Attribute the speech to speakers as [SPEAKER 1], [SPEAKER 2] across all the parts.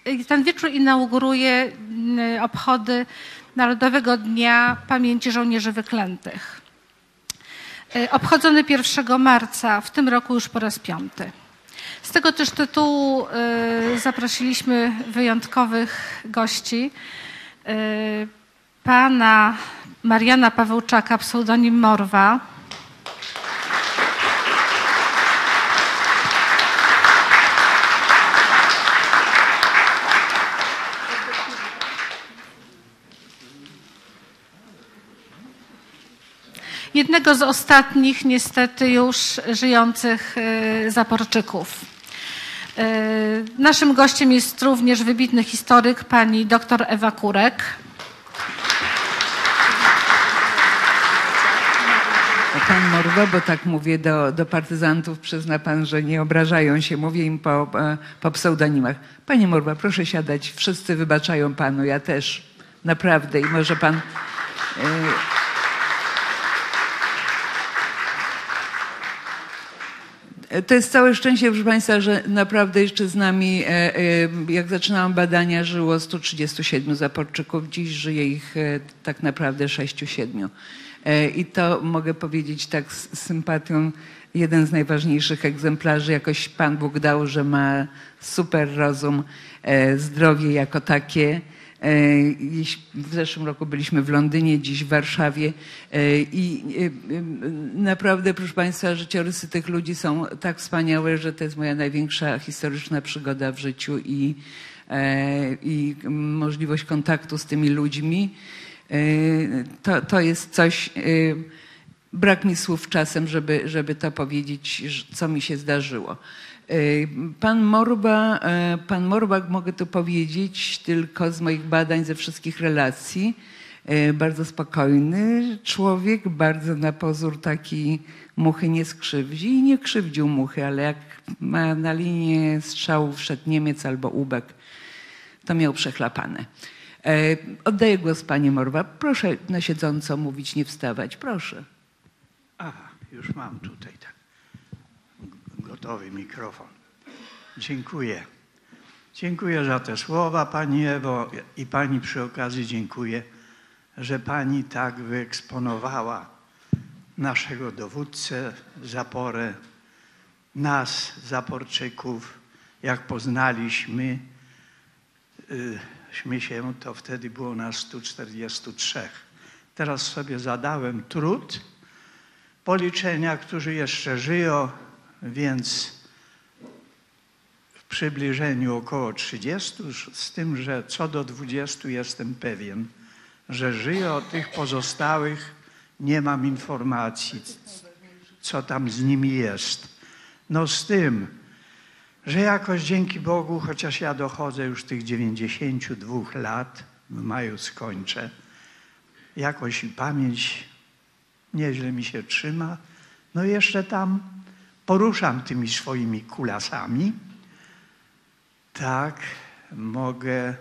[SPEAKER 1] ten wieczór inauguruje obchody Narodowego Dnia Pamięci Żołnierzy Wyklętych. Obchodzony 1 marca, w tym roku już po raz 5. Z tego też tytułu zaprosiliśmy wyjątkowych gości. Pana Mariana Pawełczaka, pseudonim Morwa. Jednego z ostatnich, niestety już żyjących zaporczyków. Naszym gościem jest również wybitny historyk, pani dr Ewa Kurek.
[SPEAKER 2] Pan Morwa, bo tak mówię do partyzantów, przyzna pan, że nie obrażają się, mówię im po pseudonimach. Panie Morwa, proszę siadać, wszyscy wybaczają panu, ja też, naprawdę. I może pan... To jest całe szczęście, proszę państwa, że naprawdę jeszcze z nami, jak zaczynałam badania, żyło 137 zaporczyków. Dziś żyje ich tak naprawdę 6-7. I to mogę powiedzieć tak z sympatią, jeden z najważniejszych egzemplarzy. Jakoś Pan Bóg dał, że ma super rozum, zdrowie jako takie. W zeszłym roku byliśmy w Londynie, dziś w Warszawie i naprawdę, proszę państwa, życiorysy tych ludzi są tak wspaniałe, że to jest moja największa historyczna przygoda w życiu i możliwość kontaktu z tymi ludźmi. To jest coś, brak mi słów czasem, żeby to powiedzieć, co mi się zdarzyło. Pan Morbak, mogę to powiedzieć tylko z moich badań, ze wszystkich relacji, bardzo spokojny człowiek, bardzo na pozór taki muchy nie skrzywdzi i nie krzywdził muchy, ale jak ma na linię strzału wszedł Niemiec albo Ubek, to miał przechlapane. Oddaję głos panie Morwa. Proszę na siedząco mówić, nie wstawać. Proszę.
[SPEAKER 3] Aha, już mam tutaj tak. Gotowy mikrofon. Dziękuję. Dziękuję za te słowa, pani Ewo, i pani przy okazji dziękuję, że pani tak wyeksponowała naszego dowódcę, zaporę, nas, zaporczyków, jak poznaliśmy się, to wtedy było nas 143. Teraz sobie zadałem trud policzenia, którzy jeszcze żyją, więc w przybliżeniu około 30, z tym, że co do 20 jestem pewien, że żyją. Tych pozostałych nie mam informacji, co tam z nimi jest. No z tym, że jakoś dzięki Bogu, chociaż ja dochodzę już tych 92 lat, w maju skończę, jakoś i pamięć nieźle mi się trzyma. No i jeszcze tam poruszam tymi swoimi kulasami. Tak, mogę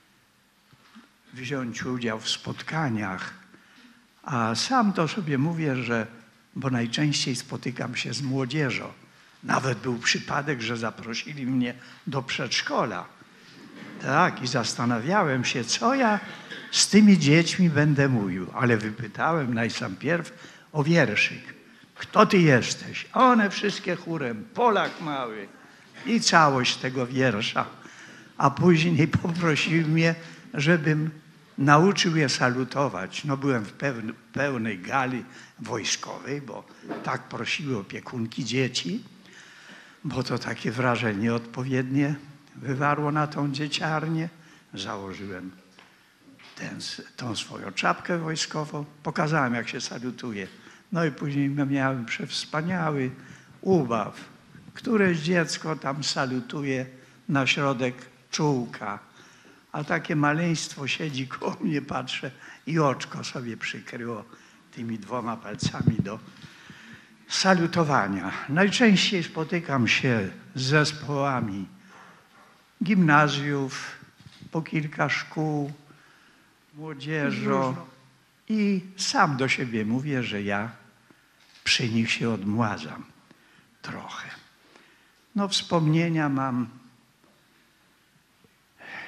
[SPEAKER 3] wziąć udział w spotkaniach, a sam to sobie mówię, bo najczęściej spotykam się z młodzieżą. Nawet był przypadek, że zaprosili mnie do przedszkola. Tak, i zastanawiałem się, co ja z tymi dziećmi będę mówił. Ale wypytałem najpierw o wierszyk. Kto ty jesteś? A one wszystkie chórem. Polak mały. I całość tego wiersza. A później poprosił mnie, żebym nauczył je salutować. No byłem w pełnej gali wojskowej, bo tak prosiły opiekunki dzieci, bo to takie wrażenie odpowiednie wywarło na tą dzieciarnię. Założyłem tą swoją czapkę wojskową, pokazałem, jak się salutuje. No i później miałem przewspaniały ubaw. Któreś dziecko tam salutuje na środek czółka, a takie maleństwo siedzi koło mnie, patrzę i oczko sobie przykryło tymi 2 palcami do salutowania. Najczęściej spotykam się z zespołami gimnazjów, po kilka szkół, młodzieżą i sam do siebie mówię, że ja przy nich się odmładzam trochę. No wspomnienia mam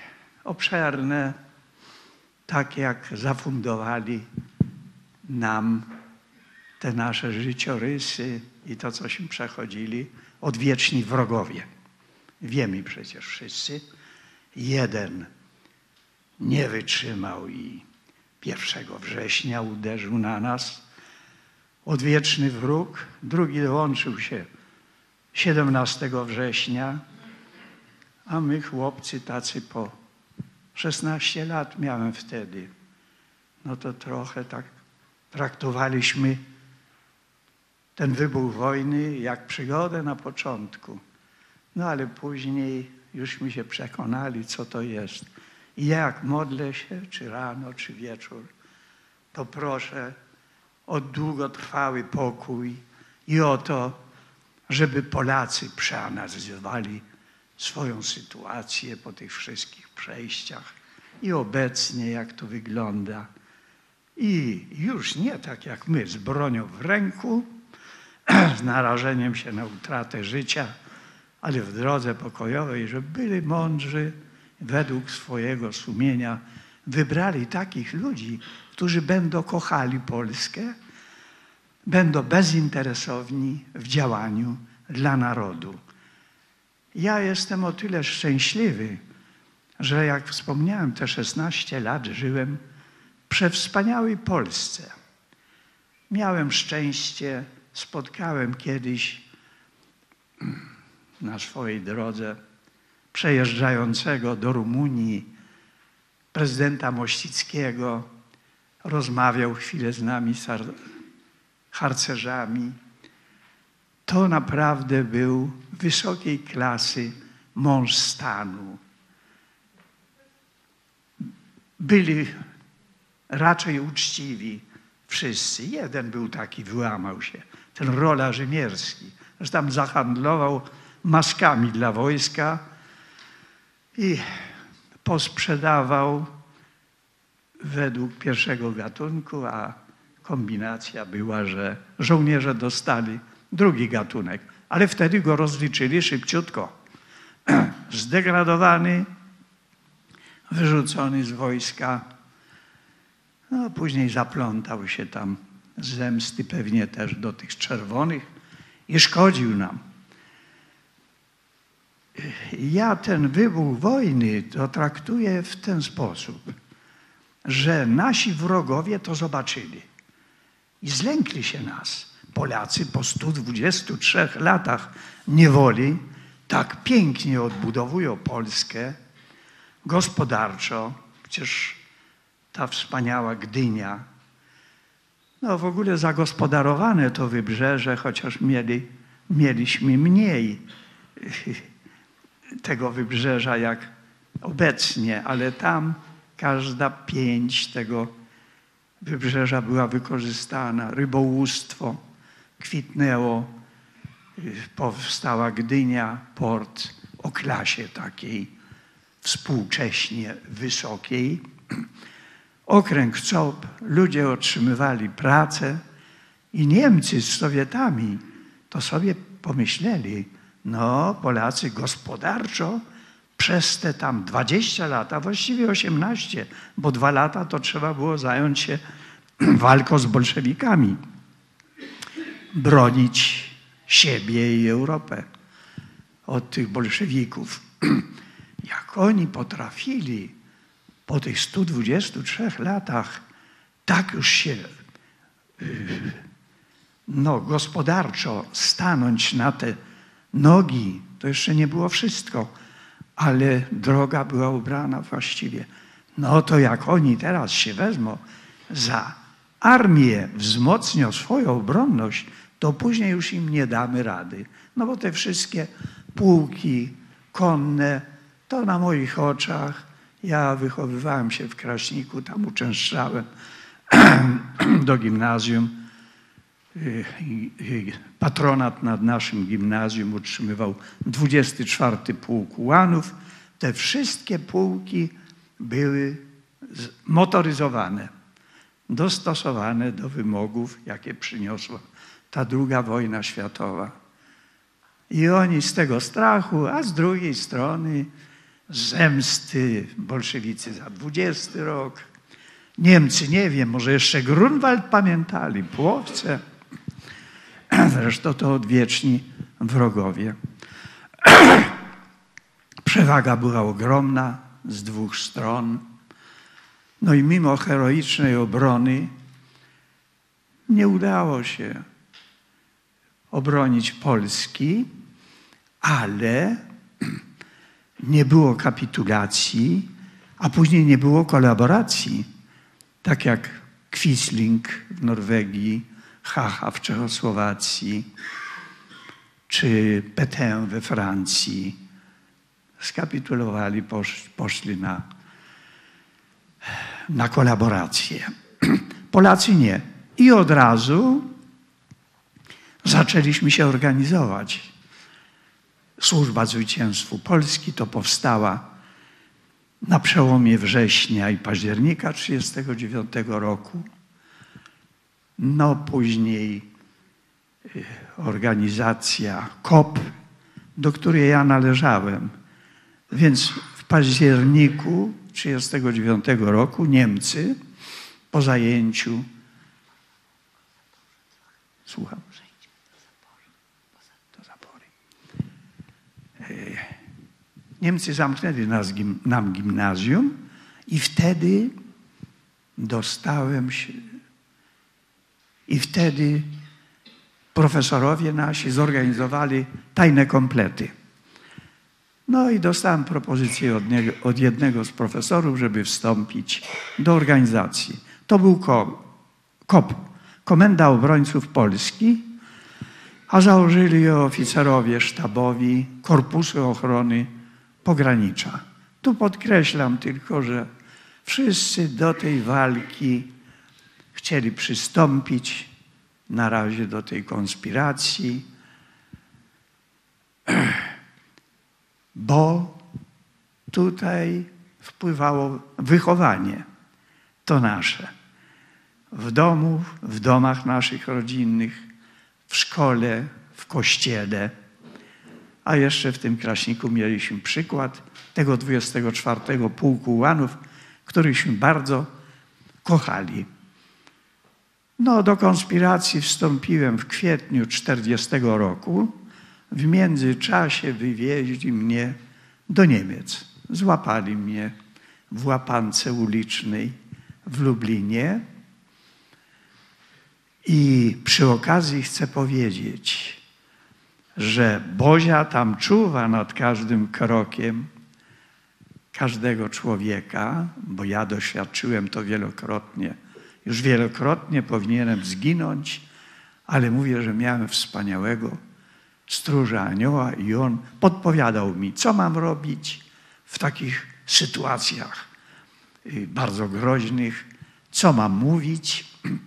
[SPEAKER 3] obszerne, tak jak zafundowali nam te nasze życiorysy i to, cośmy przechodzili, odwieczni wrogowie. Wiemy przecież wszyscy. Jeden nie wytrzymał i 1 września uderzył na nas. Odwieczny wróg. Drugi dołączył się 17 września, a my chłopcy tacy po 16 lat miałem wtedy. No to trochę tak traktowaliśmy ten wybuch wojny jak przygodę na początku. No ale później jużśmy się przekonali, co to jest. I ja jak modlę się, czy rano, czy wieczór, to proszę o długotrwały pokój i o to, żeby Polacy przeanalizowali swoją sytuację po tych wszystkich przejściach i obecnie jak to wygląda. I już nie tak jak my, z bronią w ręku, z narażeniem się na utratę życia, ale w drodze pokojowej, żeby byli mądrzy, według swojego sumienia wybrali takich ludzi, którzy będą kochali Polskę, będą bezinteresowni w działaniu dla narodu. Ja jestem o tyle szczęśliwy, że jak wspomniałem, te 16 lat żyłem w przewspaniałej Polsce. Miałem szczęście, spotkałem kiedyś na swojej drodze przejeżdżającego do Rumunii prezydenta Mościckiego. Rozmawiał chwilę z nami, z harcerzami. To naprawdę był wysokiej klasy mąż stanu. Byli raczej uczciwi wszyscy. Jeden był taki, wyłamał się, ten Rola Rzymierski. Zresztą tam zahandlował maskami dla wojska i posprzedawał według pierwszego gatunku, a kombinacja była, że żołnierze dostali drugi gatunek. Ale wtedy go rozliczyli szybciutko. Zdegradowany, wyrzucony z wojska. No, później zaplątał się tam z zemsty pewnie też do tych czerwonych i szkodził nam. Ja ten wybuch wojny to traktuję w ten sposób, że nasi wrogowie to zobaczyli i zlękli się nas. Polacy po 123 latach niewoli tak pięknie odbudowują Polskę gospodarczo. Przecież ta wspaniała Gdynia, no w ogóle zagospodarowane to wybrzeże, chociaż mieliśmy mniej tego wybrzeża jak obecnie, ale tam każda pięć tego wybrzeża była wykorzystana. Rybołówstwo kwitnęło, powstała Gdynia, port o klasie takiej współcześnie wysokiej. Okręg COP, ludzie otrzymywali pracę i Niemcy z Sowietami to sobie pomyśleli, no Polacy gospodarczo przez te tam 20 lat, a właściwie 18, bo 2 lata to trzeba było zająć się walką z bolszewikami, bronić siebie i Europę od tych bolszewików. Jak oni potrafili po tych 123 latach tak już się gospodarczo stanąć na te nogi, to jeszcze nie było wszystko, ale droga była ubrana właściwie. No to jak oni teraz się wezmą za armię, wzmocnią swoją obronność, to później już im nie damy rady. No bo te wszystkie pułki konne, to na moich oczach. Ja wychowywałem się w Kraśniku, tam uczęszczałem do gimnazjum. Patronat nad naszym gimnazjum utrzymywał 24 Pułk Ułanów. Te wszystkie pułki były motoryzowane, dostosowane do wymogów, jakie przyniosła ta II wojna światowa. I oni z tego strachu, a z drugiej strony zemsty, bolszewicy za 20 rok. Niemcy, nie wiem, może jeszcze Grunwald pamiętali, Płowce. Zresztą to odwieczni wrogowie. Przewaga była ogromna z dwóch stron. No i mimo heroicznej obrony nie udało się obronić Polski, ale nie było kapitulacji, a później nie było kolaboracji. Tak jak Quisling w Norwegii, Hacha w Czechosłowacji, czy Pétain we Francji. Skapitulowali, poszli na kolaborację. Polacy nie. I od razu zaczęliśmy się organizować. Służba Zwycięstwu Polski to powstała na przełomie września i października 1939 roku. No później organizacja KOP, do której ja należałem. Więc w październiku 1939 roku Niemcy po zajęciu, słucham, do zapory. Niemcy zamknęli nam gimnazjum i wtedy dostałem się, i wtedy profesorowie nasi zorganizowali tajne komplety. No i dostałem propozycję od jednego z profesorów, żeby wstąpić do organizacji. To był KOP, Komenda Obrońców Polski, a założyli je oficerowie sztabowi Korpusu Ochrony Pogranicza. Tu podkreślam tylko, że wszyscy do tej walki chcieli przystąpić, na razie do tej konspiracji, bo tutaj wpływało wychowanie, to nasze. W domu, w domach naszych rodzinnych, w szkole, w kościele. A jeszcze w tym Kraśniku mieliśmy przykład tego 24 Pułku Ułanów, któryśmy bardzo kochali. No, do konspiracji wstąpiłem w kwietniu 1940 roku. W międzyczasie wywieźli mnie do Niemiec. Złapali mnie w łapance ulicznej w Lublinie. I przy okazji chcę powiedzieć, że Bozia tam czuwa nad każdym krokiem każdego człowieka, bo ja doświadczyłem to wielokrotnie. Już wielokrotnie powinienem zginąć, ale mówię, że miałem wspaniałego stróża anioła i on podpowiadał mi, co mam robić w takich sytuacjach bardzo groźnych, co mam mówić.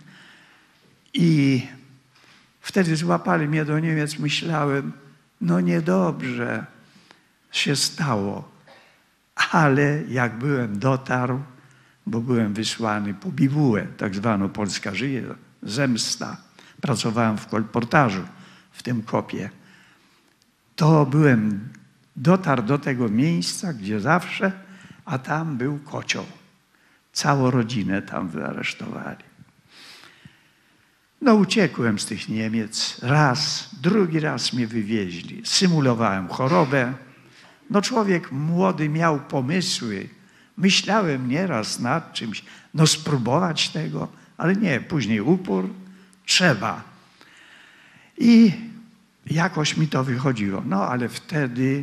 [SPEAKER 3] I wtedy złapali mnie do Niemiec, myślałem, no niedobrze się stało, ale jak dotarł, bo byłem wysłany po bibułę, tak zwaną Polska żyje, zemsta. Pracowałem w kolportażu w tym kopie. To dotarł do tego miejsca, gdzie zawsze, a tam był kocioł. Całą rodzinę tam wyaresztowali. No uciekłem z tych Niemiec. Raz, drugi raz mnie wywieźli. Symulowałem chorobę. No człowiek młody miał pomysły. Myślałem nieraz nad czymś, no spróbować tego, ale nie, później upór, trzeba. I jakoś mi to wychodziło. No ale wtedy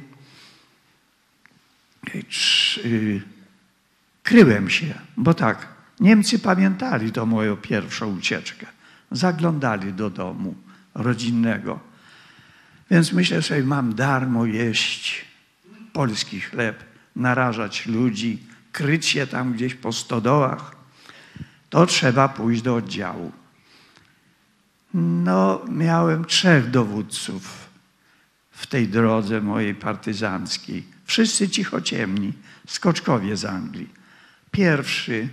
[SPEAKER 3] kryłem się, bo tak, Niemcy pamiętali tą moją pierwszą ucieczkę. Zaglądali do domu rodzinnego. Więc myślę sobie, mam darmo jeść polski chleb, narażać ludzi, kryć się tam gdzieś po stodołach. To trzeba pójść do oddziału. No, miałem 3 dowódców w tej drodze mojej partyzanckiej. Wszyscy cichociemni, skoczkowie z Anglii. Pierwszy,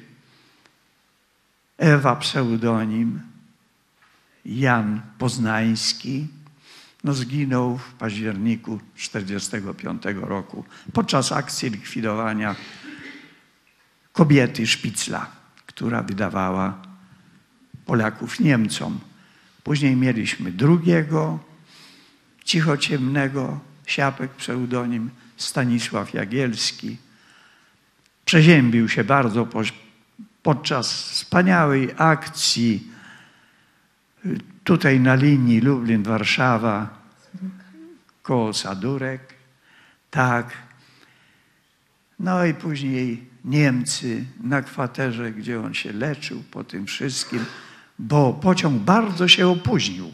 [SPEAKER 3] Ewa pseudonim, Jan Poznański, no zginął w październiku 1945 roku podczas akcji likwidowania kobiety Szpicla, która wydawała Polaków Niemcom. Później mieliśmy drugiego, cichociemnego, Siapek pseudonim Stanisław Jagielski. Przeziębił się bardzo podczas wspaniałej akcji tutaj na linii Lublin-Warszawa koło Sadurek. Tak. No i później Niemcy na kwaterze, gdzie on się leczył po tym wszystkim, bo pociąg bardzo się opóźnił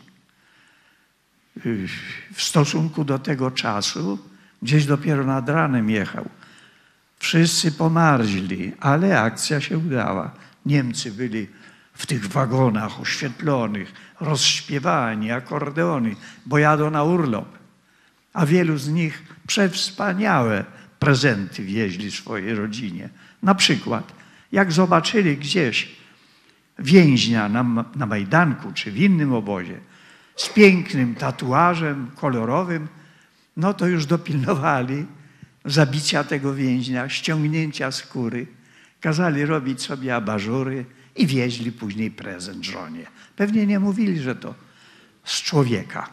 [SPEAKER 3] w stosunku do tego czasu. Gdzieś dopiero nad ranem jechał. Wszyscy pomarzli, ale akcja się udała. Niemcy byli w tych wagonach oświetlonych, rozśpiewani, akordeony, bo jadą na urlop. A wielu z nich przewspaniałe prezenty wieźli swojej rodzinie. Na przykład, jak zobaczyli gdzieś więźnia na Majdanku czy w innym obozie z pięknym tatuażem kolorowym, no to już dopilnowali zabicia tego więźnia, ściągnięcia skóry, kazali robić sobie abażury i wieźli później prezent żonie. Pewnie nie mówili, że to z człowieka.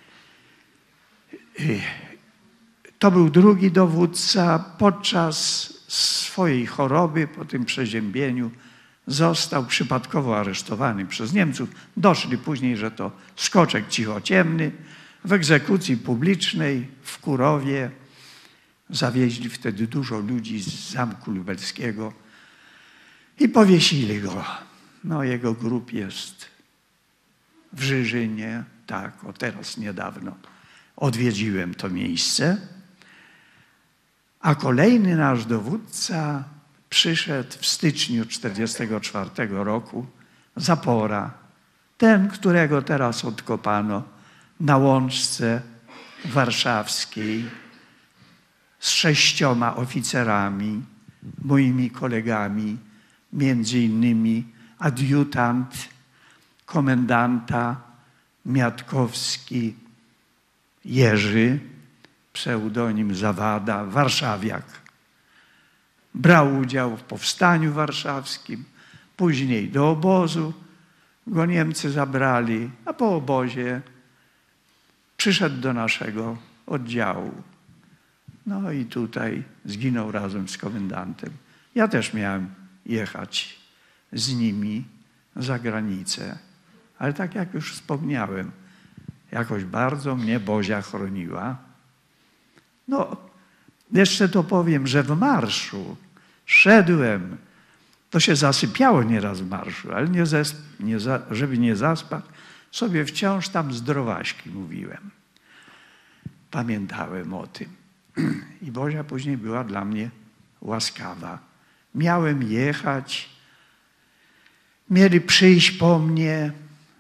[SPEAKER 3] To był drugi dowódca. Podczas swojej choroby, po tym przeziębieniu, został przypadkowo aresztowany przez Niemców. Doszli później, że to skoczek cichociemny. W egzekucji publicznej w Kurowie zawieźli wtedy dużo ludzi z Zamku Lubelskiego i powiesili go. No, jego grób jest w Żyżynie. Tak, o teraz niedawno odwiedziłem to miejsce. A kolejny nasz dowódca przyszedł w styczniu 1944 roku, Zapora. Ten, którego teraz odkopano na Łączce Warszawskiej z 6 oficerami, moimi kolegami, między innymi adiutant komendanta Miatkowski Jerzy, pseudonim Zawada, warszawiak. Brał udział w powstaniu warszawskim, później do obozu go Niemcy zabrali, a po obozie przyszedł do naszego oddziału. No i tutaj zginął razem z komendantem. Ja też miałem jechać z nimi za granicę, ale tak jak już wspomniałem, jakoś bardzo mnie Bozia chroniła. No, jeszcze to powiem, że w marszu szedłem, to się zasypiało nieraz w marszu, ale żeby nie zaspać, sobie wciąż tam zdrowaśki mówiłem. Pamiętałem o tym. I Bozia później była dla mnie łaskawa. Miałem jechać, mieli przyjść po mnie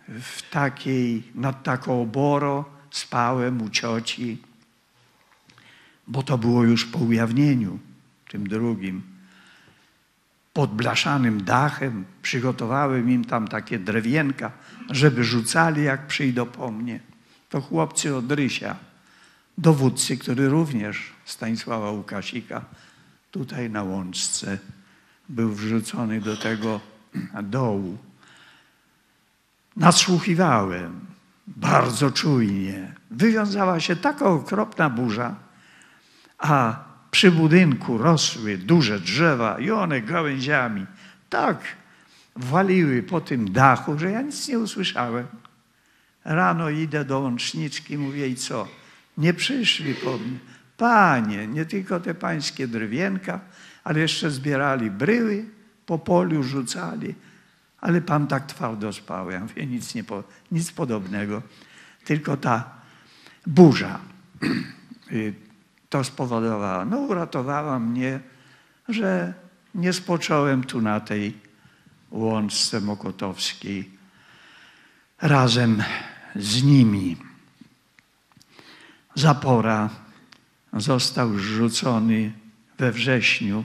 [SPEAKER 3] nad taką oborą, spałem u cioci, bo to było już po ujawnieniu, tym drugim. Pod blaszanym dachem przygotowałem im tam takie drewienka, żeby rzucali, jak przyjdą po mnie. To chłopcy od Rysia, dowódcy, który również Stanisława Łukasika tutaj na Łączce był wrzucony do tego dołu. Nasłuchiwałem bardzo czujnie. Wywiązała się taka okropna burza, a przy budynku rosły duże drzewa i one gałęziami tak waliły po tym dachu, że ja nic nie usłyszałem. Rano idę do łączniczki, mówię: i co? Nie przyszli po mnie. Panie, nie tylko te pańskie drewienka, ale jeszcze zbierali bryły, po polu rzucali. Ale pan tak twardo spał. Ja mówię: nic podobnego. Tylko ta burza to spowodowała. No, uratowała mnie, że nie spocząłem tu na tej Łączce Mokotowskiej razem z nimi. Zapora został zrzucony we wrześniu,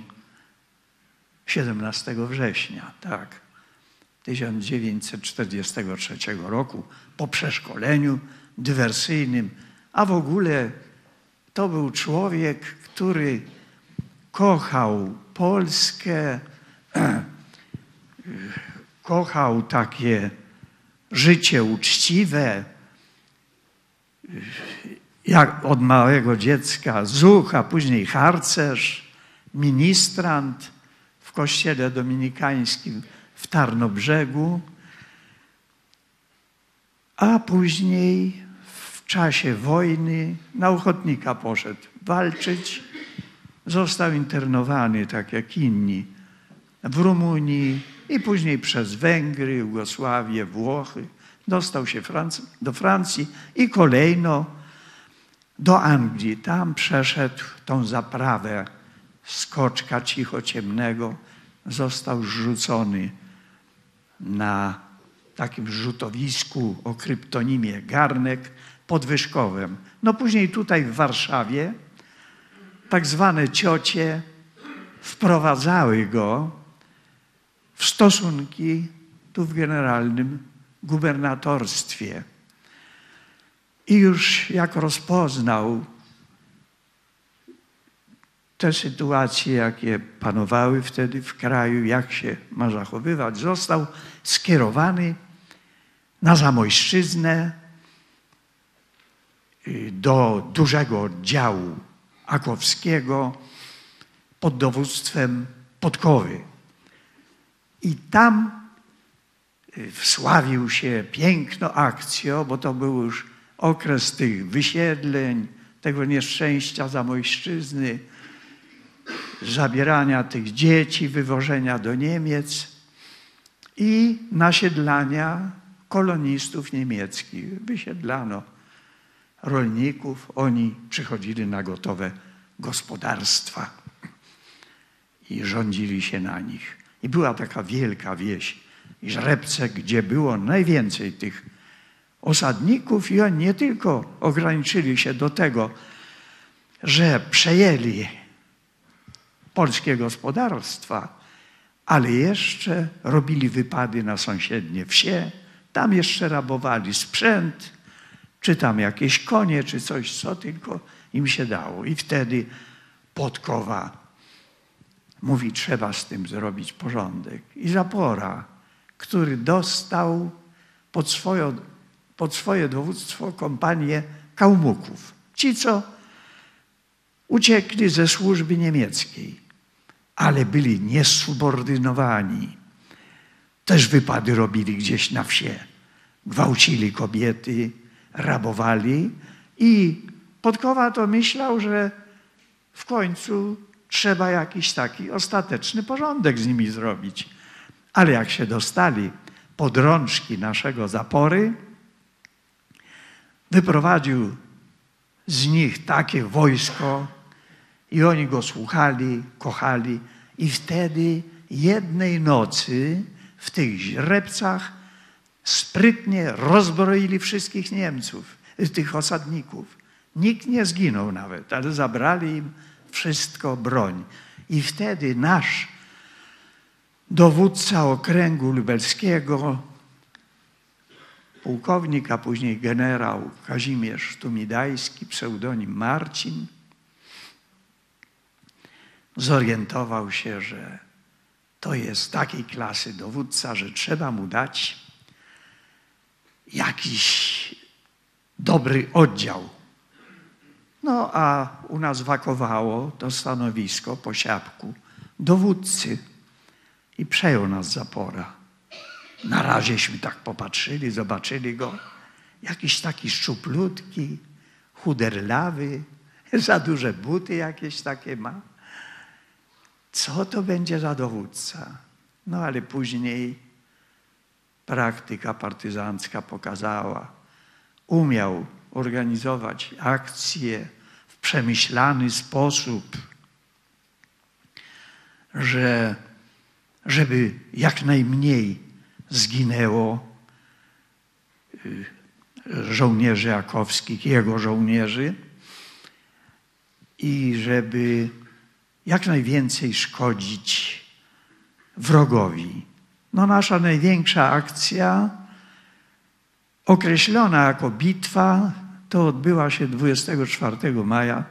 [SPEAKER 3] 17 września, tak, 1943 roku, po przeszkoleniu dywersyjnym, a w ogóle to był człowiek, który kochał Polskę, kochał takie życie uczciwe, jak od małego dziecka zuch, a później harcerz, ministrant w kościele dominikańskim w Tarnobrzegu, a później w czasie wojny na ochotnika poszedł walczyć. Został internowany, tak jak inni, w Rumunii i później przez Węgry, Jugosławię, Włochy. Dostał się do Francji i kolejno do Anglii. Tam przeszedł tą zaprawę skoczka cichociemnego. Został zrzucony na takim rzutowisku o kryptonimie Garnek pod Wyszkowem. No później tutaj w Warszawie tak zwane ciocie wprowadzały go w stosunki tu w generalnym gubernatorstwie. I już jak rozpoznał te sytuacje, jakie panowały wtedy w kraju, jak się ma zachowywać, został skierowany na Zamojszczyznę do dużego oddziału Akowskiego pod dowództwem Podkowy. I tam wsławił się piękną akcją, bo to był już okres tych wysiedleń, tego nieszczęścia Zamojszczyzny, zabierania tych dzieci, wywożenia do Niemiec i nasiedlania kolonistów niemieckich. Wysiedlano rolników, oni przychodzili na gotowe gospodarstwa i rządzili się na nich. I była taka wielka wieś, Żrebce, gdzie było najwięcej tych osadników i oni nie tylko ograniczyli się do tego, że przejęli polskie gospodarstwa, ale jeszcze robili wypady na sąsiednie wsie, tam jeszcze rabowali sprzęt, czy tam jakieś konie, czy coś, co tylko im się dało. I wtedy Podkowa mówi, trzeba z tym zrobić porządek. I Zapora, który dostał pod swoje dowództwo kompanię Kałmuków. Ci, co uciekli ze służby niemieckiej, ale byli niesubordynowani. Też wypady robili gdzieś na wsie. Gwałcili kobiety, rabowali i Podkowa to myślał, że w końcu trzeba jakiś taki ostateczny porządek z nimi zrobić. Ale jak się dostali pod rączki naszego Zapory, wyprowadził z nich takie wojsko i oni go słuchali, kochali i wtedy jednej nocy w tych Żrebcach sprytnie rozbroili wszystkich Niemców, tych osadników. Nikt nie zginął nawet, ale zabrali im wszystko, broń. I wtedy nasz dowódca okręgu lubelskiego, pułkownik, a później generał Kazimierz Tumidajski, pseudonim Marcin, zorientował się, że to jest takiej klasy dowódca, że trzeba mu dać jakiś dobry oddział. No a u nas wakowało to stanowisko po Siapku dowódcy i przejął nas Zapora. Na razieśmy tak popatrzyli, zobaczyli go. Jakiś taki szczuplutki, chuderlawy, za duże buty jakieś takie ma. Co to będzie za dowódca? No ale później praktyka partyzancka pokazała. Umiał organizować akcje w przemyślany sposób, żeby jak najmniej zginęło żołnierzy akowskich, jego żołnierzy i żeby jak najwięcej szkodzić wrogowi. No nasza największa akcja określona jako bitwa, to odbyła się 24 maja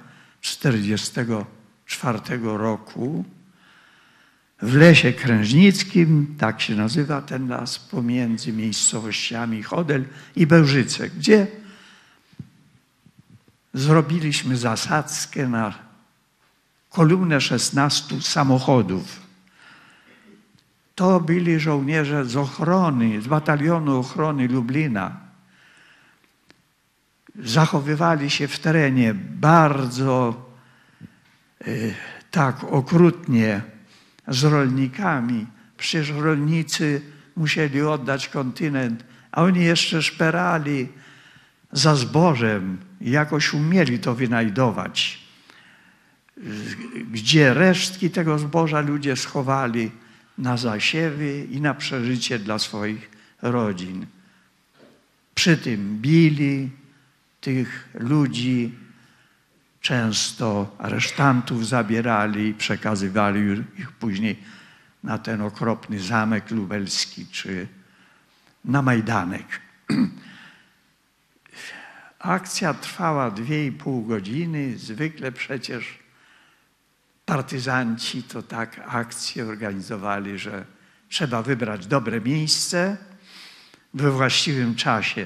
[SPEAKER 3] 1944 roku w Lesie Krężnickim, tak się nazywa ten las, pomiędzy miejscowościami Chodel i Bełżyce, gdzie zrobiliśmy zasadzkę na kolumnę 16 samochodów. To byli żołnierze z ochrony, z Batalionu Ochrony Lublina. Zachowywali się w terenie bardzo tak okrutnie z rolnikami. Przecież rolnicy musieli oddać kontynent, a oni jeszcze szperali za zbożem i jakoś umieli to wynajdować. Gdzie resztki tego zboża ludzie schowali na zasiewy i na przeżycie dla swoich rodzin. Przy tym bili tych ludzi, często aresztantów zabierali i przekazywali ich później na ten okropny zamek lubelski czy na Majdanek. Akcja trwała 2,5 godziny. Zwykle przecież partyzanci to tak akcje organizowali, że trzeba wybrać dobre miejsce. We właściwym czasie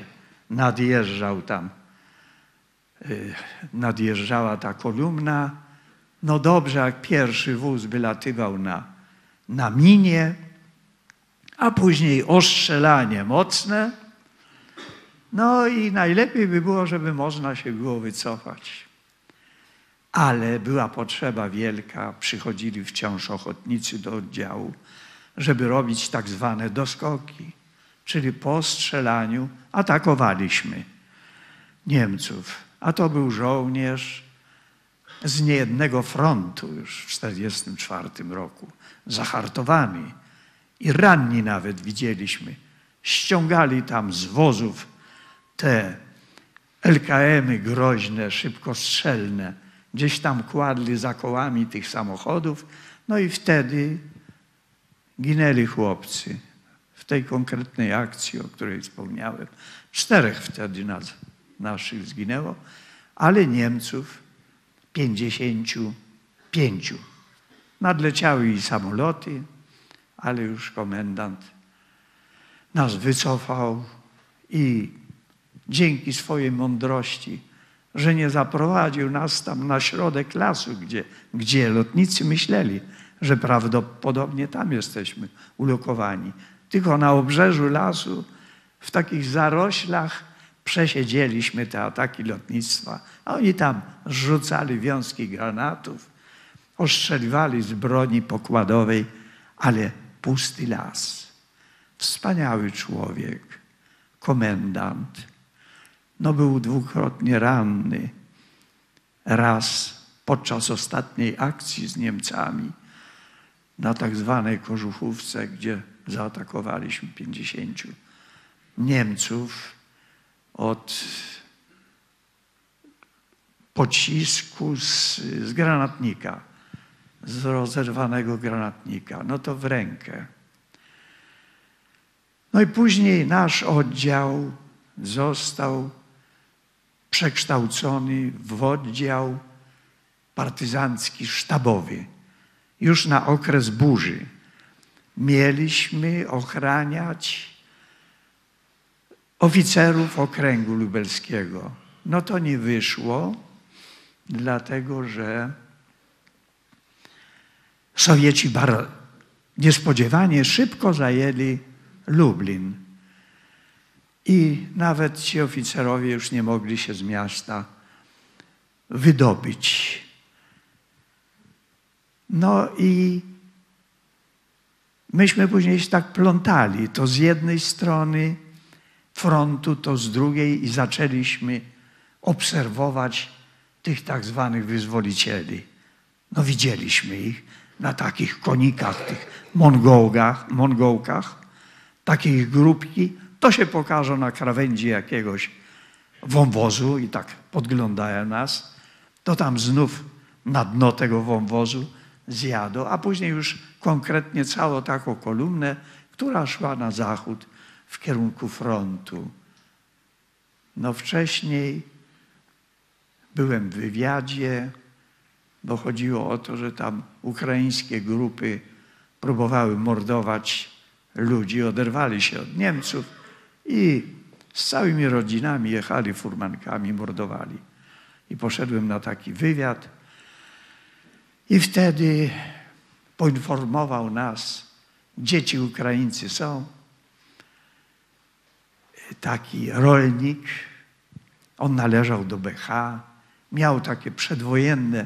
[SPEAKER 3] nadjeżdżała ta kolumna. No dobrze, jak pierwszy wóz wylatywał na minie, a później ostrzelanie mocne. No i najlepiej by było, żeby można się było wycofać. Ale była potrzeba wielka, przychodzili wciąż ochotnicy do oddziału, żeby robić tak zwane doskoki, czyli po strzelaniu atakowaliśmy Niemców. A to był żołnierz z niejednego frontu już w 1944 roku, zahartowany i ranni nawet widzieliśmy. Ściągali tam z wozów te LKM-y groźne, szybkostrzelne, gdzieś tam kładli za kołami tych samochodów, no i wtedy ginęli chłopcy w tej konkretnej akcji, o której wspomniałem. 4 wtedy naszych zginęło, ale Niemców 55. Nadleciały i samoloty, ale już komendant nas wycofał i dzięki swojej mądrości, że nie zaprowadził nas tam na środek lasu, gdzie lotnicy myśleli, że prawdopodobnie tam jesteśmy ulokowani. Tylko na obrzeżu lasu, w takich zaroślach przesiedzieliśmy te ataki lotnictwa, a oni tam rzucali wiązki granatów, ostrzeliwali z broni pokładowej, ale pusty las. Wspaniały człowiek, komendant. No był 2-krotnie ranny. Raz podczas ostatniej akcji z Niemcami na tak zwanej Kożuchówce, gdzie zaatakowaliśmy 50 Niemców od pocisku z granatnika, z rozerwanego granatnika. No to w rękę. No i później nasz oddział został przekształcony w oddział partyzancki sztabowy. Już na okres burzy. Mieliśmy ochraniać oficerów okręgu lubelskiego. No to nie wyszło, dlatego że Sowieci niespodziewanie szybko zajęli Lublin. I nawet ci oficerowie już nie mogli się z miasta wydobyć. No i myśmy później się tak plątali, to z jednej strony frontu, to z drugiej i zaczęliśmy obserwować tych tak zwanych wyzwolicieli. No widzieliśmy ich na takich konikach, tych mongołkach, takiej grupki. To się pokaże na krawędzi jakiegoś wąwozu i tak podglądają nas. To tam znów na dno tego wąwozu zjadą, a później już konkretnie całą taką kolumnę, która szła na zachód w kierunku frontu. No wcześniej byłem w wywiadzie, bo chodziło o to, że tam ukraińskie grupy próbowały mordować ludzi, oderwali się od Niemców i z całymi rodzinami jechali furmankami, mordowali. I poszedłem na taki wywiad i wtedy poinformował nas, gdzie ci Ukraińcy są. Taki rolnik, on należał do BH, miał takie przedwojenne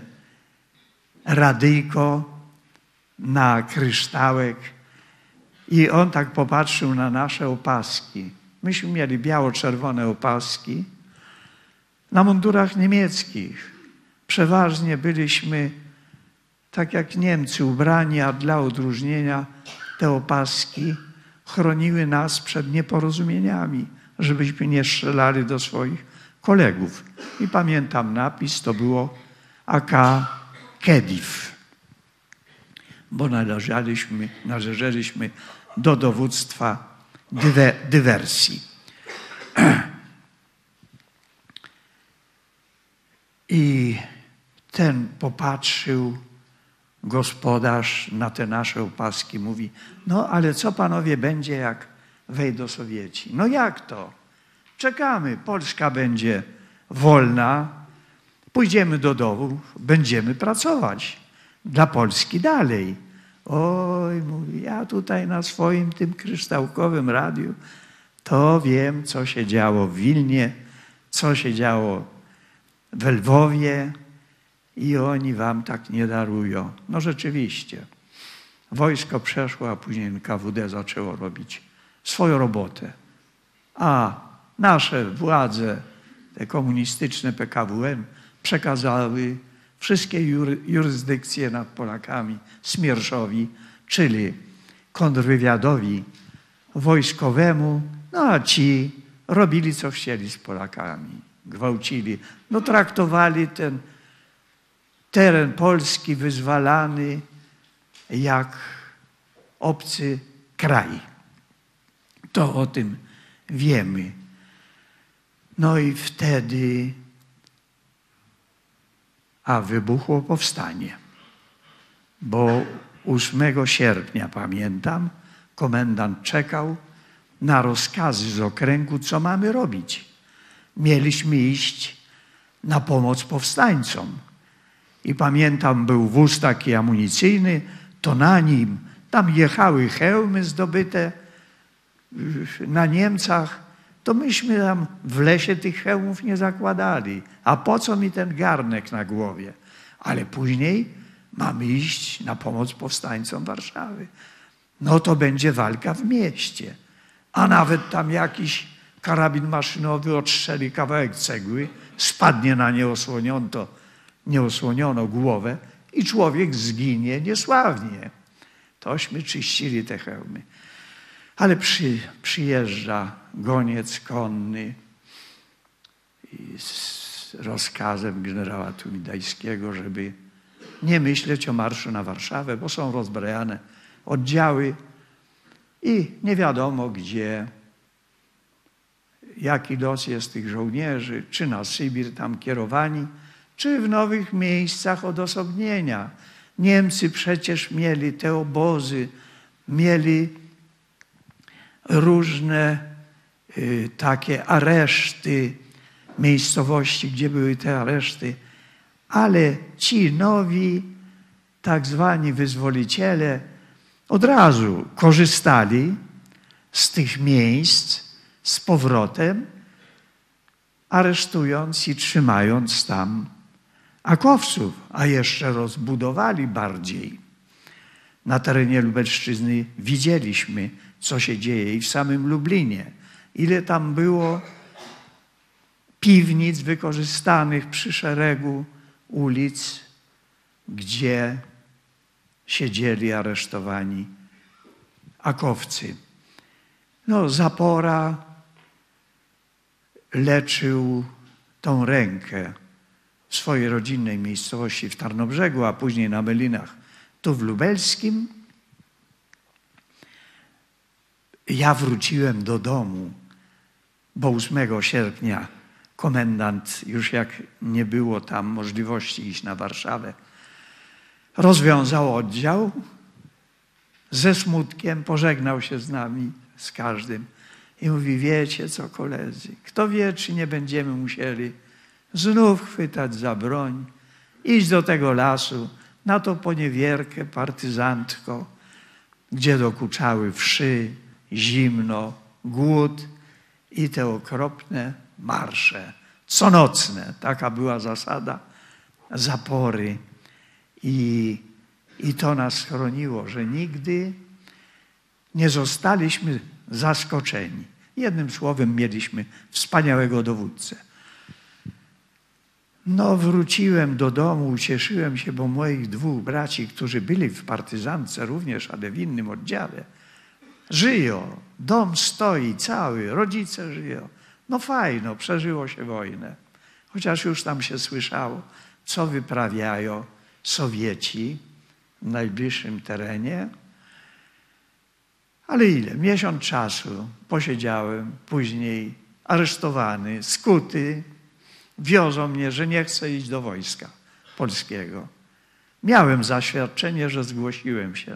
[SPEAKER 3] radyjko na kryształek i on tak popatrzył na nasze opaski. Myśmy mieli biało-czerwone opaski na mundurach niemieckich. Przeważnie byliśmy tak jak Niemcy ubrani, a dla odróżnienia te opaski chroniły nas przed nieporozumieniami, żebyśmy nie strzelali do swoich kolegów. I pamiętam napis, to było AK Kediw, bo należeliśmy do dowództwa dywersji. I ten popatrzył, gospodarz, na te nasze opaski, mówi, no ale co panowie będzie, jak wejdą Sowieci? No jak to? Czekamy, Polska będzie wolna, pójdziemy do domu, będziemy pracować dla Polski dalej. Oj, mówi, ja tutaj na swoim tym kryształkowym radiu to wiem, co się działo w Wilnie, co się działo w Lwowie i oni wam tak nie darują. No rzeczywiście. Wojsko przeszło, a później NKWD zaczęło robić swoją robotę. A nasze władze, te komunistyczne PKWN, przekazały wszystkie jurysdykcje nad Polakami Smierszowi, czyli kontrwywiadowi wojskowemu, no a ci robili, co chcieli z Polakami. Gwałcili, no traktowali ten teren Polski wyzwalany jak obcy kraj. To o tym wiemy. No i wtedy wybuchło powstanie, bo 8 sierpnia, pamiętam, komendant czekał na rozkazy z okręgu, co mamy robić. Mieliśmy iść na pomoc powstańcom. I pamiętam, był wóz taki amunicyjny, to na nim tam jechały hełmy zdobyte na Niemcach, to myśmy tam w lesie tych hełmów nie zakładali. A po co mi ten garnek na głowie? Ale później mamy iść na pomoc powstańcom Warszawy. No to będzie walka w mieście. A nawet tam jakiś karabin maszynowy odstrzeli kawałek cegły, spadnie na nieosłonioną głowę i człowiek zginie niesławnie. Tośmy czyścili te hełmy. Ale przyjeżdża goniec konny i z rozkazem generała Tumidajskiego, żeby nie myśleć o marszu na Warszawę, bo są rozbrajane oddziały i nie wiadomo gdzie, jaki los jest tych żołnierzy, czy na Sybir tam kierowani, czy w nowych miejscach odosobnienia. Niemcy przecież mieli te obozy, mieli różne takie areszty, miejscowości, gdzie były te areszty, ale ci nowi, tak zwani wyzwoliciele, od razu korzystali z tych miejsc z powrotem, aresztując i trzymając tam akowców, a jeszcze rozbudowali bardziej. Na terenie Lubelszczyzny widzieliśmy, co się dzieje i w samym Lublinie. Ile tam było piwnic wykorzystanych przy szeregu ulic, gdzie siedzieli aresztowani akowcy. No, Zapora leczył tą rękę w swojej rodzinnej miejscowości w Tarnobrzegu, a później na Melinach, tu w Lubelskim. Ja wróciłem do domu, bo 8 sierpnia komendant, już jak nie było tam możliwości iść na Warszawę, rozwiązał oddział, ze smutkiem pożegnał się z nami, z każdym i mówi: wiecie co, koledzy, kto wie, czy nie będziemy musieli znów chwytać za broń, iść do tego lasu, na to poniewierkę partyzantko, gdzie dokuczały wszy, zimno, głód i te okropne marsze conocne. Taka była zasada, zapory. I to nas chroniło, że nigdy nie zostaliśmy zaskoczeni. Jednym słowem, mieliśmy wspaniałego dowódcę. No, wróciłem do domu, ucieszyłem się, bo moich dwóch braci, którzy byli w partyzance również, ale w innym oddziale, żyją. Dom stoi cały, rodzice żyją. No fajno, przeżyło się wojnę. Chociaż już tam się słyszało, co wyprawiają Sowieci w najbliższym terenie. Ale ile? Miesiąc czasu posiedziałem, później aresztowany, skuty. Wiozą mnie, że nie chcę iść do wojska polskiego. Miałem zaświadczenie, że zgłosiłem się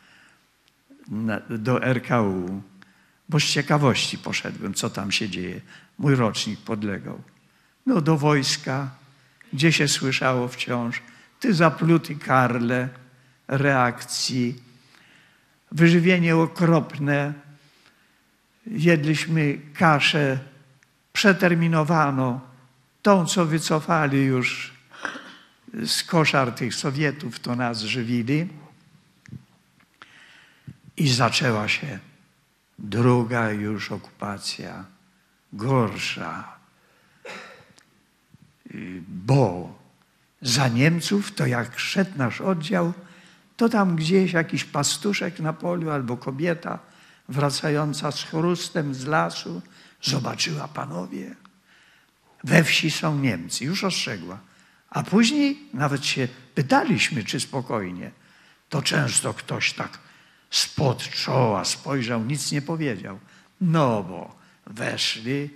[SPEAKER 3] do RKU, bo z ciekawości poszedłem, co tam się dzieje. Mój rocznik podlegał. No do wojska, gdzie się słyszało wciąż: ty zapluty Karle, reakcji, wyżywienie okropne, jedliśmy kaszę przeterminowaną, tą, co wycofali już z koszar tych Sowietów, to nas żywili. I zaczęła się druga już okupacja, gorsza. Bo za Niemców, to jak szedł nasz oddział, to tam gdzieś jakiś pastuszek na polu albo kobieta wracająca z chrustem z lasu zobaczyła: panowie, we wsi są Niemcy, już ostrzegła. A później nawet się pytaliśmy, czy spokojnie. To często ktoś tak spod czoła spojrzał, nic nie powiedział. No bo weszli,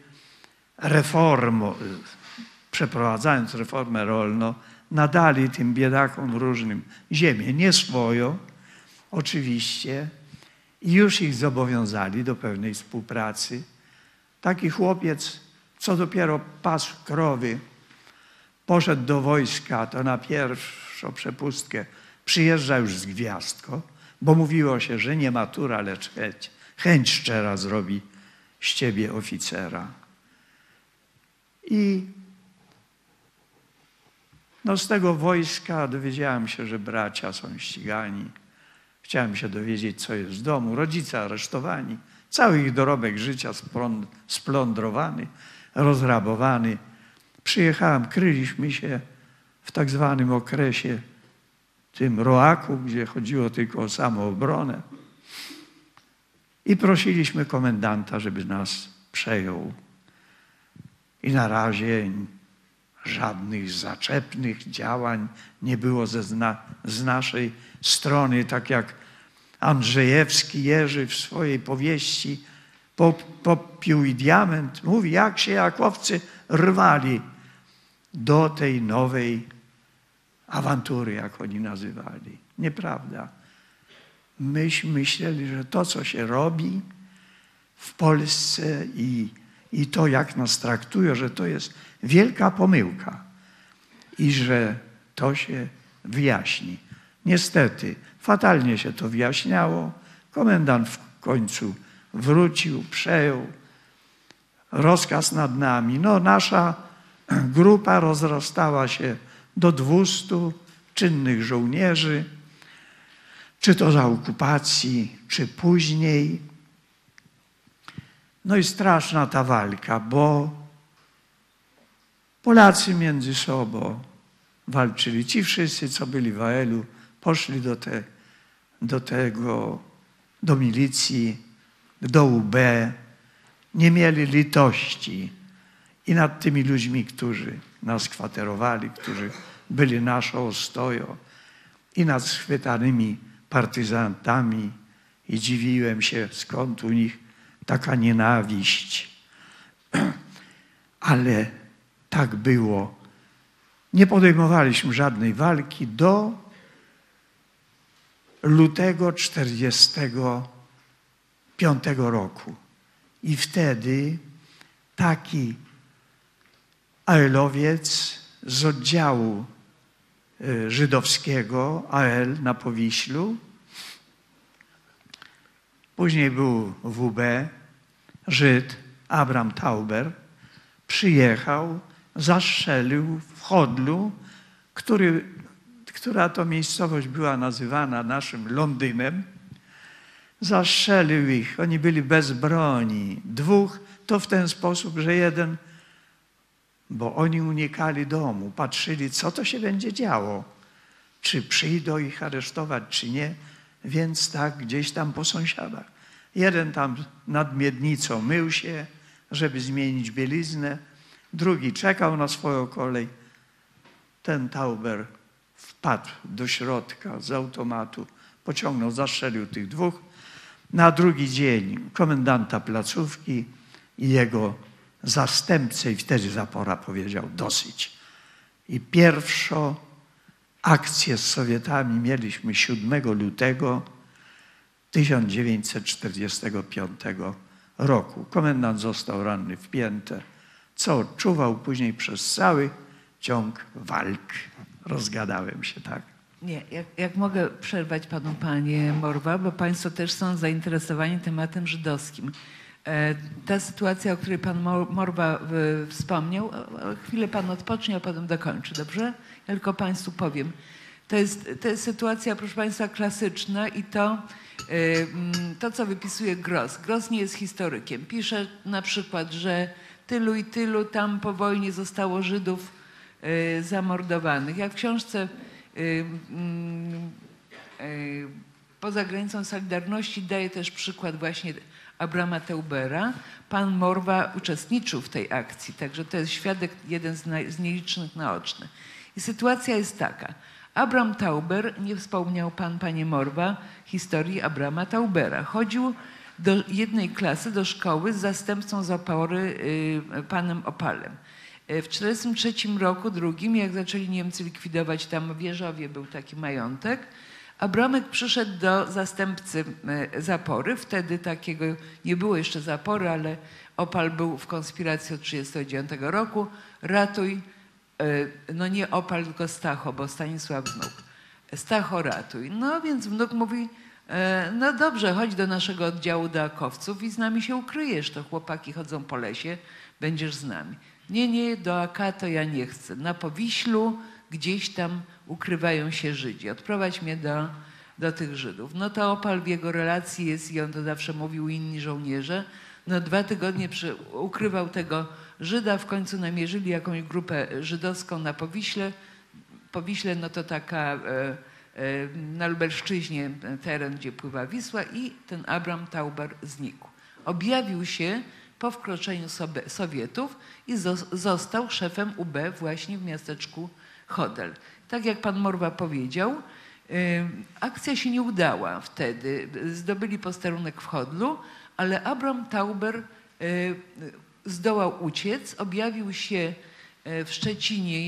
[SPEAKER 3] przeprowadzając reformę rolną, nadali tym biedakom różnym ziemię, nie swoją oczywiście, i już ich zobowiązali do pewnej współpracy. Taki chłopiec, co dopiero pasł krowy, poszedł do wojska, to na pierwszą przepustkę przyjeżdża już z gwiazdką, bo mówiło się, że nie matura, lecz chęć szczera zrobi z ciebie oficera. I no z tego wojska dowiedziałem się, że bracia są ścigani. Chciałem się dowiedzieć, co jest w domu. Rodzice aresztowani. Cały ich dorobek życia splądrowany, rozrabowany. Przyjechałem, kryliśmy się w tak zwanym okresie tym roaku, gdzie chodziło tylko o samoobronę. I prosiliśmy komendanta, żeby nas przejął. I na razie żadnych zaczepnych działań nie było z naszej strony, tak jak Andrzejewski Jerzy w swojej powieści Popiół i diament mówi, jak się Jakowcy rwali do tej nowej awantury, jak oni nazywali. Nieprawda. Myśmy myśleli, że to, co się robi w Polsce i to, jak nas traktują, że to jest wielka pomyłka i że to się wyjaśni. Niestety, fatalnie się to wyjaśniało. Komendant w końcu wrócił, przejął rozkaz nad nami. No, nasza grupa rozrastała się do 200 czynnych żołnierzy, czy to za okupacji, czy później. No i straszna ta walka, bo Polacy między sobą walczyli. Ci wszyscy, co byli w AL-u, poszli do milicji, do UB, nie mieli litości i nad tymi ludźmi, którzy nas kwaterowali, którzy byli naszą ostoją, i nad schwytanymi partyzantami, i dziwiłem się, skąd u nich taka nienawiść. Ale tak było. Nie podejmowaliśmy żadnej walki do lutego 1945 roku. I wtedy taki AL-owiec z oddziału żydowskiego AL na Powiślu, później był WB, Żyd Abram Tauber, przyjechał, zastrzelił w Chodlu, która to miejscowość była nazywana naszym Londynem. Zastrzelił ich, oni byli bez broni. Dwóch to w ten sposób, że jeden, bo oni unikali domu, patrzyli, co to się będzie działo, czy przyjdą ich aresztować, czy nie, więc tak gdzieś tam po sąsiadach. Jeden tam nad miednicą mył się, żeby zmienić bieliznę, drugi czekał na swoją kolej. Ten Tauber wpadł do środka z automatu, pociągnął, zastrzelił tych dwóch. Na drugi dzień komendanta placówki i jego zastępcę, i wtedy Zapora powiedział dosyć. I pierwszą akcję z Sowietami mieliśmy 7 lutego 1945 roku. Komendant został ranny w piętę, co odczuwał później przez cały ciąg walk. Rozgadałem się, tak?
[SPEAKER 2] Nie, jak mogę przerwać panu, panie Morwa, bo państwo też są zainteresowani tematem żydowskim. Ta sytuacja, o której pan Morwa wspomniał, chwilę pan odpocznie, a potem dokończy, dobrze? Ja tylko państwu powiem. To jest sytuacja, proszę państwa, klasyczna i to, co wypisuje Gross. Gross nie jest historykiem. Pisze na przykład, że tylu i tylu tam po wojnie zostało Żydów zamordowanych. Jak w książce Poza granicą Solidarności daje też przykład właśnie Abrama Taubera. Pan Morwa uczestniczył w tej akcji, także to jest świadek jeden z nielicznych naocznych. I sytuacja jest taka. Abram Tauber, nie wspomniał pan, panie Morwa, historii Abrama Taubera. Chodził do jednej klasy, do szkoły z zastępcą Zapory, panem Opalem. W 1943 roku, drugim, jak zaczęli Niemcy likwidować tam w Wieżowie, był taki majątek, Abramek przyszedł do zastępcy Zapory. Wtedy takiego nie było jeszcze Zapory, ale Opal był w konspiracji od 1939 roku. Ratuj, no nie Opal, tylko Stacho, bo Stanisław wnuk. Stacho, ratuj. No więc wnuk mówi, no dobrze, chodź do naszego oddziału do akowców i z nami się ukryjesz. To chłopaki chodzą po lesie, będziesz z nami. Nie, do AK to ja nie chcę. Na Powiślu gdzieś tam ukrywają się Żydzi. Odprowadź mnie do tych Żydów. No to Opal w jego relacji jest, i on to zawsze mówił, inni żołnierze. No 2 tygodnie ukrywał tego Żyda, w końcu namierzyli jakąś grupę żydowską na Powiśle. Powiśle no to taka na Lubelszczyźnie teren, gdzie pływa Wisła, i ten Abram Tauber znikł. Objawił się po wkroczeniu Sowietów i został szefem UB właśnie w miasteczku Chodel. Tak jak pan Morwa powiedział, akcja się nie udała wtedy. Zdobyli posterunek w Chodlu, ale Abram Tauber zdołał uciec, objawił się w Szczecinie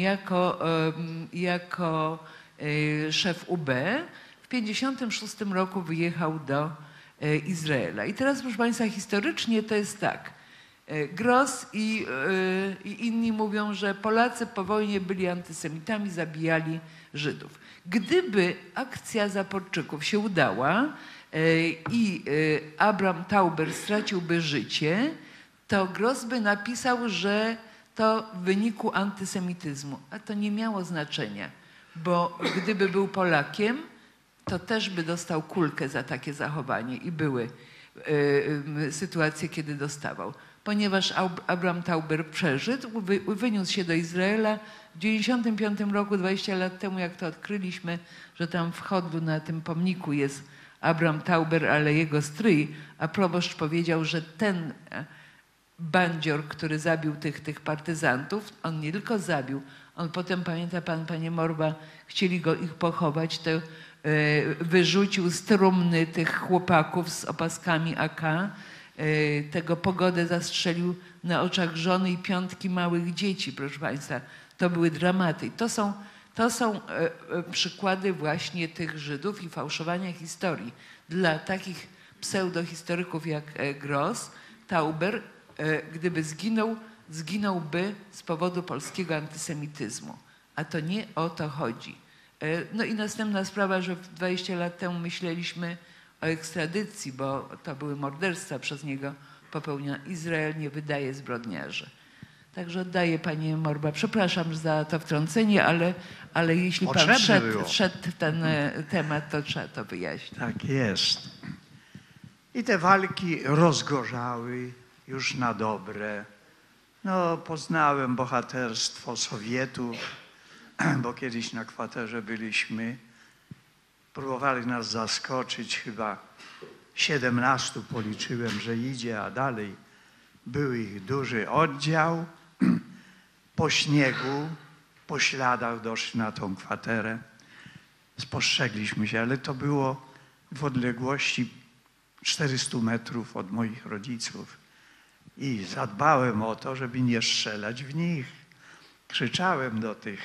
[SPEAKER 2] jako szef UB. W 1956 roku wyjechał do Izraela. I teraz, proszę państwa, historycznie to jest tak. Gross i inni mówią, że Polacy po wojnie byli antysemitami, zabijali Żydów. Gdyby akcja Zaporczyków się udała i Abram Tauber straciłby życie, to Gross by napisał, że to w wyniku antysemityzmu. A to nie miało znaczenia, bo gdyby był Polakiem, to też by dostał kulkę za takie zachowanie i były sytuacje, kiedy dostawał. Ponieważ Abram Tauber przeżył, wyniósł się do Izraela. W 1995 roku, 20 lat temu, jak to odkryliśmy, że tam w Chodlu na tym pomniku jest Abram Tauber, ale jego stryj, a proboszcz powiedział, że ten bandzior, który zabił tych partyzantów, on nie tylko zabił, on potem, pamięta pan, panie Morwa, chcieli ich pochować, to wyrzucił z trumny tych chłopaków z opaskami AK, tego Pogodę zastrzelił na oczach żony i 5 małych dzieci, proszę państwa. To były dramaty. To są przykłady właśnie tych Żydów i fałszowania historii. Dla takich pseudohistoryków jak Gross, Tauber, gdyby zginąłby z powodu polskiego antysemityzmu. A to nie o to chodzi. No i następna sprawa, że 20 lat temu myśleliśmy o ekstradycji, bo to były morderstwa przez niego popełnione. Izrael nie wydaje zbrodniarzy. Także oddaję Panie Morba. Przepraszam za to wtrącenie, ale jeśli Pan wszedł w ten temat, to trzeba to wyjaśnić.
[SPEAKER 3] Tak jest. I te walki rozgorzały już na dobre. No, poznałem bohaterstwo Sowietów, bo kiedyś na kwaterze byliśmy. Próbowali nas zaskoczyć, chyba 17 policzyłem, że idzie, a dalej był ich duży oddział. Po śniegu, po śladach doszli na tą kwaterę. Spostrzegliśmy się, ale to było w odległości 400 metrów od moich rodziców. I zadbałem o to, żeby nie strzelać w nich. Krzyczałem do tych,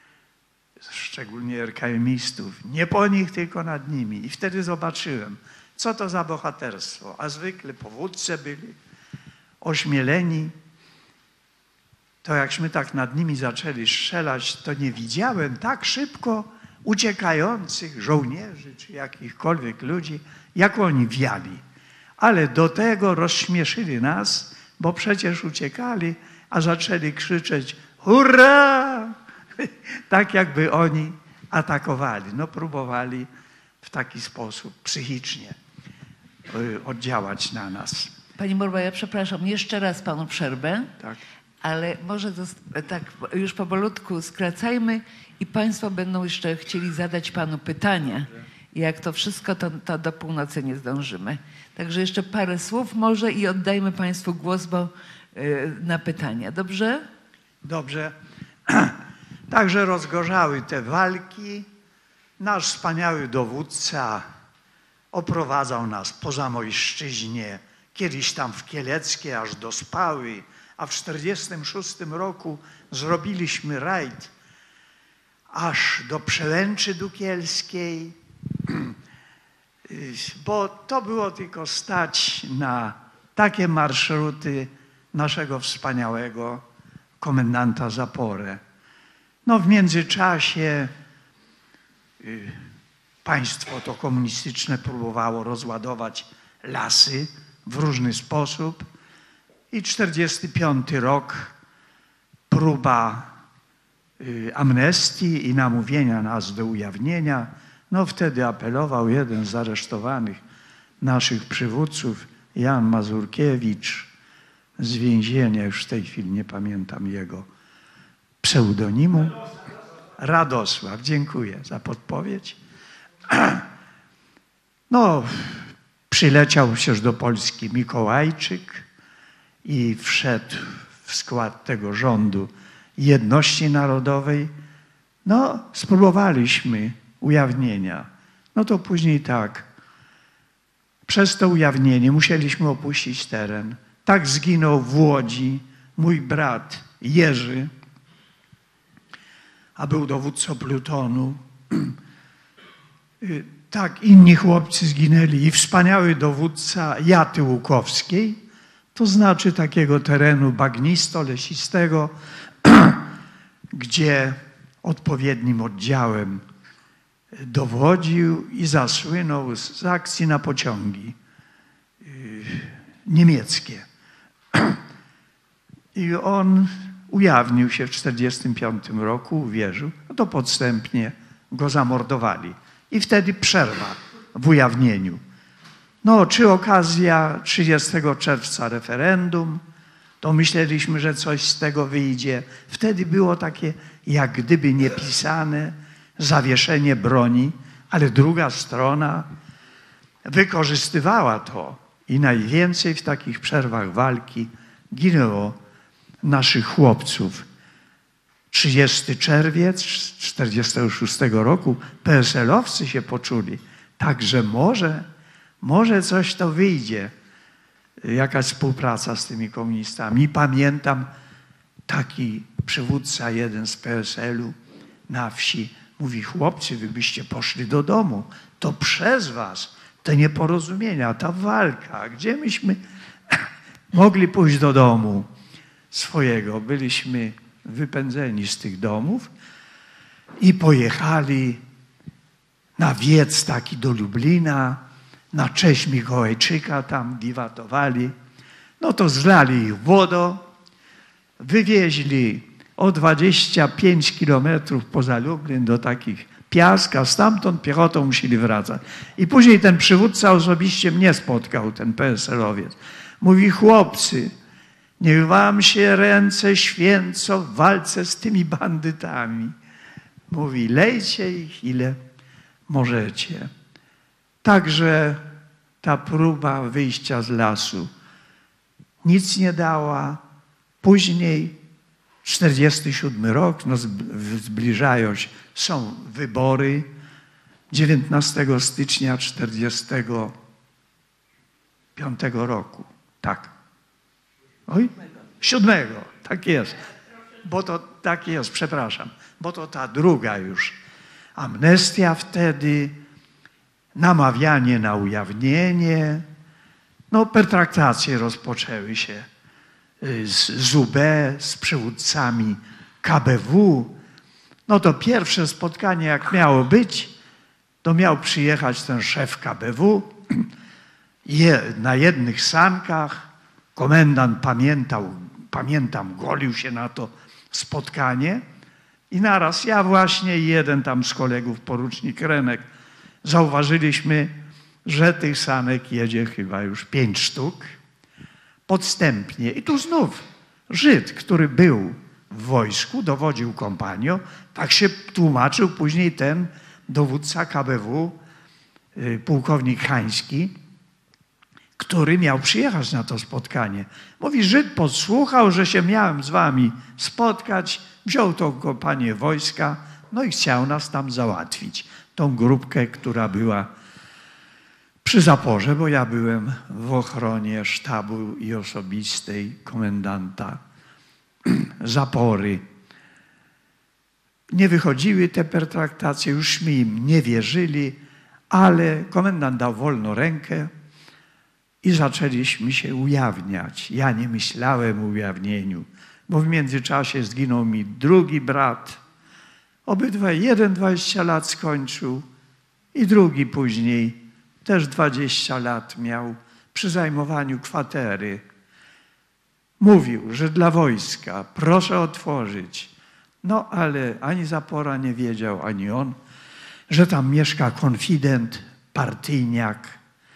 [SPEAKER 3] szczególnie RKM-istów, nie po nich, tylko nad nimi. I wtedy zobaczyłem, co to za bohaterstwo. A zwykle powódcy byli ośmieleni. To jakśmy tak nad nimi zaczęli strzelać, to nie widziałem tak szybko uciekających żołnierzy czy jakichkolwiek ludzi, jak oni wiali. Ale do tego rozśmieszyli nas, bo przecież uciekali, a zaczęli krzyczeć hurra! Tak jakby oni atakowali. No próbowali w taki sposób psychicznie oddziałać na nas.
[SPEAKER 2] Pani Morba, ja przepraszam, jeszcze raz Panu przerwę.
[SPEAKER 3] Tak.
[SPEAKER 2] Ale może tak już powolutku skracajmy i Państwo będą jeszcze chcieli zadać Panu pytania. I jak to wszystko, to do północy nie zdążymy. Także jeszcze parę słów może i oddajmy Państwu głos na pytania. Dobrze?
[SPEAKER 3] Dobrze. Także rozgorzały te walki. Nasz wspaniały dowódca oprowadzał nas po Zamojszczyźnie, kiedyś tam w Kieleckie, aż do Spały, a w 1946 roku zrobiliśmy rajd aż do Przełęczy Dukielskiej, bo to było tylko stać na takie marszruty naszego wspaniałego komendanta Zaporę. No w międzyczasie państwo to komunistyczne próbowało rozładować lasy w różny sposób i 1945 rok próba amnestii i namówienia nas do ujawnienia. No wtedy apelował jeden z aresztowanych naszych przywódców, Jan Mazurkiewicz, z więzienia, już w tej chwili nie pamiętam jego pseudonimu. Radosław, dziękuję za podpowiedź. No, przyleciał przecież do Polski Mikołajczyk i wszedł w skład tego rządu jedności narodowej. No, spróbowaliśmy ujawnienia. No to później tak, przez to ujawnienie musieliśmy opuścić teren. Tak zginął w Łodzi mój brat Jerzy, a był dowódcą plutonu. Tak inni chłopcy zginęli i wspaniały dowódca Jaty Łukowskiej, to znaczy takiego terenu bagnisto-lesistego, gdzie odpowiednim oddziałem dowodził i zasłynął z akcji na pociągi niemieckie. I on ujawnił się w 1945 roku, uwierzył, no to podstępnie go zamordowali. I wtedy przerwa w ujawnieniu. No, czy okazja 30 czerwca referendum, to myśleliśmy, że coś z tego wyjdzie. Wtedy było takie, jak gdyby niepisane, zawieszenie broni, ale druga strona wykorzystywała to i najwięcej w takich przerwach walki ginęło naszych chłopców. 30 czerwiec 1946 roku PSL-owcy się poczuli, także może coś to wyjdzie. jakaś współpraca z tymi komunistami. I pamiętam, taki przywódca jeden z PSL-u na wsi mówi: chłopcy, wy byście poszli do domu, to przez was te nieporozumienia, ta walka, gdzie myśmy mogli pójść do domu swojego. Byliśmy wypędzeni z tych domów i pojechali na wiec taki do Lublina, na cześć Mikołajczyka tam wiwatowali. No to zlali ich wodą, wywieźli o 25 kilometrów poza Lublin do takich Piask, a stamtąd piechotą musieli wracać. I później ten przywódca osobiście mnie spotkał, ten PSL-owiec. Mówi: chłopcy, niech wam się ręce święcą w walce z tymi bandytami. Mówi: lejcie ich ile możecie. Także ta próba wyjścia z lasu nic nie dała. Później 47 rok, no zbliżają się, są wybory 19 stycznia 45 roku. Tak. Oj? 7, tak jest. Bo to tak jest, przepraszam. Bo to ta druga już. Amnestia wtedy, namawianie na ujawnienie. No, pertraktacje rozpoczęły się z UB, z przywódcami KBW. No to pierwsze spotkanie, jak miało być, to miał przyjechać ten szef KBW. Na jednych sankach komendant pamiętam, golił się na to spotkanie i naraz ja właśnie i jeden tam z kolegów, porucznik Renek, zauważyliśmy, że tych sanek jedzie chyba już 5 sztuk. Podstępnie. I tu znów Żyd, który był w wojsku, dowodził kompanią, tak się tłumaczył później ten dowódca KBW, pułkownik Hański, który miał przyjechać na to spotkanie. Mówi: Żyd podsłuchał, że się miałem z wami spotkać, wziął tą kompanię wojska, no i chciał nas tam załatwić. Tą grupkę, która była przy zaporze, bo ja byłem w ochronie sztabu i osobistej komendanta zapory. Nie wychodziły te pertraktacje, jużśmy im nie wierzyli, ale komendant dał wolną rękę i zaczęliśmy się ujawniać. Ja nie myślałem o ujawnieniu, bo w międzyczasie zginął mi drugi brat. Obydwaj, jeden 20 lat skończył i drugi później też 20 lat miał przy zajmowaniu kwatery. Mówił, że dla wojska proszę otworzyć. No ale ani zapora nie wiedział, ani on, że tam mieszka konfident, partyjniak,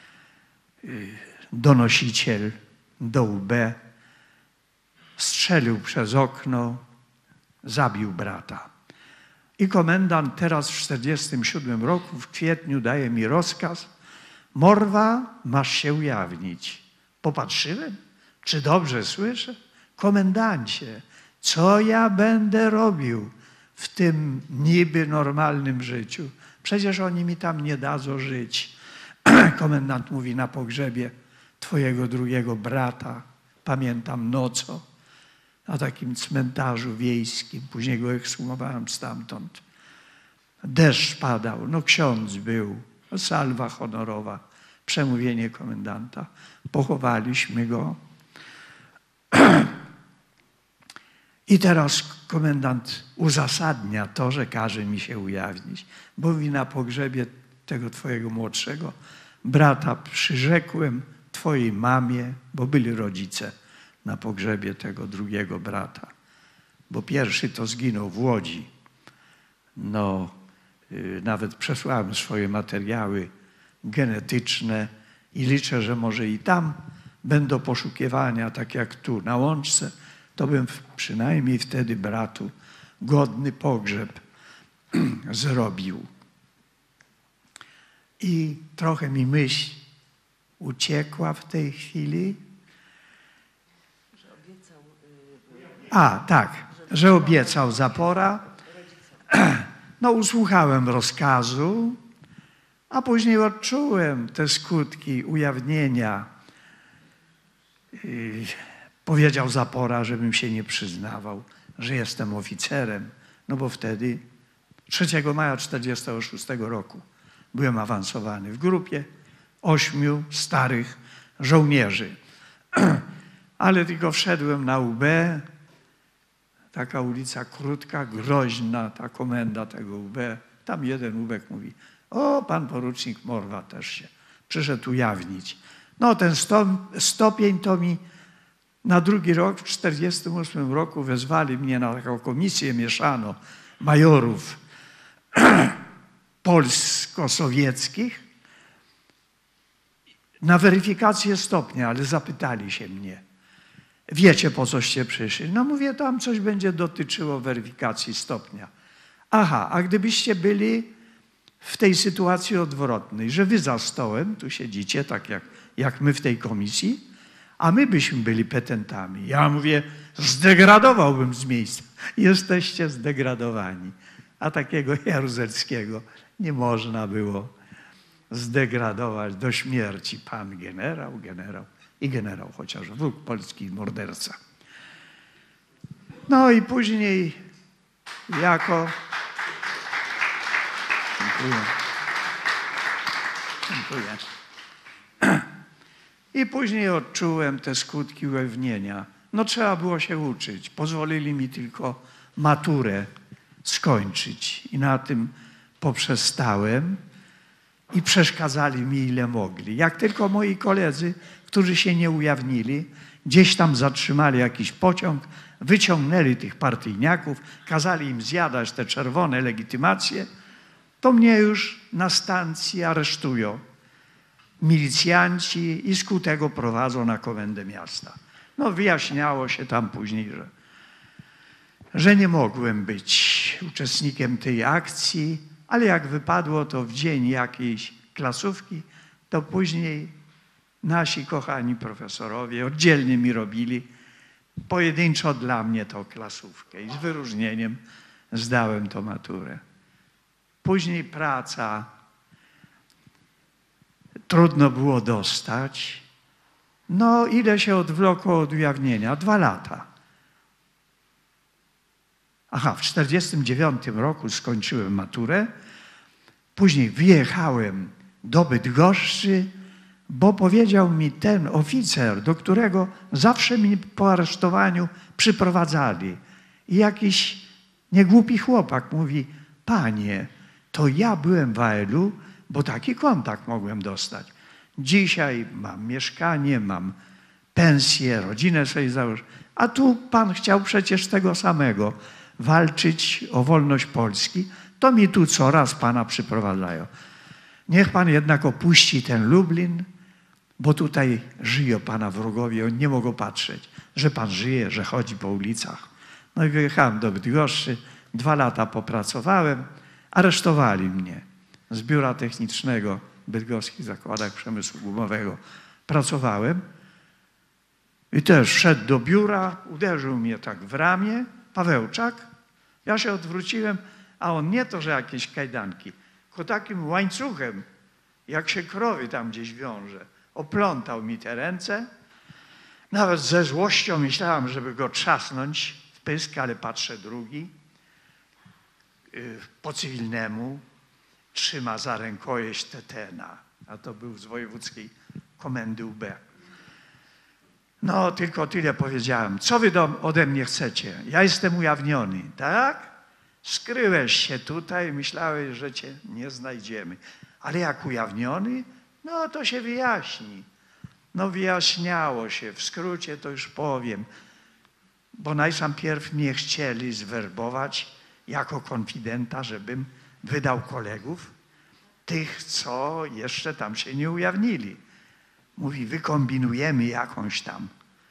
[SPEAKER 3] donosiciel do UB. Strzelił przez okno, zabił brata. I komendant teraz w 1947 roku, w kwietniu, daje mi rozkaz: Morwa, masz się ujawnić. Popatrzyłem, czy dobrze słyszę? Komendancie, co ja będę robił w tym niby normalnym życiu? Przecież oni mi tam nie dadzą żyć. Komendant mówi: na pogrzebie twojego drugiego brata, pamiętam nocą, na takim cmentarzu wiejskim, później go ekshumowałem stamtąd. Deszcz padał, no ksiądz był, salwa honorowa, przemówienie komendanta. Pochowaliśmy go. I teraz komendant uzasadnia to, że każe mi się ujawnić, bo mówi: na pogrzebie tego twojego młodszego brata przyrzekłem twojej mamie, bo byli rodzice na pogrzebie tego drugiego brata, bo pierwszy to zginął w Łodzi. No, nawet przesłałem swoje materiały genetyczne i liczę, że może i tam będą poszukiwania, tak jak tu na Łączce, to bym przynajmniej wtedy bratu godny pogrzeb zrobił. I trochę mi myśl uciekła w tej chwili. Tak, że obiecał zapora. No, usłuchałem rozkazu, a później odczułem te skutki ujawnienia. powiedział zapora, żebym się nie przyznawał, że jestem oficerem, no bo wtedy 3 maja 1946 roku byłem awansowany w grupie 8 starych żołnierzy. Ale tylko wszedłem na UB, taka ulica krótka, groźna, ta komenda tego UB. Tam jeden ubek mówi: o, pan porucznik Morwa też się przyszedł ujawnić. No ten stopień to mi na drugi rok, w 1948 roku wezwali mnie na taką komisję mieszaną majorów polsko-sowieckich na weryfikację stopnia, ale zapytali się mnie: wiecie, po coście przyszli? No mówię, tam coś będzie dotyczyło weryfikacji stopnia. Aha, a gdybyście byli w tej sytuacji odwrotnej, że wy za stołem, tu siedzicie, tak jak my w tej komisji, a my byśmy byli petentami. Ja mówię, zdegradowałbym z miejsca. Jesteście zdegradowani. A takiego Jaruzelskiego nie można było zdegradować do śmierci. Pan generał i generał chociaż wróg polski, morderca. No i później jako... Dziękuję. I później odczułem te skutki ujawnienia. No trzeba było się uczyć. Pozwolili mi tylko maturę skończyć i na tym poprzestałem i przeszkadzali mi ile mogli. Jak tylko moi koledzy, którzy się nie ujawnili, gdzieś tam zatrzymali jakiś pociąg, wyciągnęli tych partyjniaków, kazali im zjadać te czerwone legitymacje, to mnie już na stacji aresztują milicjanci i z tego prowadzą na komendę miasta. No wyjaśniało się tam później, że nie mogłem być uczestnikiem tej akcji, ale jak wypadło to w dzień jakiejś klasówki, to później nasi kochani profesorowie oddzielnie mi robili pojedynczo dla mnie tą klasówkę i z wyróżnieniem zdałem tą maturę. Później praca trudno było dostać. No ile się odwlokło od ujawnienia? 2 lata. Aha, w 1949 roku skończyłem maturę. Później wyjechałem do Bydgoszczy, bo powiedział mi ten oficer, do którego zawsze mnie po aresztowaniu przyprowadzali. I jakiś niegłupi chłopak mówi: panie, to ja byłem w AL-u, bo taki kontakt mogłem dostać. Dzisiaj mam mieszkanie, mam pensję, rodzinę sobie założyć. A tu pan chciał przecież tego samego, walczyć o wolność Polski, to mi tu coraz pana przyprowadzają. Niech pan jednak opuści ten Lublin, bo tutaj żyją pana wrogowie, oni nie mogą patrzeć, że pan żyje, że chodzi po ulicach. No i wyjechałem do Bydgoszczy, 2 lata popracowałem, aresztowali mnie z Biura Technicznego w Bydgoskich Zakładach Przemysłu Gumowego. Pracowałem i też wszedł do biura, uderzył mnie tak w ramię, Pawełczak. Ja się odwróciłem, a on nie to, że jakieś kajdanki, tylko takim łańcuchem, jak się krowy tam gdzieś wiąże. Oplątał mi te ręce. Nawet ze złością myślałem, żeby go trzasnąć w pysk, ale patrzę drugi. Po cywilnemu trzyma za rękojeść Tetena, a to był z wojewódzkiej komendy UB. No, tylko tyle powiedziałem. Co wy ode mnie chcecie? Ja jestem ujawniony, tak? Skryłeś się tutaj, myślałeś, że cię nie znajdziemy. Ale jak ujawniony, no to się wyjaśni. No wyjaśniało się, w skrócie to już powiem. Bo najpierw mnie chcieli zwerbować jako konfidenta, żebym wydał kolegów, tych, co jeszcze tam się nie ujawnili. Mówi, wykombinujemy jakąś tam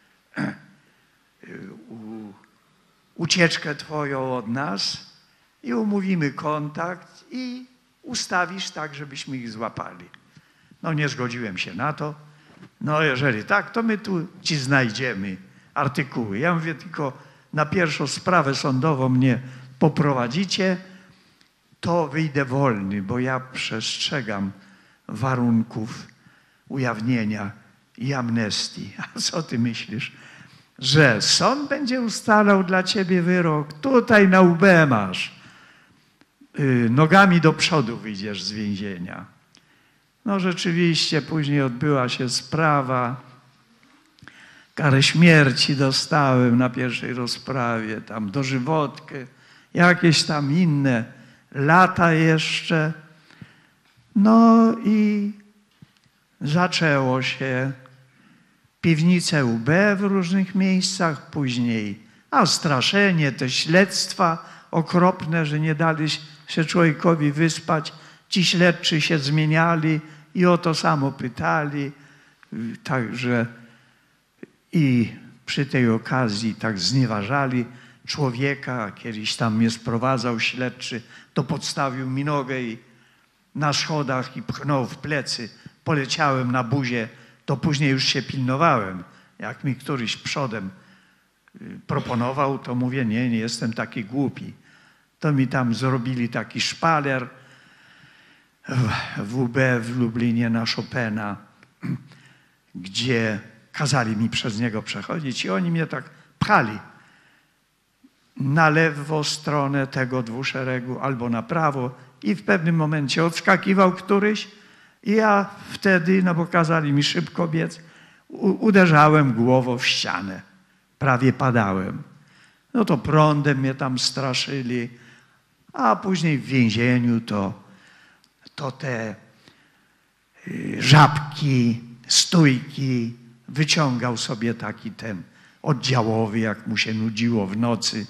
[SPEAKER 3] ucieczkę twoją od nas i umówimy kontakt i ustawisz tak, żebyśmy ich złapali. No nie zgodziłem się na to. No jeżeli tak, to my tu ci znajdziemy artykuły. Ja mówię, tylko na pierwszą sprawę sądową mnie poprowadzicie, to wyjdę wolny, bo ja przestrzegam warunków ujawnienia i amnestii. A co ty myślisz? Że sąd będzie ustalał dla ciebie wyrok? Tutaj na łbie masz. Nogami do przodu wyjdziesz z więzienia. No rzeczywiście później odbyła się sprawa. Karę śmierci dostałem na pierwszej rozprawie, tam dożywotkę, jakieś tam inne lata jeszcze. No i zaczęło się piwnice UB w różnych miejscach, później straszenie, te śledztwa okropne, że nie dali się człowiekowi wyspać. Ci śledczy się zmieniali i o to samo pytali. Także i przy tej okazji tak znieważali człowieka. Kiedyś tam mnie sprowadzał śledczy, to podstawił mi nogę i na schodach i pchnął w plecy. Poleciałem na buzię, to później już się pilnowałem. Jak mi któryś przodem proponował, to mówię, nie jestem taki głupi. To mi tam zrobili taki szpaler w UB w Lublinie na Chopina, gdzie kazali mi przez niego przechodzić i oni mnie tak pchali na lewą stronę tego dwuszeregu albo na prawo i w pewnym momencie odskakiwał któryś i ja wtedy, bo kazali mi szybko biec, uderzałem głową w ścianę. Prawie padałem. No to prądem mnie tam straszyli, a później w więzieniu to te żabki, stójki wyciągał sobie taki ten oddziałowy, jak mu się nudziło w nocy,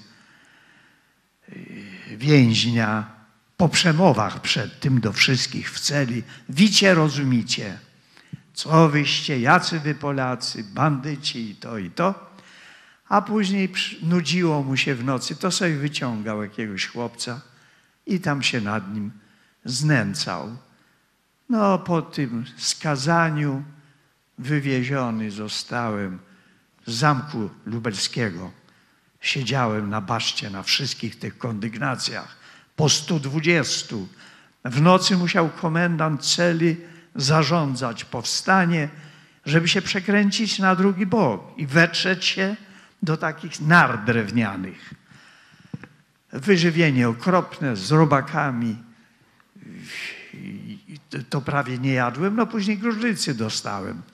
[SPEAKER 3] więźnia po przemowach przed tym do wszystkich w celi. Wicie, rozumicie, co wyście, jacy wy Polacy, bandyci i to. A później nudziło mu się w nocy, to sobie wyciągał jakiegoś chłopca i tam się nad nim znęcał. No po tym skazaniu wywieziony zostałem z Zamku Lubelskiego. Siedziałem na baszcie na wszystkich tych kondygnacjach. Po 120. W nocy musiał komendant celi zarządzać powstanie, żeby się przekręcić na drugi bok i wetrzeć się do takich nar drewnianych. Wyżywienie okropne z robakami. To prawie nie jadłem, no później gruźlicy dostałem.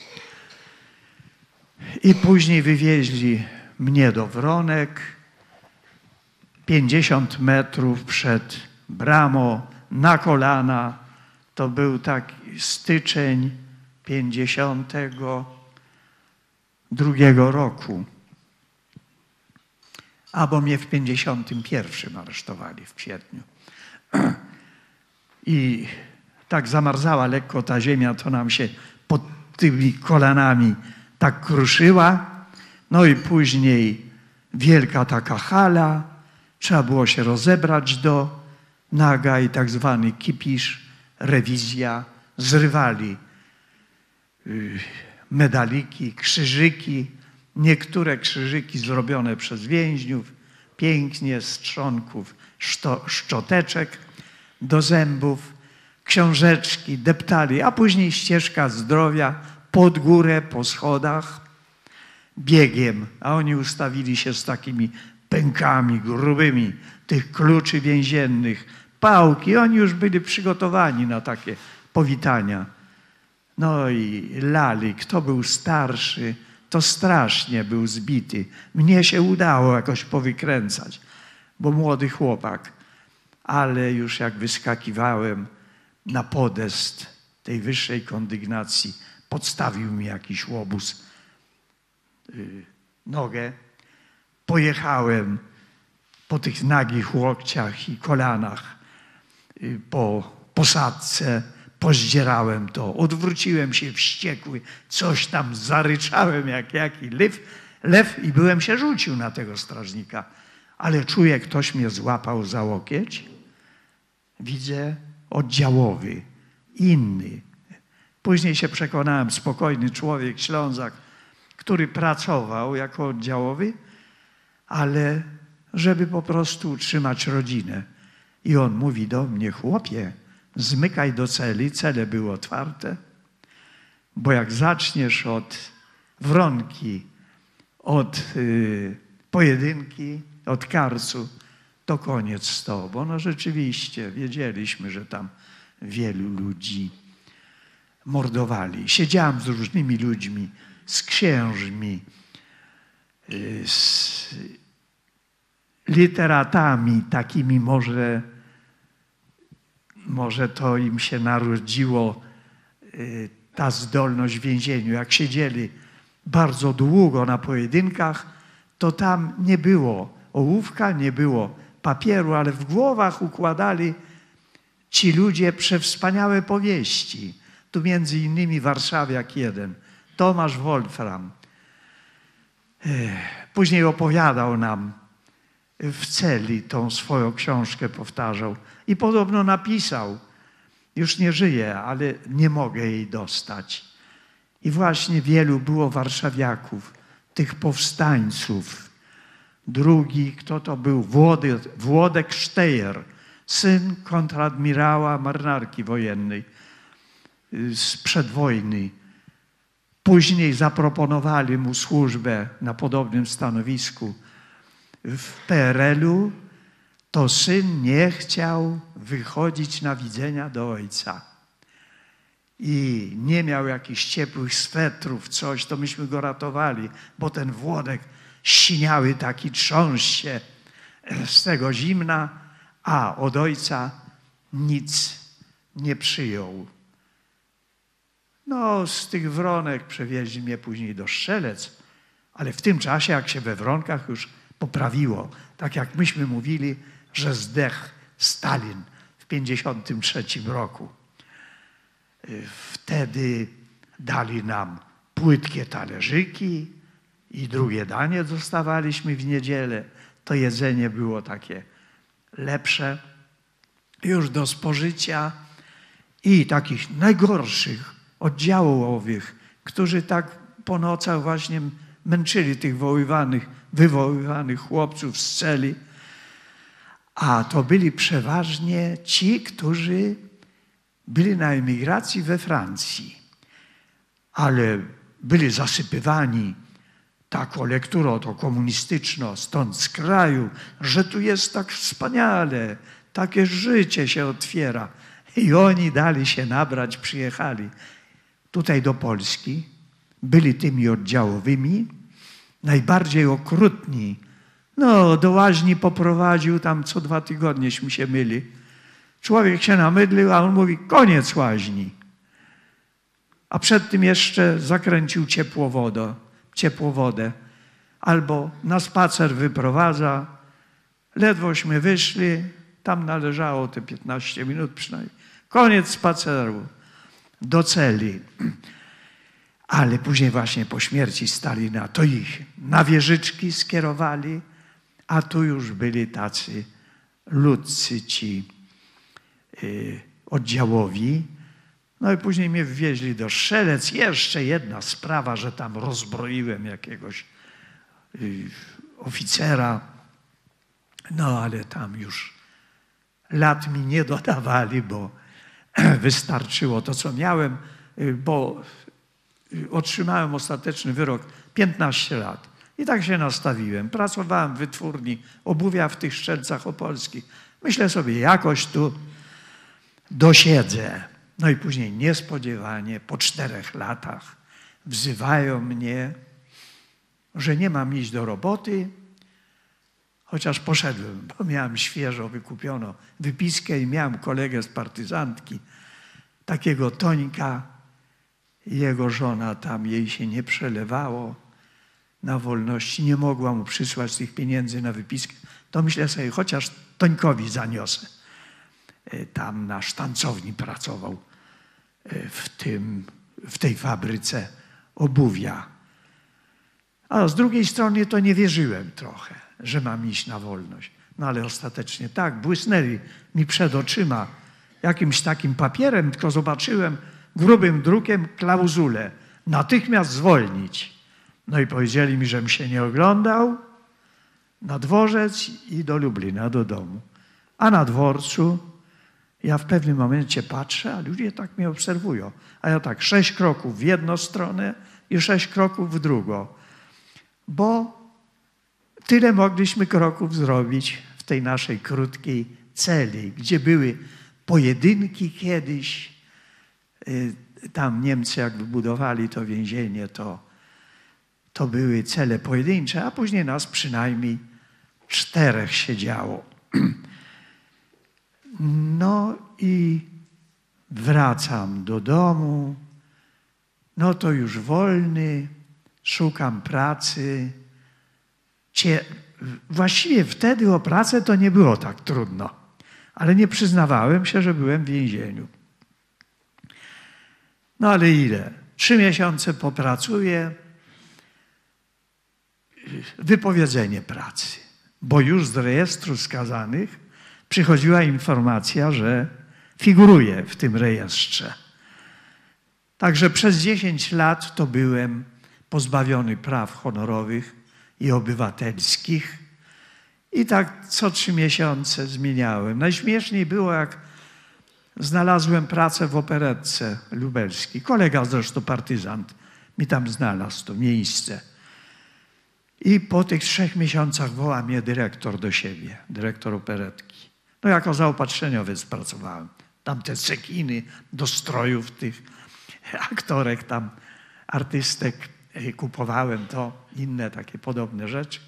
[SPEAKER 3] I później wywieźli mnie do Wronek, 50 metrów przed bramą, na kolana. To był taki styczeń 52 roku. Albo mnie w 51 aresztowali w kwietniu. I tak zamarzała lekko ta ziemia, to nam się pod tymi kolanami tak kruszyła. No i później wielka taka hala, trzeba było się rozebrać do naga i tak zwany kipisz, rewizja. Zrywali medaliki, krzyżyki, niektóre krzyżyki zrobione przez więźniów, pięknie z trzonków, szczoteczek do zębów, książeczki deptali, a później ścieżka zdrowia pod górę, po schodach, biegiem, a oni ustawili się z takimi pękami grubymi tych kluczy więziennych, pałki, oni już byli przygotowani na takie powitania. No i lali, kto był starszy, to strasznie był zbity. Mnie się udało jakoś powykręcać, bo młody chłopak, ale już jak wyskakiwałem na podest tej wyższej kondygnacji, podstawił mi jakiś łobuz nogę. Pojechałem po tych nagich łokciach i kolanach po posadzce, pozdzierałem to, odwróciłem się wściekły, coś tam zaryczałem jak jaki lew i byłem się rzucił na tego strażnika. Ale czuję, ktoś mnie złapał za łokieć. Widzę oddziałowy, inny. Później się przekonałem, spokojny człowiek, Ślązak, który pracował jako oddziałowy, ale żeby po prostu utrzymać rodzinę. I on mówi do mnie, chłopie, zmykaj do celi, cele były otwarte. Bo jak zaczniesz od wronki, od pojedynki, od karcu, to koniec z tobą. No rzeczywiście, wiedzieliśmy, że tam wielu ludzi mordowali. Siedziałem z różnymi ludźmi, z księżmi, z literatami takimi, może to im się narodziło ta zdolność w więzieniu. Jak siedzieli bardzo długo na pojedynkach, to tam nie było ołówka, nie było papieru, ale w głowach układali ci ludzie przewspaniałe powieści. Tu między innymi warszawiak jeden, Tomasz Wolfram. Później opowiadał nam w celi tą swoją książkę, powtarzał. I podobno napisał, już nie żyje, ale nie mogę jej dostać. I właśnie wielu było warszawiaków, tych powstańców. Drugi, kto to był? Włodek Sztejer, syn kontradmirała marynarki wojennej sprzed wojny. Później zaproponowali mu służbę na podobnym stanowisku w PRL-u. To syn nie chciał wychodzić na widzenia do ojca. I nie miał jakichś ciepłych swetrów, coś, to myśmy go ratowali, bo ten Włodek siniały taki, trząsł się z tego zimna, a od ojca nic nie przyjął. No, z tych Wronek przewieźli mnie później do Strzelec, ale w tym czasie, jak się we Wronkach już poprawiło, tak jak myśmy mówili, że zdechł Stalin w 1953 roku. Wtedy dali nam płytkie talerzyki i drugie danie dostawaliśmy w niedzielę. To jedzenie było takie lepsze już do spożycia i takich najgorszych oddziałowych, którzy tak po nocach właśnie męczyli tych wywoływanych chłopców z celi. A to byli przeważnie ci, którzy byli na emigracji we Francji, ale byli zasypywani taką lekturą to komunistyczną, stąd z kraju, że tu jest tak wspaniale, takie życie się otwiera. I oni dali się nabrać, przyjechali tutaj do Polski, byli tymi oddziałowymi, najbardziej okrutni. No, do łaźni poprowadził, tam co 2 tygodnieśmy się myli. Człowiek się namydlił, a on mówi, koniec łaźni. A przed tym jeszcze zakręcił ciepłowodę. Albo na spacer wyprowadza. Ledwośmy wyszli, tam należało te 15 minut przynajmniej. Koniec spaceru do celi. Ale później właśnie po śmierci Stalina to ich na wieżyczki skierowali, a tu już byli tacy ludcy ci oddziałowi. No i później mnie wwieźli do Strzelec. Jeszcze jedna sprawa, że tam rozbroiłem jakiegoś oficera. No ale tam już lat mi nie dodawali, bo wystarczyło to, co miałem, bo otrzymałem ostateczny wyrok 15 lat. I tak się nastawiłem. Pracowałem w wytwórni obuwia w tych Strzelcach Opolskich. Myślę sobie, jakoś tu dosiedzę. No i później niespodziewanie, po 4 latach wzywają mnie, że nie mam iść do roboty, chociaż poszedłem, bo miałem świeżo wykupioną wypiskę i miałem kolegę z partyzantki, takiego Tońka. Jego żona tam, jej się nie przelewało na wolności, nie mogła mu przysłać tych pieniędzy na wypiskę. To myślę sobie, chociaż Tońkowi zaniosę. Tam na sztancowni pracował w tej fabryce obuwia. A z drugiej strony to nie wierzyłem trochę, że mam iść na wolność. No ale ostatecznie tak, błysnęli mi przed oczyma jakimś takim papierem, tylko zobaczyłem grubym drukiem klauzulę. Natychmiast zwolnić. No i powiedzieli mi, żebym się nie oglądał na dworzec i do Lublina, do domu. A na dworcu Ja w pewnym momencie patrzę, a ludzie tak mnie obserwują. A ja tak 6 kroków w jedną stronę i 6 kroków w drugą. Bo tyle mogliśmy kroków zrobić w tej naszej krótkiej celi, gdzie były pojedynki kiedyś. Tam Niemcy jak wybudowali to więzienie, to były cele pojedyncze, a później nas przynajmniej 4 siedziało. No i wracam do domu, no to już wolny, szukam pracy. Właściwie wtedy o pracę to nie było tak trudno, ale nie przyznawałem się, że byłem w więzieniu. No ale ile? 3 miesiące popracuję, wypowiedzenie pracy, bo już z rejestru skazanych przychodziła informacja, że figuruję w tym rejestrze. Także przez 10 lat to byłem pozbawiony praw honorowych i obywatelskich i tak co 3 miesiące zmieniałem. Najśmieszniej było, jak znalazłem pracę w operetce lubelskiej. Kolega zresztą partyzant mi tam znalazł to miejsce. I po tych 3 miesiącach woła mnie dyrektor do siebie, dyrektor operetki. No jako zaopatrzeniowiec pracowałem. Tam te cekiny do strojów tych aktorek, tam artystek kupowałem to, inne takie podobne rzeczy.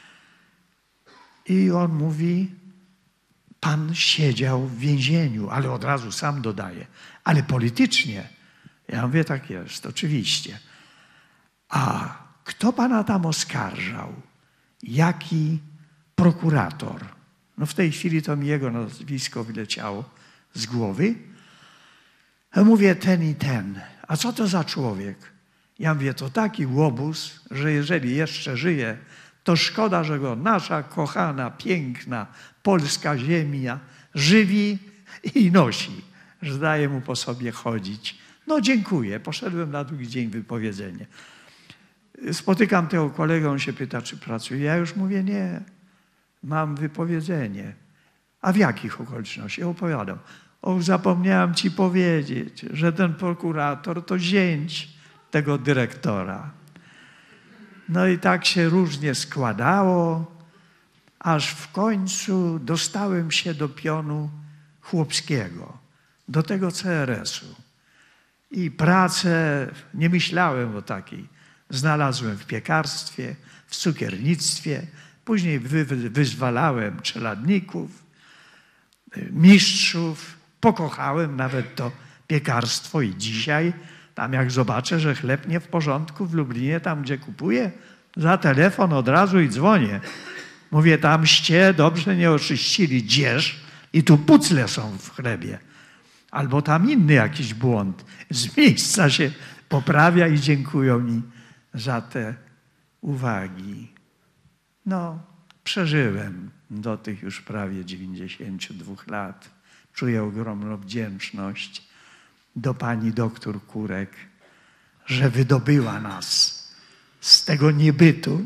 [SPEAKER 3] I on mówi, pan siedział w więzieniu, ale od razu sam dodaje, ale politycznie. Ja mówię, tak jest, oczywiście. A kto pana tam oskarżał? Jaki prokurator? No w tej chwili to mi jego nazwisko wyleciało z głowy. Ja mówię, ten i ten. A co to za człowiek? Ja mówię, to taki łobuz, że jeżeli jeszcze żyje, to szkoda, że go nasza kochana, piękna polska ziemia żywi i nosi, że daje mu po sobie chodzić. No dziękuję, poszedłem na drugi dzień wypowiedzenie. Spotykam tego kolegę, on się pyta, czy pracuje. Ja już mówię, nie, mam wypowiedzenie. A w jakich okolicznościach? Ja opowiadam. O, zapomniałem ci powiedzieć, że ten prokurator to zięć tego dyrektora. No i tak się różnie składało, aż w końcu dostałem się do pionu chłopskiego, do tego CRS-u. I pracę, nie myślałem o takiej, znalazłem w piekarstwie, w cukiernictwie, później wyzwalałem czeladników, mistrzów, pokochałem nawet to piekarstwo i dzisiaj tam jak zobaczę, że chleb nie w porządku w Lublinie, tam gdzie kupuję, za telefon od razu i dzwonię. Mówię, tamście dobrze nie oczyścili dzież i tu pucle są w chlebie. Albo tam inny jakiś błąd. Z miejsca się poprawia i dziękują mi za te uwagi. No, przeżyłem do tych już prawie 92 lat. Czuję ogromną wdzięczność do pani doktor Kurek, że wydobyła nas z tego niebytu,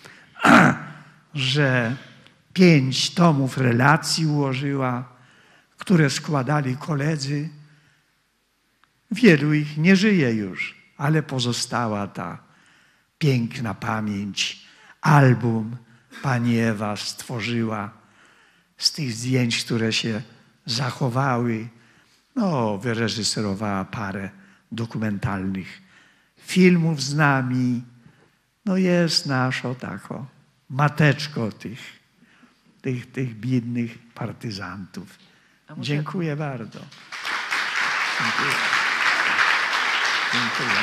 [SPEAKER 3] że 5 tomów relacji ułożyła, które składali koledzy. Wielu ich nie żyje już, ale pozostała ta piękna pamięć. Album pani Ewa stworzyła z tych zdjęć, które się zachowały. No, wyreżyserowała parę dokumentalnych filmów z nami. No jest naszą taką mateczką tych biednych partyzantów. Dziękuję bardzo. Dziękuję. Dziękuję.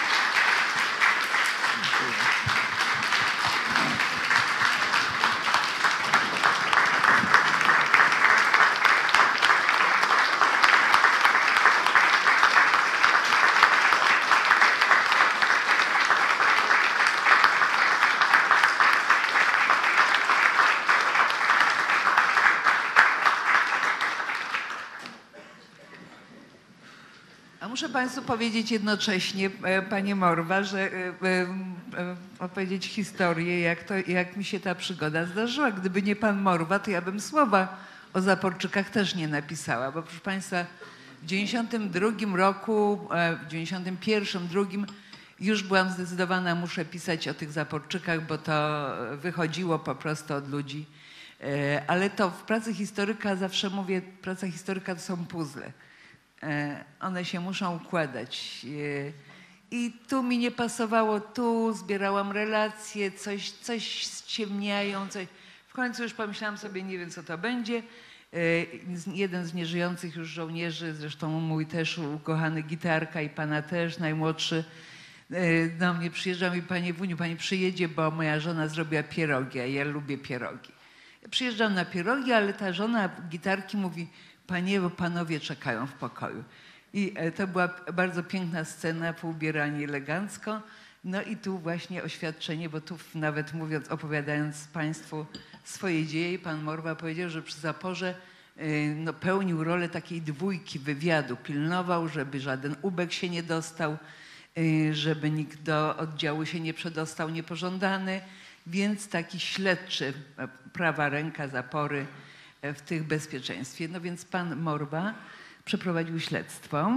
[SPEAKER 2] Muszę Państwu powiedzieć jednocześnie, Panie Morwa, że opowiedzieć historię, jak mi się ta przygoda zdarzyła. Gdyby nie Pan Morwa, to ja bym słowa o Zaporczykach też nie napisała, bo proszę Państwa, w 92 roku, w 91, drugim już byłam zdecydowana, muszę pisać o tych Zaporczykach, bo to wychodziło po prostu od ludzi. Ale to w pracy historyka, zawsze mówię, praca historyka to są puzzle. One się muszą układać. I tu mi nie pasowało, tu zbierałam relacje, coś ściemniają, coś. W końcu już pomyślałam sobie, nie wiem co to będzie. Jeden z nieżyjących już żołnierzy, zresztą mój też ukochany gitarka i pana też, najmłodszy, do mnie przyjeżdżał i panie Wuniu, pani przyjedzie, bo moja żona zrobiła pierogi, a ja lubię pierogi. Przyjeżdżam na pierogi, ale ta żona gitarki mówi, panie, bo panowie czekają w pokoju. I to była bardzo piękna scena, poubierani elegancko. No i tu właśnie oświadczenie, bo tu nawet mówiąc, opowiadając Państwu swoje dzieje, pan Morwa powiedział, że przy zaporze no, pełnił rolę takiej dwójki wywiadu. Pilnował, żeby żaden ubek się nie dostał, żeby nikt do oddziału się nie przedostał niepożądany. Więc taki śledczy, prawa ręka zapory w tych bezpieczeństwie. No więc pan Morwa przeprowadził śledztwo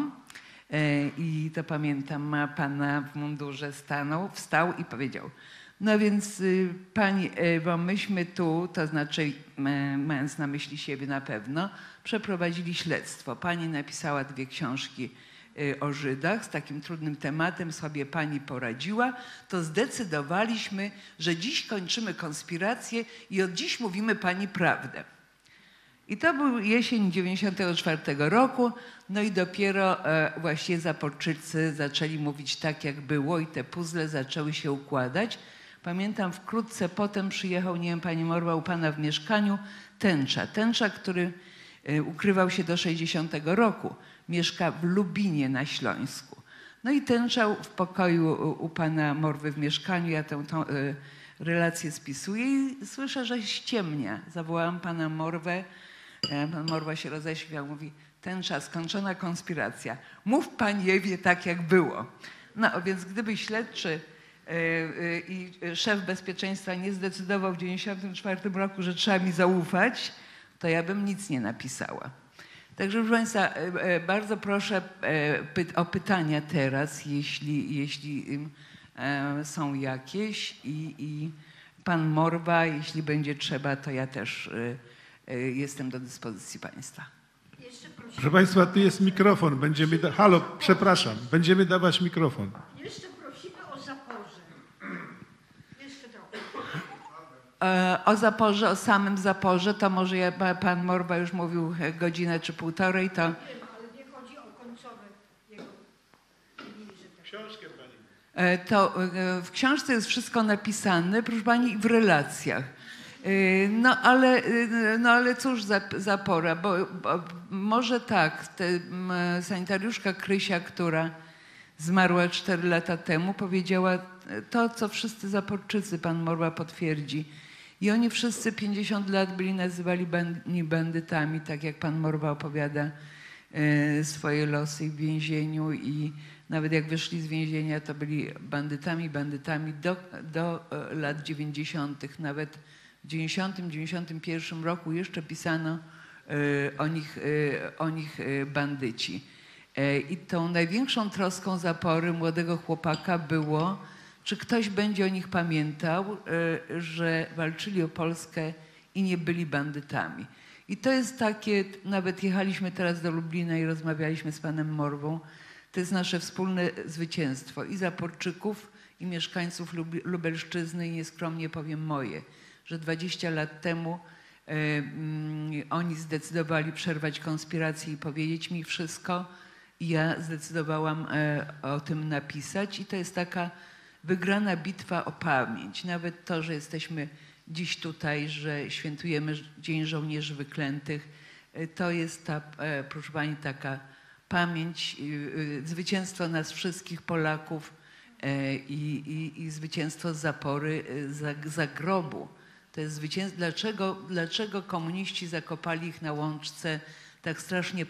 [SPEAKER 2] i to pamiętam, ma pana w mundurze wstał i powiedział, no więc pani Ewo, myśmy tu, to znaczy mając na myśli siebie na pewno, przeprowadzili śledztwo. Pani napisała 2 książki o Żydach, z takim trudnym tematem sobie pani poradziła, to zdecydowaliśmy, że dziś kończymy konspirację i od dziś mówimy pani prawdę. I to był jesień 94 roku, no i dopiero właśnie Zaporczycy zaczęli mówić tak, jak było i te puzzle zaczęły się układać. Pamiętam, wkrótce potem przyjechał, nie wiem, pani Morwa, u pana w mieszkaniu Tęcza, który ukrywał się do 60 roku. Mieszka w Lubinie na Śląsku. No i Tęczał w pokoju u pana Morwy w mieszkaniu, ja tę relację spisuję i słyszę, że ściemnia. Zawołałam pana Morwę, pan Morwa się roześmiał, mówi, Tęcza, skończona konspiracja. Mów pani Ewie tak, jak było. No więc gdyby śledczy i szef bezpieczeństwa nie zdecydował w 94 roku, że trzeba mi zaufać, to ja bym nic nie napisała. Także proszę Państwa, bardzo proszę o pytania teraz, jeśli są jakieś i pan Morwa, jeśli będzie trzeba, to ja też jestem do dyspozycji Państwa.
[SPEAKER 4] Proszę Państwa, tu jest mikrofon. Halo, przepraszam, będziemy dawać mikrofon.
[SPEAKER 5] Jeszcze prosimy o zaporze. Jeszcze trochę.
[SPEAKER 2] O zaporze, o samym zaporze, to może pan Morwa już mówił godzinę czy półtorej, to...
[SPEAKER 5] Wiem, ale nie chodzi o końcowe jego
[SPEAKER 4] Książkę pani.
[SPEAKER 2] To w książce jest wszystko napisane, proszę pani, w relacjach. No ale cóż zapora, bo może tak, sanitariuszka Krysia, która zmarła 4 lata temu, powiedziała to, co wszyscy Zaporczycy, pan Morwa potwierdzi. I oni wszyscy 50 lat byli nazywali bandytami, tak jak pan Morwa opowiada swoje losy w więzieniu i nawet jak wyszli z więzienia, to byli bandytami do lat 90. Nawet w 90-91 roku jeszcze pisano o nich bandyci. I tą największą troską zapory młodego chłopaka było, czy ktoś będzie o nich pamiętał, że walczyli o Polskę i nie byli bandytami. I to jest takie, nawet jechaliśmy teraz do Lublina i rozmawialiśmy z panem Morwą, to jest nasze wspólne zwycięstwo i Zaporczyków, i mieszkańców Lubelszczyzny, i nieskromnie powiem moje, że 20 lat temu oni zdecydowali przerwać konspirację i powiedzieć mi wszystko. I ja zdecydowałam o tym napisać i to jest taka wygrana bitwa o pamięć. Nawet to, że jesteśmy dziś tutaj, że świętujemy Dzień Żołnierzy Wyklętych, to jest ta, proszę pani, taka pamięć, zwycięstwo nas wszystkich Polaków i zwycięstwo zapory, zagrobu. To jest zwycięstwo. Dlaczego komuniści zakopali ich na Łączce, tak strasznie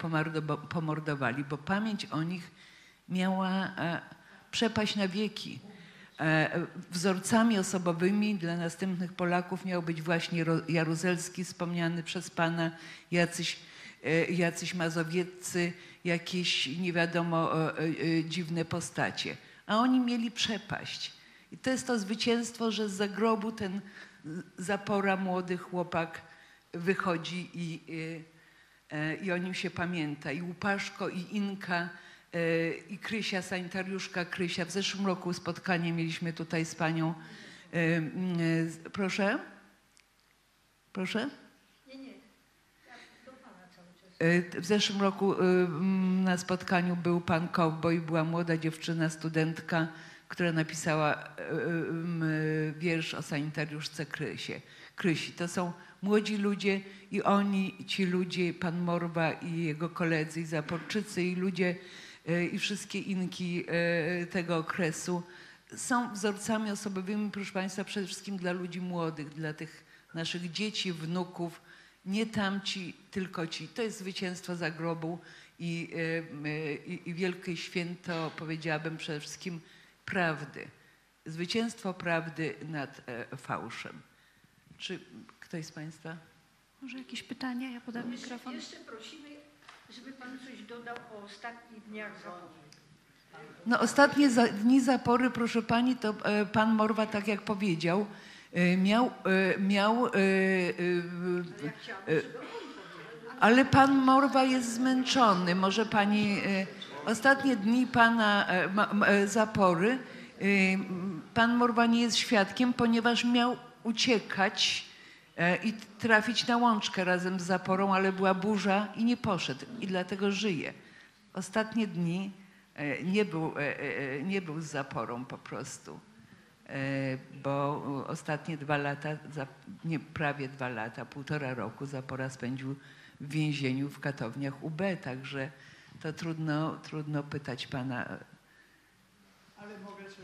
[SPEAKER 2] pomordowali? Bo pamięć o nich miała przepaść na wieki. Wzorcami osobowymi dla następnych Polaków miał być właśnie Jaruzelski, wspomniany przez pana, jacyś mazowieccy, jakieś nie wiadomo dziwne postacie. A oni mieli przepaść. I to jest to zwycięstwo, że z zagrobu ten Zapora, młody chłopak wychodzi i o nim się pamięta. I Łupaszko, i Inka, i Krysia, sanitariuszka Krysia. W zeszłym roku spotkanie mieliśmy tutaj z panią. Proszę? Proszę?
[SPEAKER 5] Nie. Ja do pana cały czas.
[SPEAKER 2] W zeszłym roku na spotkaniu był pan Kowboj, była młoda dziewczyna, studentka, która napisała wiersz o sanitariuszce Krysi. To są młodzi ludzie i oni, ci ludzie, pan Morwa i jego koledzy, i Zaporczycy, i ludzie, i wszystkie Inki tego okresu są wzorcami osobowymi, proszę państwa, przede wszystkim dla ludzi młodych, dla tych naszych dzieci, wnuków, nie tamci, tylko ci. To jest zwycięstwo zagrobu i wielkie święto, powiedziałabym, przede wszystkim prawdy. Zwycięstwo prawdy nad fałszem. Czy ktoś z państwa?
[SPEAKER 1] Może jakieś pytania? Ja podam mikrofon.
[SPEAKER 5] Jeszcze prosimy, żeby pan coś dodał o ostatnich dniach Zapory.
[SPEAKER 2] No ostatnie dni Zapory, proszę pani, to pan Morwa, tak jak powiedział, ale pan Morwa jest zmęczony. Może pani... Ostatnie dni pana Zapory pan Morwa nie jest świadkiem, ponieważ miał uciekać i trafić na Łączkę razem z Zaporą, ale była burza i nie poszedł i dlatego żyje. Ostatnie dni nie był z Zaporą po prostu, bo ostatnie 2 lata, prawie 2 lata, 1,5 roku Zapora spędził w więzieniu w katowniach UB, także to trudno pytać pana.
[SPEAKER 3] Ale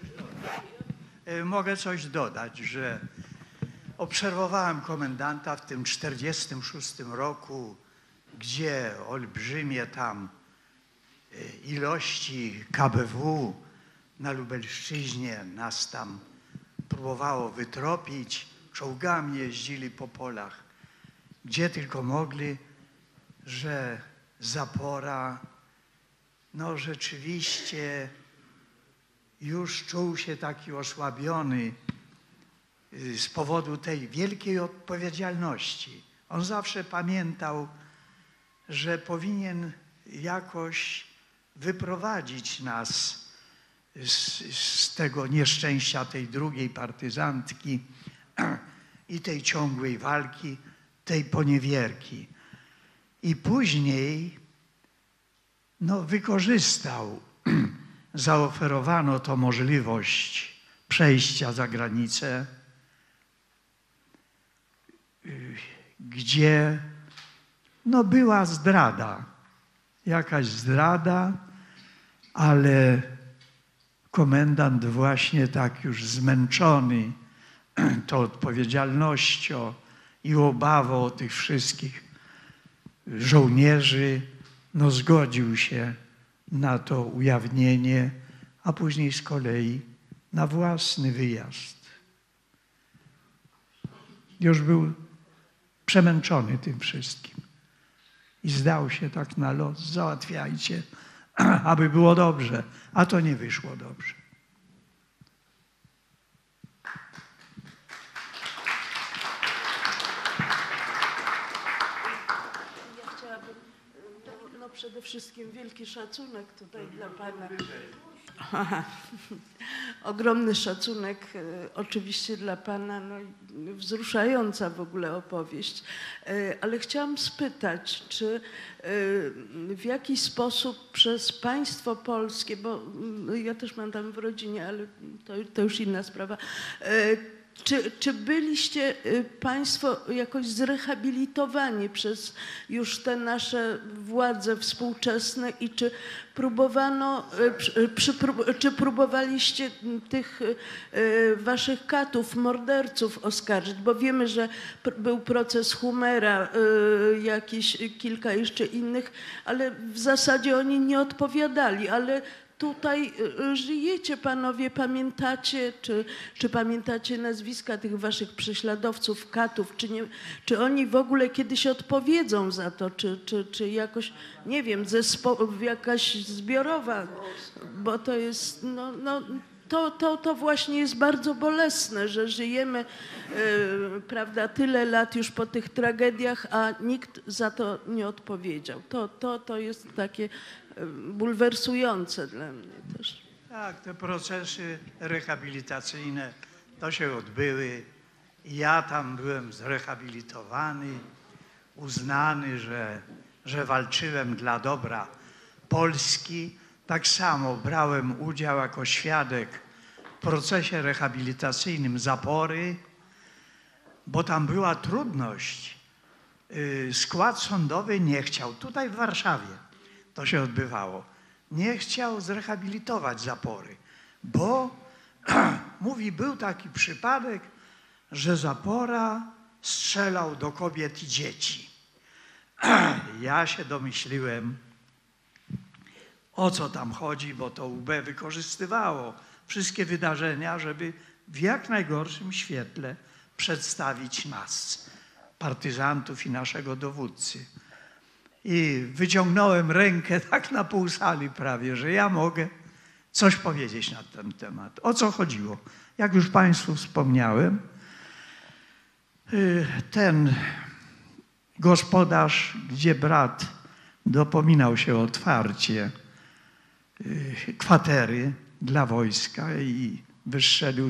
[SPEAKER 3] mogę coś dodać, że obserwowałem komendanta w tym 1946 roku, gdzie olbrzymie tam ilości KBW na Lubelszczyźnie nas tam próbowało wytropić, czołgami jeździli po polach, gdzie tylko mogli, że Zapora, no rzeczywiście już czuł się taki osłabiony z powodu tej wielkiej odpowiedzialności. On zawsze pamiętał, że powinien jakoś wyprowadzić nas z tego nieszczęścia tej drugiej partyzantki i tej ciągłej walki, tej poniewierki. I później wykorzystał, zaoferowano to możliwość przejścia za granicę, gdzie była zdrada, jakaś zdrada, ale komendant właśnie tak już zmęczony tą odpowiedzialnością i obawą o tych wszystkich żołnierzy, zgodził się na to ujawnienie, a później z kolei na własny wyjazd. Już był przemęczony tym wszystkim i zdał się tak na los: załatwiajcie, aby było dobrze, a to nie wyszło dobrze.
[SPEAKER 6] Ja chciałabym, przede wszystkim wielki szacunek tutaj dla pana. Ogromny szacunek oczywiście dla pana, wzruszająca w ogóle opowieść, ale chciałam spytać, czy w jakiś sposób przez państwo polskie, bo ja też mam tam w rodzinie, ale to już inna sprawa, czy byliście państwo jakoś zrehabilitowani przez już te nasze władze współczesne i czy próbowano, czy próbowaliście tych waszych katów, morderców oskarżyć? Bo wiemy, że był proces Humera, jakieś kilka jeszcze innych, ale w zasadzie oni nie odpowiadali, ale tutaj żyjecie, panowie, pamiętacie, czy pamiętacie nazwiska tych waszych prześladowców, katów, czy oni w ogóle kiedyś odpowiedzą za to, czy jakoś, nie wiem, jakaś zbiorowa, bo to jest, to właśnie jest bardzo bolesne, że żyjemy, prawda, tyle lat już po tych tragediach, a nikt za to nie odpowiedział. To jest takie bulwersujące dla mnie też.
[SPEAKER 3] Tak, te procesy rehabilitacyjne to się odbyły. Ja tam byłem zrehabilitowany, uznany, że walczyłem dla dobra Polski. Tak samo brałem udział jako świadek w procesie rehabilitacyjnym Zapory, bo tam była trudność. Skład sądowy nie chciał, tutaj w Warszawie to się odbywało, nie chciał zrehabilitować Zapory, bo mówi, był taki przypadek, że Zapora strzelał do kobiet i dzieci. Ja się domyśliłem, o co tam chodzi, bo to UB wykorzystywało wszystkie wydarzenia, żeby w jak najgorszym świetle przedstawić nas, partyzantów i naszego dowódcy. I wyciągnąłem rękę tak na pół sali prawie, że ja mogę coś powiedzieć na ten temat. O co chodziło? Jak już Państwu wspomniałem, ten gospodarz, gdzie brat dopominał się otwarcie kwatery dla wojska i wystrzelił,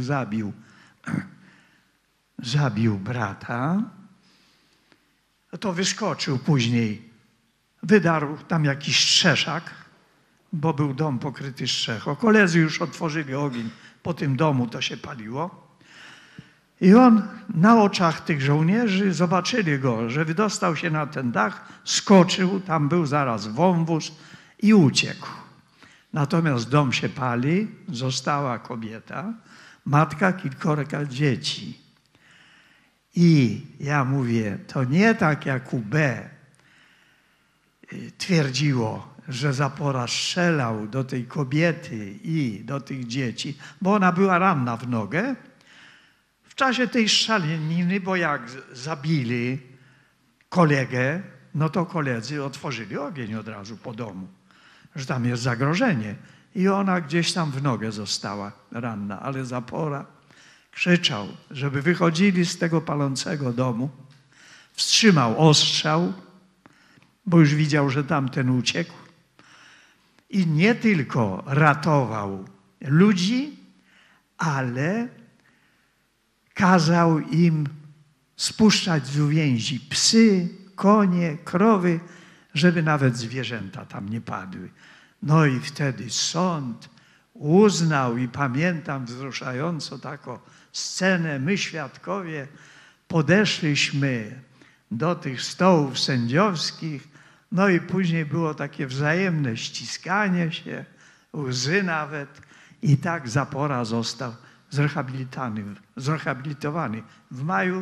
[SPEAKER 3] zabił brata, to wyskoczył później, wydarł tam jakiś strzeszak, bo był dom pokryty strzechą. Koledzy już otworzyli ogień, po tym domu to się paliło. I on na oczach tych żołnierzy zobaczyli go, że wydostał się na ten dach, skoczył, tam był zaraz wąwóz i uciekł. Natomiast dom się pali, została kobieta, matka, kilkorga dzieci. I ja mówię, to nie tak jak UB twierdziło, że Zapora strzelał do tej kobiety i do tych dzieci, bo ona była ranna w nogę. W czasie tej strzelaniny, bo jak zabili kolegę, no to koledzy otworzyli ogień od razu po domu, że tam jest zagrożenie. I ona gdzieś tam w nogę została ranna, ale Zapora krzyczał, żeby wychodzili z tego palącego domu, wstrzymał ostrzał, bo już widział, że tamten uciekł. I nie tylko ratował ludzi, ale kazał im spuszczać z uwięzi psy, konie, krowy, żeby nawet zwierzęta tam nie padły. No i wtedy sąd uznał, i pamiętam wzruszająco taką scenę, my świadkowie podeszliśmy do tych stołów sędziowskich, no i później było takie wzajemne ściskanie się, łzy nawet, i tak Zapora został zrehabilitowany w maju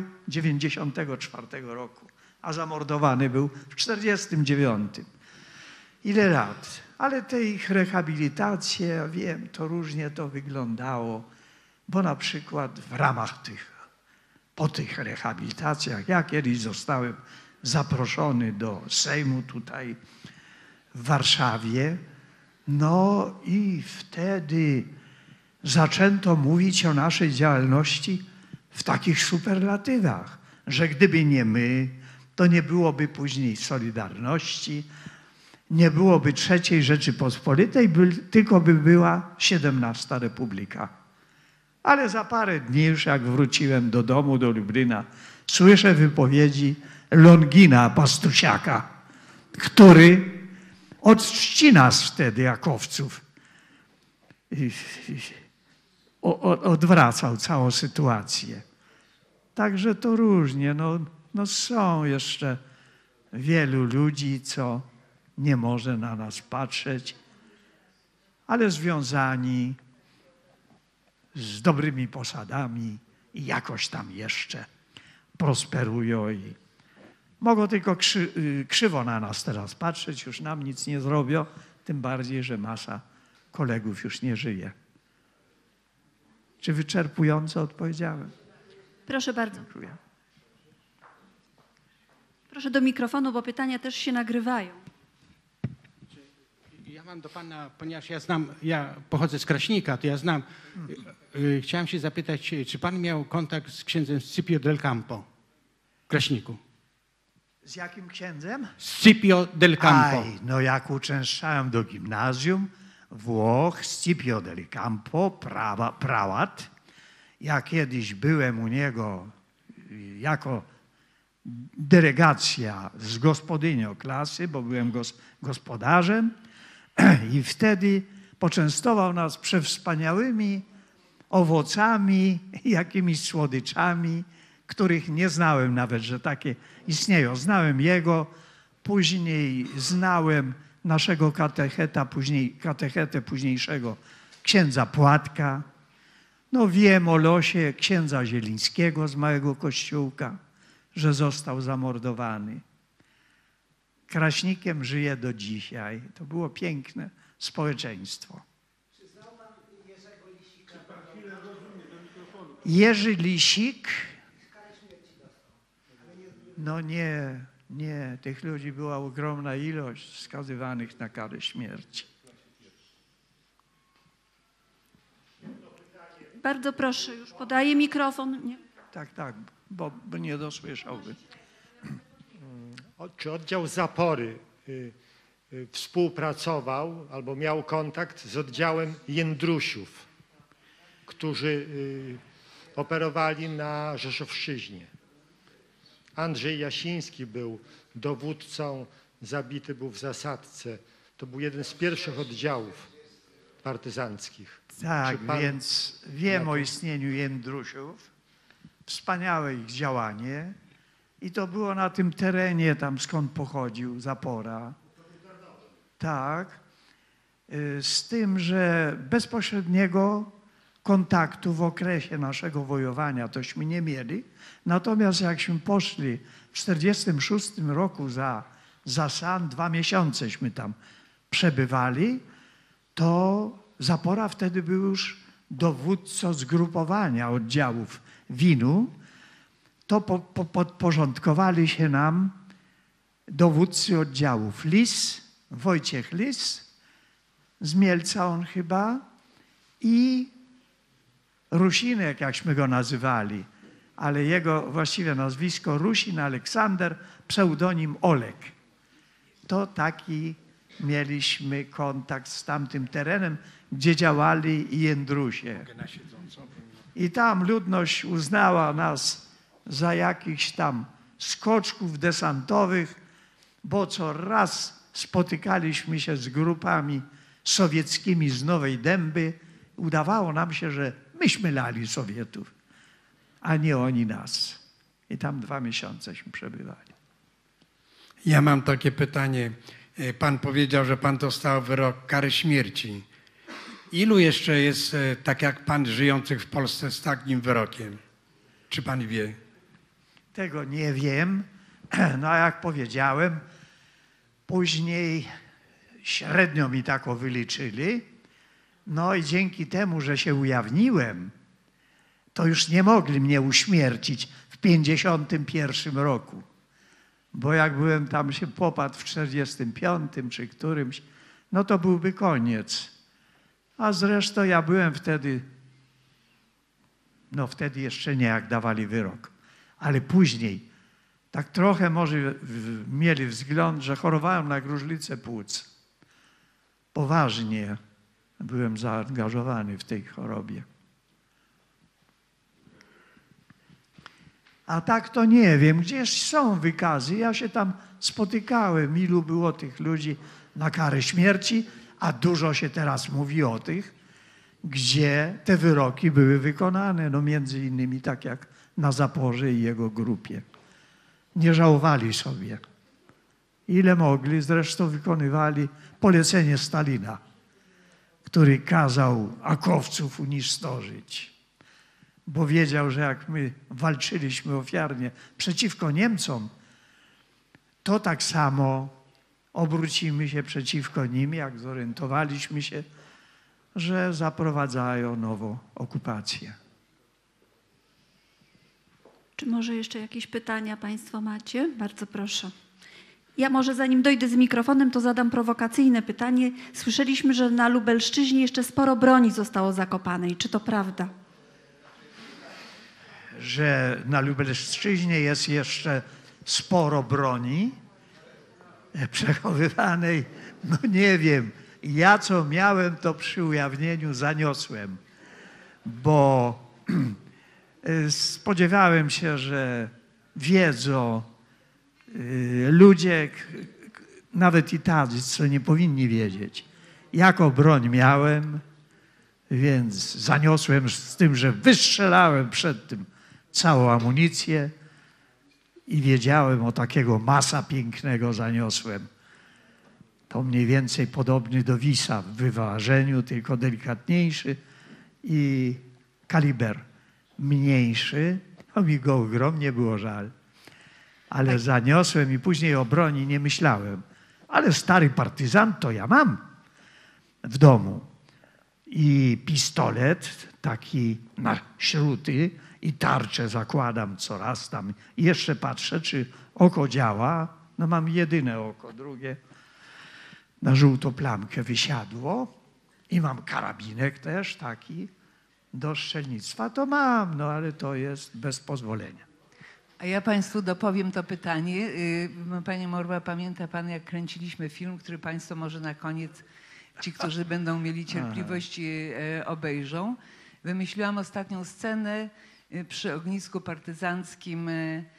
[SPEAKER 3] 1994 roku, a zamordowany był w 1949. Ile lat? Ale te ich rehabilitacje, ja wiem, to różnie to wyglądało, bo na przykład w ramach po tych rehabilitacjach, ja kiedyś zostałem zaproszony do Sejmu tutaj w Warszawie, no i wtedy zaczęto mówić o naszej działalności w takich superlatywach, że gdyby nie my, to nie byłoby później Solidarności, nie byłoby III Rzeczypospolitej, tylko by była 17 Republika. Ale za parę dni, już jak wróciłem do domu, do Lublina, słyszę wypowiedzi Longina Pastusiaka, który odczci nas wtedy, Jakowców. Odwracał całą sytuację. Także to różnie. No są jeszcze wielu ludzi, co nie może na nas patrzeć, ale związani z dobrymi posadami i jakoś tam jeszcze prosperują i mogą tylko krzywo na nas teraz patrzeć, już nam nic nie zrobią, tym bardziej, że masa kolegów już nie żyje. Czy wyczerpująco odpowiedziałem?
[SPEAKER 7] Proszę bardzo.
[SPEAKER 3] Dziękuję.
[SPEAKER 7] Proszę do mikrofonu, bo pytania też się nagrywają.
[SPEAKER 8] Ja mam do pana, ponieważ ja pochodzę z Kraśnika, to ja znam. Chciałem się zapytać, czy pan miał kontakt z księdzem Scipio del Campo w Kraśniku?
[SPEAKER 3] Z jakim księdzem?
[SPEAKER 8] Scipio del Campo.
[SPEAKER 3] Aj, no jak uczęszczałem do gimnazjum, Włoch, Scipio del Campo, prałat. Ja kiedyś byłem u niego jako delegacja z gospodynią klasy, bo byłem gospodarzem i wtedy poczęstował nas przewspaniałymi owocami, jakimiś słodyczami, których nie znałem nawet, że takie istnieją. Znałem jego, później znałem naszego katechetę późniejszego księdza Płatka. No wiem o losie księdza Zielińskiego z małego kościółka, że został zamordowany. Kraśnikiem żyje do dzisiaj. To było piękne społeczeństwo. Jerzy Lisik? No nie. Tych ludzi była ogromna ilość skazywanych na karę śmierci.
[SPEAKER 7] Bardzo proszę, już podaję mikrofon. Nie.
[SPEAKER 3] Tak, bo nie dosłyszałby.
[SPEAKER 9] Czy oddział zapory współpracował albo miał kontakt z oddziałem Jędrusiów, którzy operowali na Rzeszowszczyźnie? Andrzej Jasiński był dowódcą, zabity był w Zasadce. To był jeden z pierwszych oddziałów partyzanckich.
[SPEAKER 3] Tak, więc wiem o istnieniu Jędrusiów. Wspaniałe ich działanie. I to było na tym terenie, tam skąd pochodził Zapora. Tak. Z tym, że bezpośredniego kontaktu w okresie naszego wojowania tośmy nie mieli. Natomiast jakśmy poszli w 1946 roku za San, 2 miesiąceśmy tam przebywali, to Zapora wtedy był już dowódcą zgrupowania oddziałów WIN-u. To podporządkowali się nam dowódcy oddziałów Lis, Wojciech Lis, z Mielca on chyba, i Rusinek, jakśmy go nazywali, ale jego właściwe nazwisko Rusin Aleksander, pseudonim Olek. To taki mieliśmy kontakt z tamtym terenem, gdzie działali Jędrusie. I tam ludność uznała nas za jakichś tam skoczków desantowych, bo co raz spotykaliśmy się z grupami sowieckimi z Nowej Dęby. Udawało nam się, że myśmy lali Sowietów, a nie oni nas. I tam 2 miesiąceśmy przebywali.
[SPEAKER 10] Ja mam takie pytanie. Pan powiedział, że pan dostał wyrok kary śmierci. Ilu jeszcze jest, tak jak pan, żyjących w Polsce z takim wyrokiem? Czy pan wie?
[SPEAKER 3] Tego nie wiem. No a jak powiedziałem, później średnio mi tak wyliczyli. No i dzięki temu, że się ujawniłem, to już nie mogli mnie uśmiercić w 1951 roku. Bo jak byłem tam się popadł w 1945 czy którymś, no to byłby koniec. A zresztą ja byłem wtedy, no wtedy jeszcze nie, jak dawali wyrok. Ale później tak trochę może mieli wzgląd, że chorowałem na gruźlicę płuc. Poważnie byłem zaangażowany w tej chorobie. A tak to nie wiem, gdzieś są wykazy. Ja się tam spotykałem, ilu było tych ludzi na karę śmierci, a dużo się teraz mówi o tych, gdzie te wyroki były wykonane. No między innymi tak jak na Zaporze i jego grupie. Nie żałowali sobie. Ile mogli, zresztą wykonywali polecenie Stalina, który kazał akowców unisztożyć. Bo wiedział, że jak my walczyliśmy ofiarnie przeciwko Niemcom, to tak samo obrócimy się przeciwko nim, jak zorientowaliśmy się, że zaprowadzają nową okupację.
[SPEAKER 7] Czy może jeszcze jakieś pytania Państwo macie? Bardzo proszę. Ja może zanim dojdę z mikrofonem, to zadam prowokacyjne pytanie. Słyszeliśmy, że na Lubelszczyźnie jeszcze sporo broni zostało zakopanej. Czy to prawda?
[SPEAKER 3] Że na Lubelszczyźnie jest jeszcze sporo broni przechowywanej, no nie wiem. Ja co miałem, to przy ujawnieniu zaniosłem, bo spodziewałem się, że wiedzą ludzie, nawet i tacy, co nie powinni wiedzieć, jaką broń miałem, więc zaniosłem z tym, że wystrzelałem przed tym całą amunicję i wiedziałem, o takiego masa pięknego zaniosłem. To mniej więcej podobny do Wisa w wyważeniu, tylko delikatniejszy i kaliber mniejszy. To mi go ogromnie było żal. Ale zaniosłem i później o broni nie myślałem. Ale stary partyzant to ja mam w domu. I pistolet taki na śruty i tarczę zakładam coraz tam. I jeszcze patrzę, czy oko działa. No mam jedyne oko, drugie na żółtą plamkę wysiadło. I mam karabinek też taki do strzelnictwa. To mam, no ale to jest bez pozwolenia.
[SPEAKER 2] A ja Państwu dopowiem to pytanie. Panie Morwa, pamięta Pan, jak kręciliśmy film, który Państwo może na koniec, ci, którzy będą mieli cierpliwość, obejrzą. Wymyśliłam ostatnią scenę przy ognisku partyzanckim.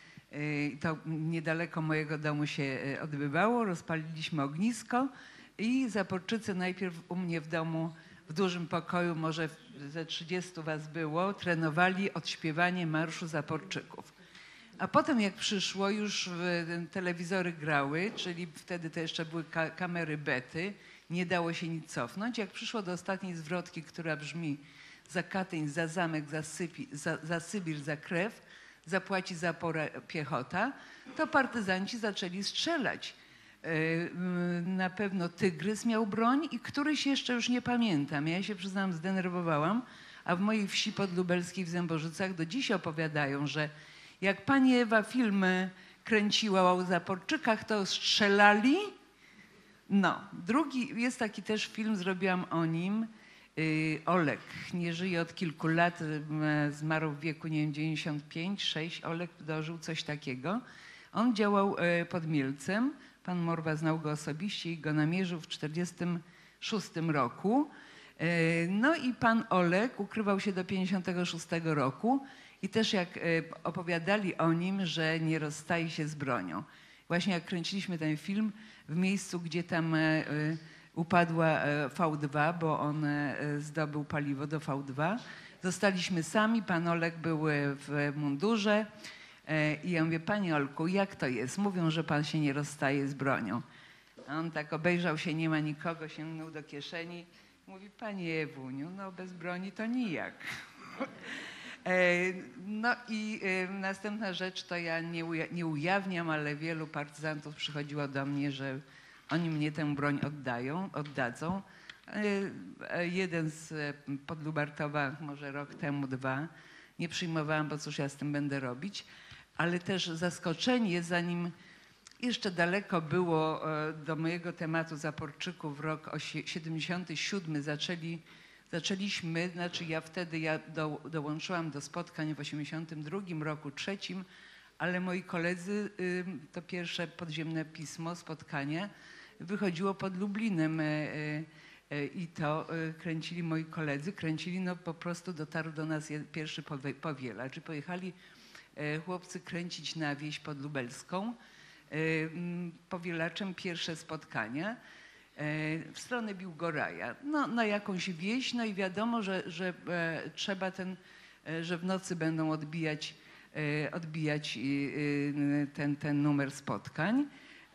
[SPEAKER 2] To niedaleko mojego domu się odbywało. Rozpaliliśmy ognisko i Zaporczycy najpierw u mnie w domu, w dużym pokoju, może ze 30 was było, trenowali odśpiewanie Marszu Zaporczyków. A potem jak przyszło, już telewizory grały, czyli wtedy to jeszcze były kamery bety, nie dało się nic cofnąć. Jak przyszło do ostatniej zwrotki, która brzmi: za Katyń, za zamek, za Sybir, za krew, zapłaci zapora piechota, to partyzanci zaczęli strzelać. Na pewno Tygrys miał broń i któryś jeszcze już nie pamiętam. Ja się przyznam, zdenerwowałam, a w mojej wsi podlubelskiej w Zębożycach do dziś opowiadają, że jak pani Ewa filmy kręciła o Zaporczykach, to strzelali. No, drugi, jest taki też film, zrobiłam o nim. Olek, nie żyje od kilku lat, zmarł w wieku, nie wiem, 95, 6. Olek dożył coś takiego. On działał pod Mielcem. Pan Morwa znał go osobiście i go namierzył w 1946 roku. No i pan Olek ukrywał się do 1956 roku i też jak opowiadali o nim, że nie rozstaje się z bronią. Właśnie jak kręciliśmy ten film w miejscu, gdzie tam upadła V2, bo on zdobył paliwo do V2. Zostaliśmy sami, pan Olek był w mundurze i ja mówię: panie Olku, jak to jest? Mówią, że pan się nie rozstaje z bronią. A on tak obejrzał się, nie ma nikogo, sięgnął do kieszeni. Mówi: panie Ewuniu, no bez broni to nijak. No i następna rzecz, to ja nie ujawniam, ale wielu partyzantów przychodziło do mnie, że oni mnie tę broń oddadzą. Jeden z Podlubartowa, może rok temu, 2, nie przyjmowałam, bo cóż ja z tym będę robić, ale też zaskoczenie, zanim jeszcze daleko było do mojego tematu Zaporczyków, rok 77 zaczęliśmy, znaczy ja wtedy dołączyłam do spotkań w 82 roku, 3, ale moi koledzy, to pierwsze podziemne pismo, spotkania, wychodziło pod Lublinem i to kręcili moi koledzy, no po prostu dotarł do nas pierwszy powielacz. Pojechali chłopcy kręcić na wieś podlubelską, powielaczem pierwsze spotkania w stronę Biłgoraja, no, na jakąś wieś, no i wiadomo, że trzeba że w nocy będą odbijać ten numer spotkań.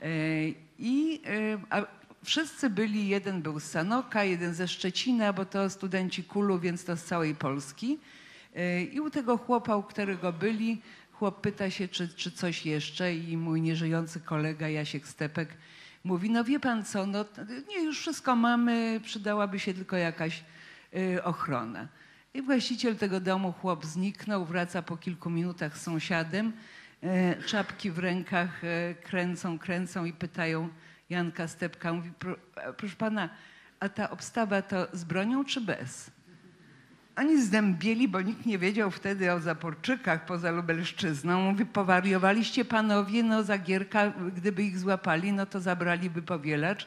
[SPEAKER 2] A wszyscy byli, jeden był z Sanoka, jeden ze Szczecina, bo to studenci KUL-u, więc to z całej Polski. I u tego chłopa, u którego byli, chłop pyta się, czy coś jeszcze, i mój nieżyjący kolega Jasiek Stepek mówi: no wie pan co, no nie, już wszystko mamy, przydałaby się tylko jakaś ochrona. I właściciel tego domu, chłop, zniknął, wraca po kilku minutach z sąsiadem, czapki w rękach, kręcą i pytają Janka Stepka, mówi, proszę pana, a ta obstawa to z bronią czy bez? Oni zdębieli, bo nikt nie wiedział wtedy o Zaporczykach poza Lubelszczyzną. Mówi, powariowaliście panowie, no Zagierka, gdyby ich złapali, no to zabraliby powielacz,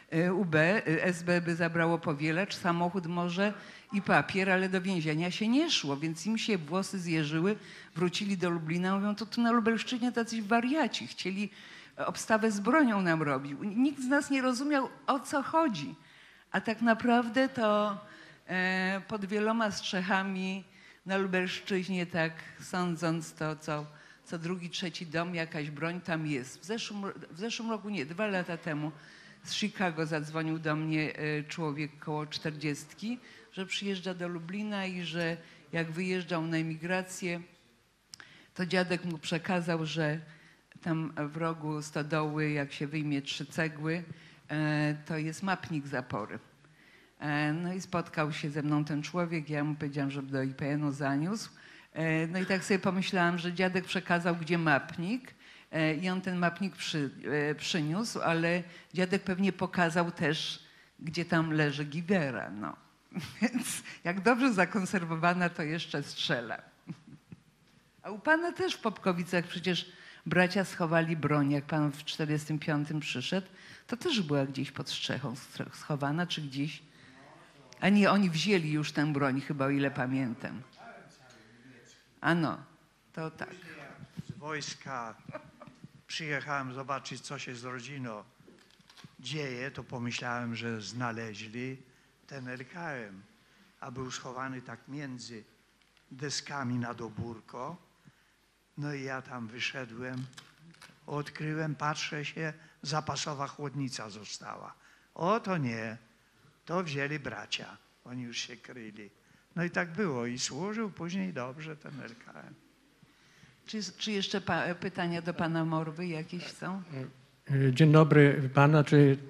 [SPEAKER 2] SB by zabrało powielacz, samochód może i papier, ale do więzienia się nie szło, więc im się włosy zjeżyły, wrócili do Lublina, mówią, to tu na Lubelszczyźnie tacy wariaci, chcieli obstawę z bronią nam robić. Nikt z nas nie rozumiał, o co chodzi, a tak naprawdę to pod wieloma strzechami na Lubelszczyźnie, tak sądząc to, co drugi, trzeci dom, jakaś broń tam jest. W zeszłym roku, nie, 2 lata temu z Chicago zadzwonił do mnie człowiek koło 40, że przyjeżdża do Lublina i że jak wyjeżdżał na emigrację, to dziadek mu przekazał, że tam w rogu stodoły, jak się wyjmie 3 cegły, to jest mapnik zapory. No i spotkał się ze mną ten człowiek, ja mu powiedziałam, żeby do IPN-u zaniósł. No i tak sobie pomyślałam, że dziadek przekazał, gdzie mapnik i on ten mapnik przyniósł, ale dziadek pewnie pokazał też, gdzie tam leży Gibera. No. Więc jak dobrze zakonserwowana, to jeszcze strzela. A u pana też w Popkowicach przecież bracia schowali broń. Jak pan w 45 przyszedł, to też była gdzieś pod strzechą schowana, czy gdzieś? A nie, oni wzięli już tę broń, chyba o ile pamiętam. A no, to tak.
[SPEAKER 3] Z wojska przyjechałem zobaczyć, co się z rodziną dzieje, to pomyślałem, że znaleźli ten LKM, a był schowany tak między deskami na dobórko. No i ja tam wyszedłem, odkryłem, patrzę się, zapasowa chłodnica została. O, to nie, to wzięli bracia, oni już się kryli. No i tak było i służył później dobrze ten LKM.
[SPEAKER 2] Czy jeszcze pytania do pana Morwy jakieś są?
[SPEAKER 11] Dzień dobry pana.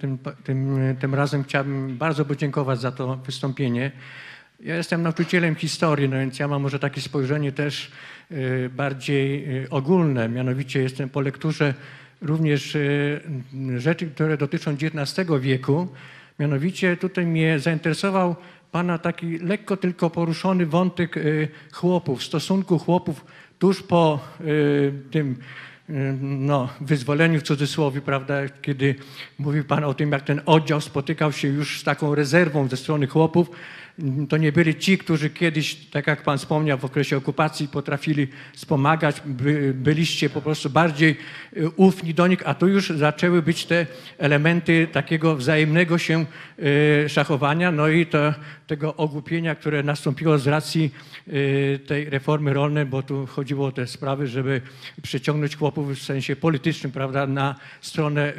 [SPEAKER 11] Tym razem chciałbym bardzo podziękować za to wystąpienie. Ja jestem nauczycielem historii, no więc ja mam może takie spojrzenie też bardziej ogólne. Mianowicie jestem po lekturze również rzeczy, które dotyczą XIX wieku. Mianowicie tutaj mnie zainteresował pana taki lekko tylko poruszony wątek chłopów, stosunku chłopów tuż po tym wyzwoleniu w cudzysłowie, prawda, kiedy mówił pan o tym, jak ten oddział spotykał się już z taką rezerwą ze strony chłopów. To nie byli ci, którzy kiedyś, tak jak pan wspomniał, w okresie okupacji potrafili wspomagać, byliście po prostu bardziej ufni do nich, a tu już zaczęły być te elementy takiego wzajemnego się szachowania, no i tego ogłupienia, które nastąpiło z racji tej reformy rolnej, bo tu chodziło o te sprawy, żeby przeciągnąć chłopów w sensie politycznym, prawda, na stronę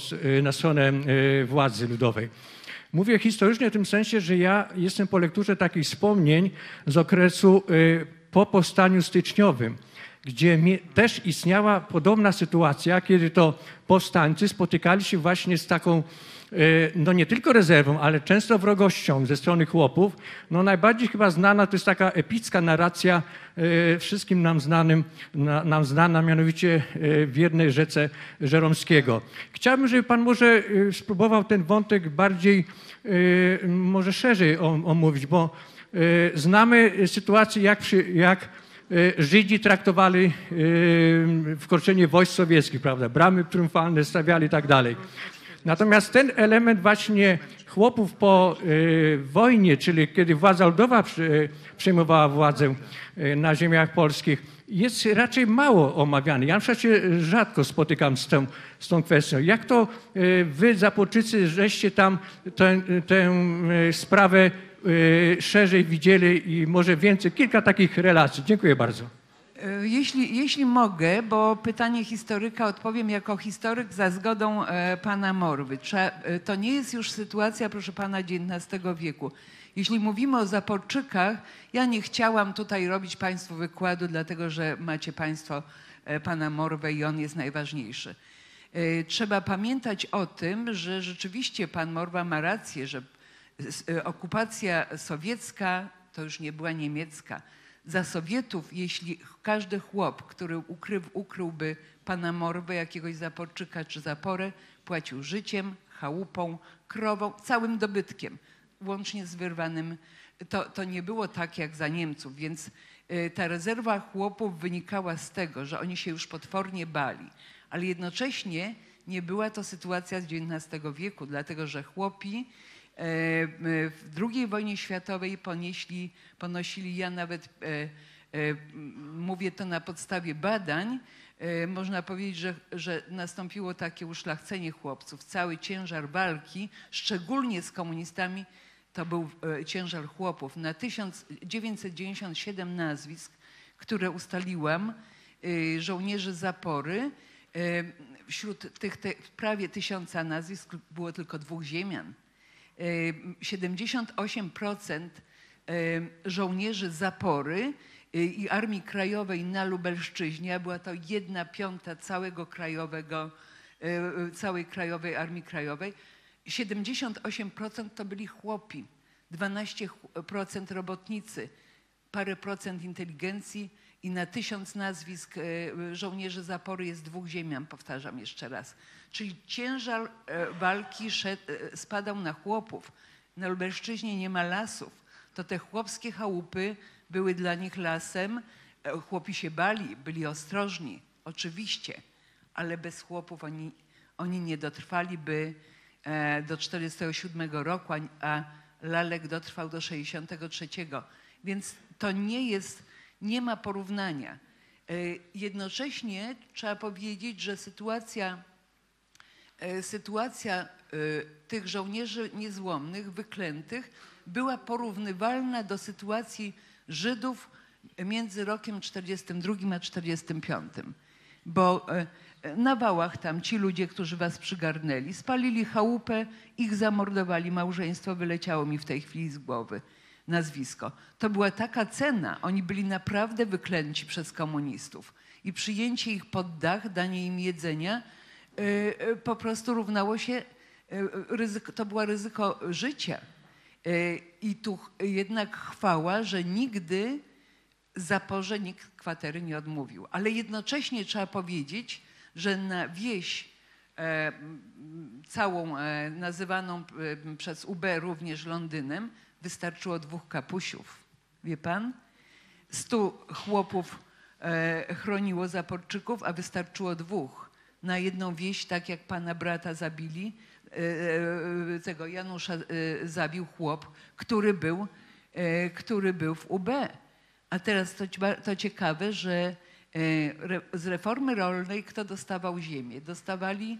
[SPEAKER 11] władzy ludowej. Mówię historycznie w tym sensie, że ja jestem po lekturze takich wspomnień z okresu po powstaniu styczniowym, gdzie też istniała podobna sytuacja, kiedy to powstańcy spotykali się właśnie z taką, no nie tylko rezerwą, ale często wrogością ze strony chłopów. No najbardziej chyba znana to jest taka epicka narracja wszystkim nam znana, mianowicie w jednej rzece Żeromskiego. Chciałbym, żeby pan może spróbował ten wątek bardziej, może szerzej omówić, bo znamy sytuację, jak Żydzi traktowali wkroczenie wojsk sowieckich, prawda? Bramy triumfalne stawiali i tak dalej. Natomiast ten element właśnie chłopów po wojnie, czyli kiedy władza ludowa przejmowała władzę na ziemiach polskich, jest raczej mało omawiany. Ja na przykład się rzadko spotykam z tą kwestią. Jak to wy, Zaporczycy, żeście tam tę sprawę szerzej widzieli i może więcej, kilka takich relacji. Dziękuję bardzo.
[SPEAKER 2] Jeśli mogę, bo pytanie historyka odpowiem jako historyk za zgodą pana Morwy. To nie jest już sytuacja, proszę pana, XIX wieku. Jeśli mówimy o Zaporczykach, ja nie chciałam tutaj robić państwu wykładu, dlatego że macie państwo pana Morwę i on jest najważniejszy. Trzeba pamiętać o tym, że rzeczywiście pan Morwa ma rację, że okupacja sowiecka to już nie była niemiecka. Za Sowietów, jeśli każdy chłop, który ukryłby pana Morwę, jakiegoś zaporczyka czy zaporę, płacił życiem, chałupą, krową, całym dobytkiem, łącznie z wyrwanym. To nie było tak jak za Niemców, więc ta rezerwa chłopów wynikała z tego, że oni się już potwornie bali, ale jednocześnie nie była to sytuacja z XIX wieku, dlatego że chłopi w II wojnie światowej ponosili, ja nawet mówię to na podstawie badań, można powiedzieć, że nastąpiło takie uszlachcenie chłopców. Cały ciężar walki, szczególnie z komunistami, to był ciężar chłopów. Na 1997 nazwisk, które ustaliłam, żołnierzy zapory, wśród tych prawie 1000 nazwisk było tylko 2 ziemian. 78% żołnierzy zapory i Armii Krajowej na Lubelszczyźnie, a była to 1/5 całej Krajowej Armii Krajowej, 78% to byli chłopi, 12% robotnicy, parę procent inteligencji i na 1000 nazwisk żołnierzy zapory jest 2 ziemian, powtarzam jeszcze raz. Czyli ciężar walki spadał na chłopów. Na Lubelszczyźnie nie ma lasów. To te chłopskie chałupy były dla nich lasem. Chłopi się bali, byli ostrożni, oczywiście, ale bez chłopów oni nie dotrwaliby do 1947 roku, a Lalek dotrwał do 1963. Więc to nie ma porównania. Jednocześnie trzeba powiedzieć, że sytuacja tych żołnierzy niezłomnych, wyklętych, była porównywalna do sytuacji Żydów między rokiem 1942 a 1945. Bo na Wałach tam ci ludzie, którzy was przygarnęli, spalili chałupę, ich zamordowali, małżeństwo wyleciało mi w tej chwili z głowy, nazwisko. To była taka cena, oni byli naprawdę wyklęci przez komunistów i przyjęcie ich pod dach, danie im jedzenia po prostu równało się, to było ryzyko życia. I tu jednak chwała, że nigdy zaporze nikt kwatery nie odmówił. Ale jednocześnie trzeba powiedzieć, że na wieś całą nazywaną przez UB również Londynem wystarczyło 2 kapusiów. Wie pan? 100 chłopów chroniło zaporczyków, a wystarczyło 2. Na jedną wieś, tak jak pana brata zabili, tego Janusza zabił chłop, który był w UB. A teraz to ciekawe, że z reformy rolnej kto dostawał ziemię? Dostawali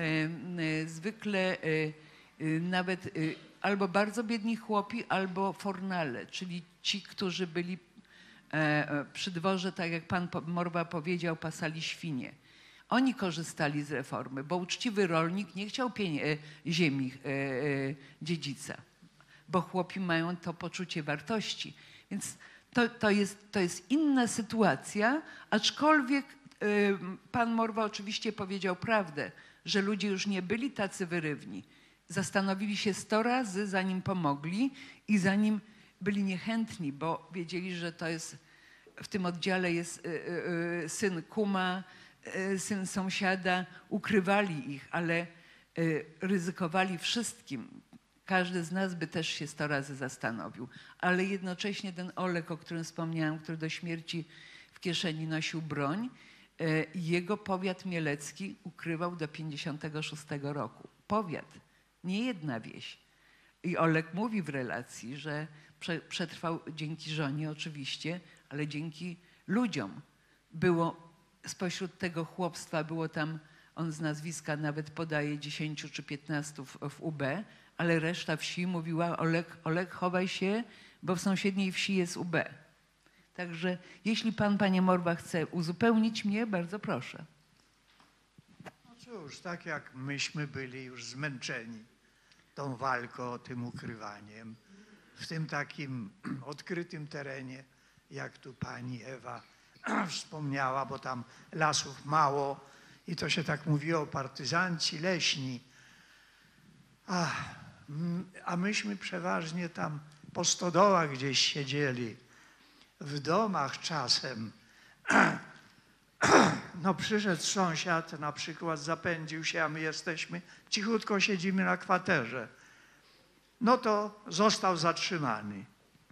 [SPEAKER 2] zwykle nawet albo bardzo biedni chłopi, albo fornale, czyli ci, którzy byli przy dworze, tak jak pan Morwa powiedział, pasali świnie. Oni korzystali z reformy, bo uczciwy rolnik nie chciał ziemi dziedzica, bo chłopi mają to poczucie wartości. Więc to jest inna sytuacja, aczkolwiek pan Morwa oczywiście powiedział prawdę, że ludzie już nie byli tacy wyrywni. Zastanowili się 100 razy, zanim pomogli i zanim byli niechętni, bo wiedzieli, że to jest, w tym oddziale jest syn kuma, syn sąsiada, ukrywali ich, ale ryzykowali wszystkim. Każdy z nas by też się 100 razy zastanowił. Ale jednocześnie ten Olek, o którym wspomniałam, który do śmierci w kieszeni nosił broń, jego powiat mielecki ukrywał do 1956 roku. Powiat, nie jedna wieś. I Olek mówi w relacji, że przetrwał dzięki żonie oczywiście, ale dzięki ludziom. Spośród tego chłopstwa było tam, on z nazwiska nawet podaje 10 czy 15 w UB, ale reszta wsi mówiła: Olek, chowaj się, bo w sąsiedniej wsi jest UB. Także jeśli pan, panie Morwa, chce uzupełnić mnie, bardzo proszę.
[SPEAKER 3] No cóż, tak jak myśmy byli już zmęczeni tą walką, tym ukrywaniem, w tym takim odkrytym terenie, jak tu pani Ewa wspomniała, bo tam lasów mało i to się tak mówiło, partyzanci leśni. A myśmy przeważnie tam po stodołach gdzieś siedzieli, w domach czasem. No przyszedł sąsiad, na przykład zapędził się, a my jesteśmy, cichutko siedzimy na kwaterze. No to został zatrzymany,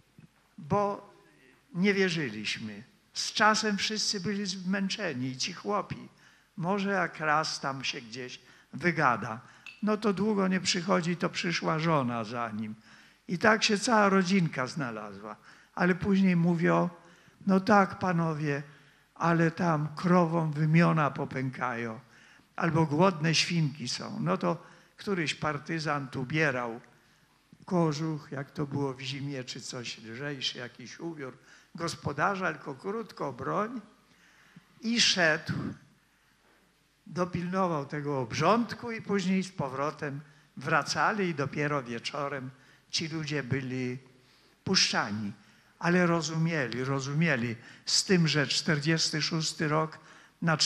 [SPEAKER 3] bo nie wierzyliśmy. Z czasem wszyscy byli zmęczeni i ci chłopi. Może jak raz tam się gdzieś wygada. No to długo nie przychodzi, to przyszła żona za nim. I tak się cała rodzinka znalazła. Ale później mówią, no tak panowie, ale tam krowom wymiona popękają. Albo głodne świnki są. No to któryś partyzant ubierał kożuch, jak to było w zimie, czy coś lżejszy, jakiś ubiór gospodarza, tylko krótko broń i szedł, dopilnował tego obrządku i później z powrotem wracali i dopiero wieczorem ci ludzie byli puszczani. Ale rozumieli z tym, że 46 rok na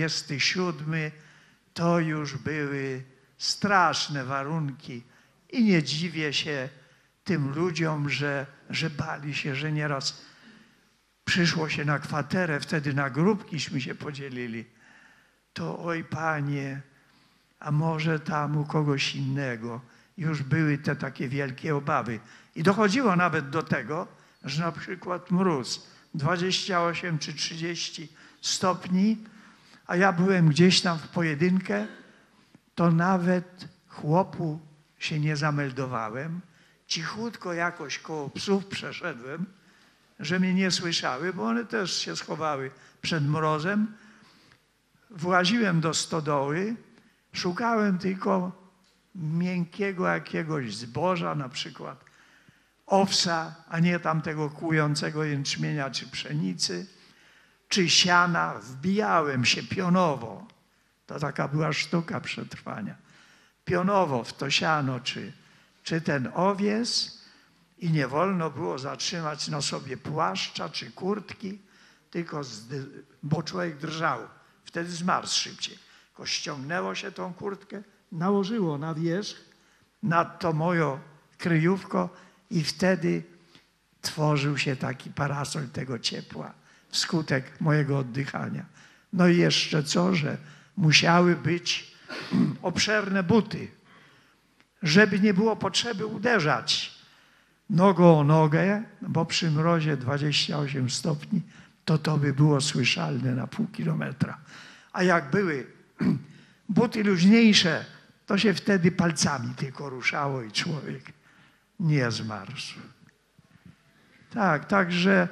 [SPEAKER 3] 47 to już były straszne warunki i nie dziwię się tym ludziom, że bali się, że nieraz przyszło się na kwaterę, wtedy na grupkiśmy się podzielili. To oj panie, a może tam u kogoś innego. Już były te takie wielkie obawy. I dochodziło nawet do tego, że na przykład mróz 28 czy 30 stopni, a ja byłem gdzieś tam w pojedynkę, to nawet chłopu się nie zameldowałem. Cichutko jakoś koło psów przeszedłem, że mnie nie słyszały, bo one też się schowały przed mrozem. Właziłem do stodoły, szukałem tylko miękkiego jakiegoś zboża, na przykład owsa, a nie tamtego kłującego jęczmienia czy pszenicy, czy siana. Wbijałem się pionowo. To taka była sztuka przetrwania. Pionowo w to siano, czy ten owies i nie wolno było zatrzymać na sobie płaszcza czy kurtki, tylko bo człowiek drżał. Wtedy zmarł szybciej. Tylko ściągnęło się tą kurtkę, nałożyło na wierzch, nad to moją kryjówko i wtedy tworzył się taki parasol tego ciepła wskutek mojego oddychania. No i jeszcze co, że musiały być obszerne buty, żeby nie było potrzeby uderzać nogą o nogę, bo przy mrozie 28 stopni to by było słyszalne na pół kilometra. A jak były buty luźniejsze, to się wtedy palcami tylko ruszało i człowiek nie zmarzł. Tak, także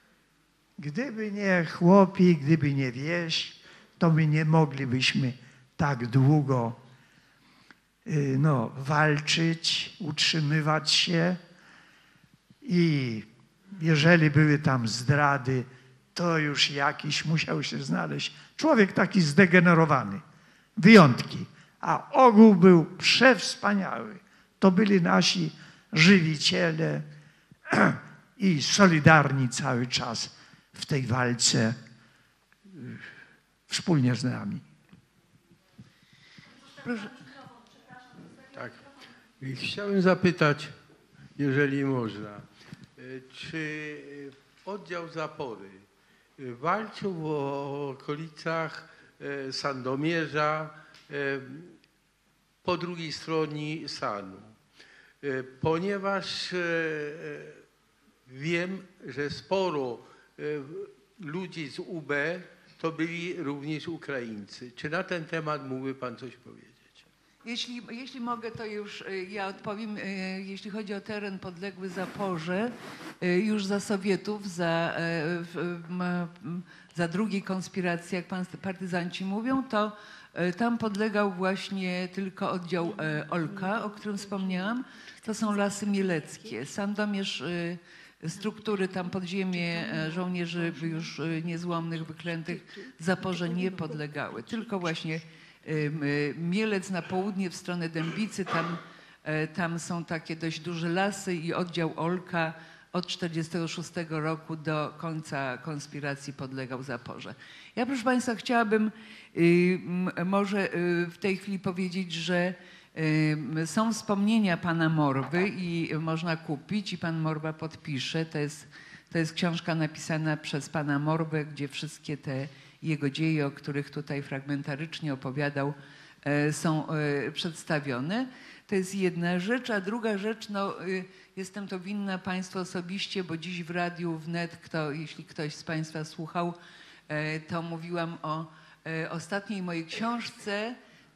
[SPEAKER 3] gdyby nie chłopi, gdyby nie wieś, to my nie moglibyśmy tak długo walczyć, utrzymywać się i jeżeli były tam zdrady, to już jakiś musiał się znaleźć człowiek taki zdegenerowany. Wyjątki. A ogół był przewspaniały. To byli nasi żywiciele i solidarni cały czas w tej walce wspólnie z nami.
[SPEAKER 12] Proszę. Tak. Chciałem zapytać, jeżeli można, czy oddział Zapory walczył w okolicach Sandomierza po drugiej stronie Sanu? Ponieważ wiem, że sporo ludzi z UB to byli również Ukraińcy. Czy na ten temat mógłby pan coś powiedzieć?
[SPEAKER 2] Jeśli mogę, to już ja odpowiem. Jeśli chodzi o teren podległy Zaporze, już za Sowietów, za drugiej konspiracji, jak partyzanci mówią, to tam podlegał właśnie tylko oddział Olka, o którym wspomniałam. To są Lasy Mieleckie. Sandomierz, struktury tam podziemie żołnierzy już niezłomnych, wyklętych Zaporze nie podlegały. Tylko właśnie Mielec na południe w stronę Dębicy, tam są takie dość duże lasy i oddział Olka od 1946 roku do końca konspiracji podlegał Zaporze. Ja, proszę Państwa, chciałabym może w tej chwili powiedzieć, że Są wspomnienia pana Morwy i można kupić i pan Morwa podpisze. To jest książka napisana przez pana Morwę, gdzie wszystkie te jego dzieje, o których tutaj fragmentarycznie opowiadał, są przedstawione. To jest jedna rzecz, a druga rzecz, no, jestem to winna państwu osobiście, bo dziś w radiu wnet, jeśli ktoś z państwa słuchał, to mówiłam o ostatniej mojej książce.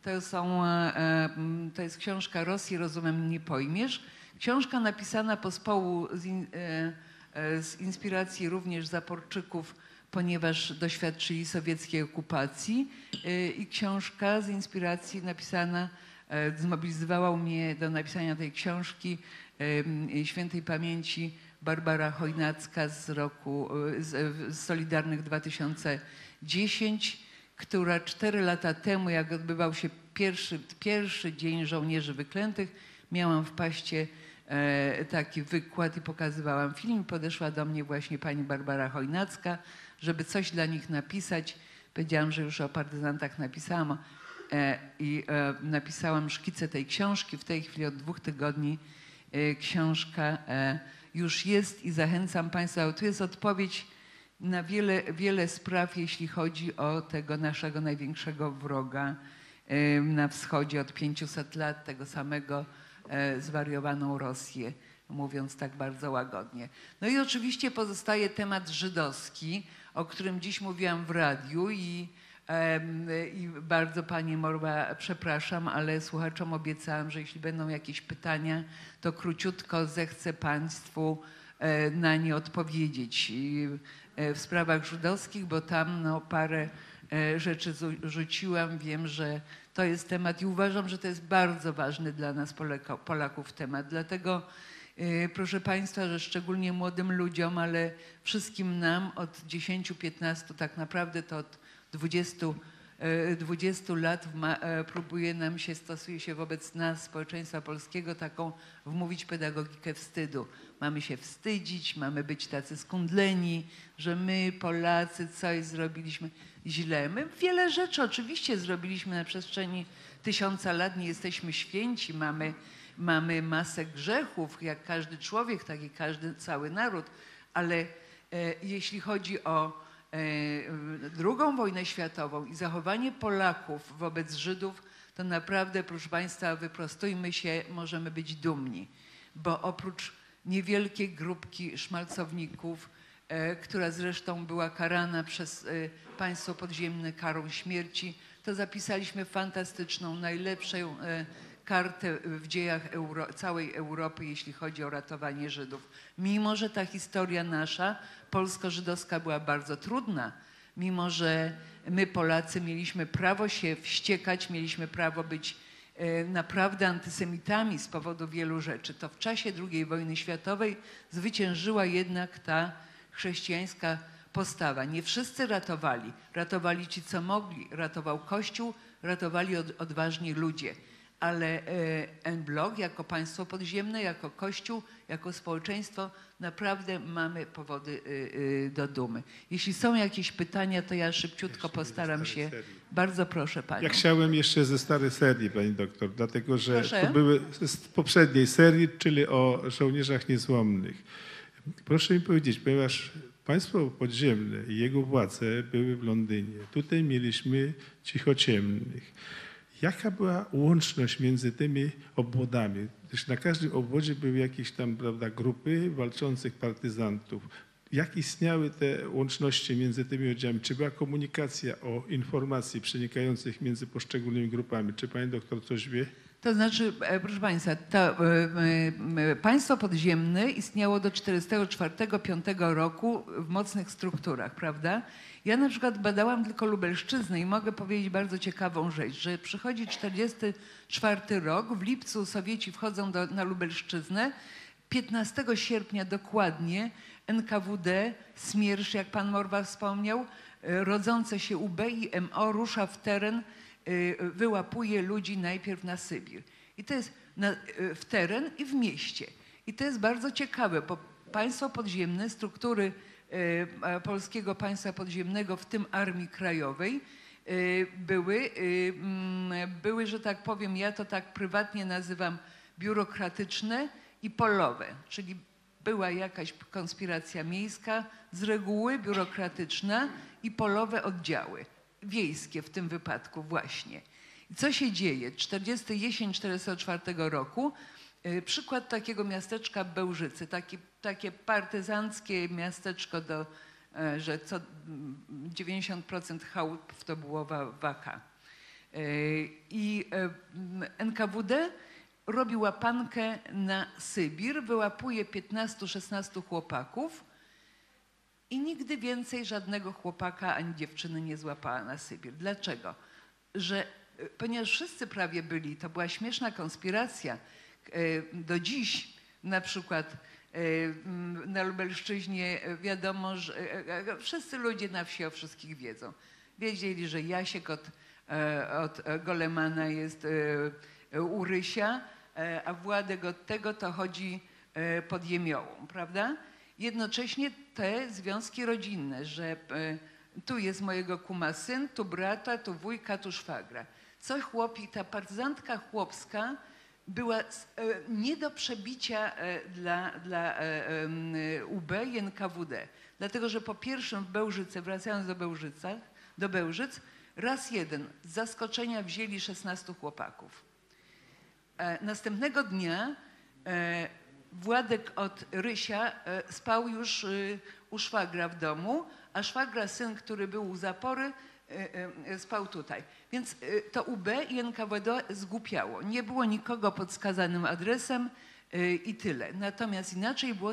[SPEAKER 2] To jest książka Rosji rozumem nie pojmiesz. Książka napisana pospołu z inspiracji również Zaporczyków, ponieważ doświadczyli sowieckiej okupacji, i książka z inspiracji napisana, zmobilizowała mnie do napisania tej książki świętej pamięci Barbara Chojnacka z Solidarnych 2010, która 4 lata temu, jak odbywał się pierwszy Dzień Żołnierzy Wyklętych, miałam w Paście taki wykład i pokazywałam film. Podeszła do mnie właśnie pani Barbara Chojnacka, żeby coś dla nich napisać. Powiedziałam, że już o partyzantach napisałam i napisałam szkicę tej książki. W tej chwili od 2 tygodni książka już jest i zachęcam państwa. Tu jest odpowiedź na wiele spraw, jeśli chodzi o tego naszego największego wroga na wschodzie od 500 lat, tego samego zwariowaną Rosję, mówiąc tak bardzo łagodnie. No i oczywiście pozostaje temat żydowski, o którym dziś mówiłam w radiu i bardzo pani Morwa przepraszam, ale słuchaczom obiecałam, że jeśli będą jakieś pytania, to króciutko zechcę państwu na nie odpowiedzieć w sprawach żydowskich, bo tam no, parę rzeczy rzuciłam. Wiem, że to jest temat i uważam, że to jest bardzo ważny dla nas Polaków temat. Dlatego proszę państwa, że szczególnie młodym ludziom, ale wszystkim nam od 10-15, tak naprawdę to od 20 lat stosuje się wobec nas, społeczeństwa polskiego, taką wmówić pedagogikę wstydu. Mamy się wstydzić, mamy być tacy skundleni, że my Polacy coś zrobiliśmy źle. My wiele rzeczy oczywiście zrobiliśmy na przestrzeni 1000 lat, nie jesteśmy święci, mamy masę grzechów, jak każdy człowiek, tak i każdy cały naród, ale jeśli chodzi o II wojnę światową i zachowanie Polaków wobec Żydów, to naprawdę, proszę państwa, wyprostujmy się, możemy być dumni, bo oprócz niewielkiej grupki szmalcowników, która zresztą była karana przez państwo podziemne karą śmierci, to zapisaliśmy fantastyczną, najlepszą kartę w dziejach całej Europy, jeśli chodzi o ratowanie Żydów. Mimo że ta historia nasza, polsko-żydowska, była bardzo trudna, mimo że my Polacy mieliśmy prawo się wściekać, mieliśmy prawo być naprawdę antysemitami z powodu wielu rzeczy, to w czasie II wojny światowej zwyciężyła jednak ta chrześcijańska postawa. Nie wszyscy ratowali. Ratowali ci, co mogli. Ratował Kościół, ratowali odważni ludzie. Ale en-bloc jako państwo podziemne, jako Kościół, jako społeczeństwo naprawdę mamy powody do dumy. Jeśli są jakieś pytania, to ja szybciutko postaram się. Bardzo proszę panią.
[SPEAKER 4] Ja chciałem jeszcze ze starej serii, pani doktor, dlatego że
[SPEAKER 2] Proszę?
[SPEAKER 4] to były z poprzedniej serii, czyli o żołnierzach niezłomnych. Proszę mi powiedzieć, ponieważ państwo podziemne i jego władze były w Londynie, tutaj mieliśmy cichociemnych. Jaka była łączność między tymi obwodami? Gdyż na każdym obwodzie były jakieś tam, prawda, grupy walczących partyzantów. Jak istniały te łączności między tymi oddziałami? Czy była komunikacja o informacji przenikających między poszczególnymi grupami? Czy pani doktor coś wie?
[SPEAKER 2] To znaczy, proszę państwa, to państwo podziemne istniało do 1944-1945 roku w mocnych strukturach, prawda? Ja na przykład badałam tylko Lubelszczyznę i mogę powiedzieć bardzo ciekawą rzecz, że przychodzi 1944 rok, w lipcu Sowieci wchodzą na Lubelszczyznę, 15 sierpnia dokładnie NKWD, Smiersz, jak pan Morwa wspomniał, rodzące się UB i MO rusza w teren, wyłapuje ludzi najpierw na Sybir. I to jest w teren i w mieście. I to jest bardzo ciekawe, bo państwo podziemne, struktury polskiego państwa podziemnego, w tym Armii Krajowej, były, że tak powiem, ja to tak prywatnie nazywam biurokratyczne i polowe, czyli była jakaś konspiracja miejska, z reguły biurokratyczna i polowe oddziały, wiejskie w tym wypadku właśnie. I co się dzieje? Jesień 1944 roku, przykład takiego miasteczka Bełżycy, takie partyzanckie miasteczko, że co 90% chałup to było waka. I NKWD robi łapankę na Sybir, wyłapuje 15-16 chłopaków i nigdy więcej żadnego chłopaka ani dziewczyny nie złapała na Sybir. Dlaczego? Ponieważ wszyscy prawie byli, to była śmieszna konspiracja. Do dziś na przykład na Lubelszczyźnie wiadomo, że wszyscy ludzie na wsi o wszystkich wiedzą. Wiedzieli, że Jasiek od Golemana jest u Rysia, a Władek od tego to chodzi pod Jemiołą, prawda? Jednocześnie te związki rodzinne, że tu jest mojego kuma syn, tu brata, tu wujka, tu szwagra. Co chłopi, ta partyzantka chłopska była nie do przebicia dla UB i NKWD. Dlatego, że po pierwszym w Bełżyce, wracając do Bełżyc, raz jeden z zaskoczenia wzięli 16 chłopaków. Następnego dnia Władek od Rysia spał już u szwagra w domu, a szwagra syn, który był u zapory, spał tutaj. Więc to UB i NKWD zgłupiało. Nie było nikogo pod wskazanym adresem i tyle. Natomiast inaczej było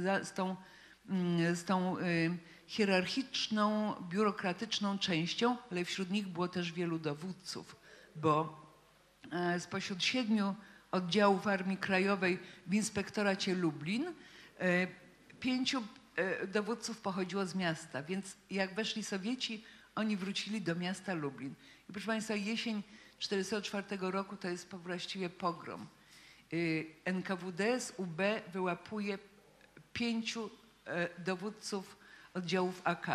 [SPEAKER 2] z tą hierarchiczną, biurokratyczną częścią, ale wśród nich było też wielu dowódców, bo spośród 7 oddziałów Armii Krajowej w Inspektoracie Lublin 5 dowódców pochodziło z miasta, więc jak weszli Sowieci, oni wrócili do miasta Lublin. I proszę Państwa, jesień 1944 roku to jest właściwie pogrom. NKWD z UB wyłapuje 5 dowódców oddziałów AK,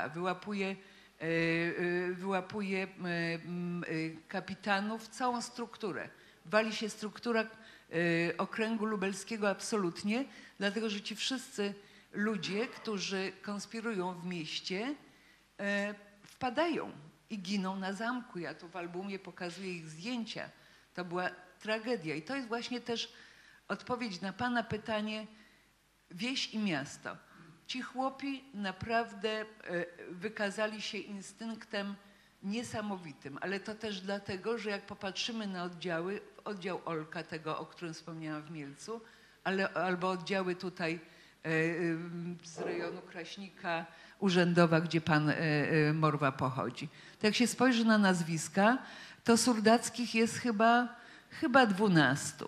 [SPEAKER 2] wyłapuje kapitanów, całą strukturę. Wali się struktura okręgu lubelskiego absolutnie, dlatego że ci wszyscy ludzie, którzy konspirują w mieście, wpadają i giną na zamku. Ja tu w albumie pokazuję ich zdjęcia. To była tragedia. I to jest właśnie też odpowiedź na Pana pytanie, wieś i miasto. Ci chłopi naprawdę wykazali się instynktem niesamowitym, ale to też dlatego, że jak popatrzymy na oddziały, oddział Olka, tego, o którym wspomniałam w Mielcu, albo oddziały tutaj z rejonu Kraśnika, Urzędowa, gdzie pan Morwa pochodzi. To jak się spojrzy na nazwiska, to Surdackich jest chyba 12.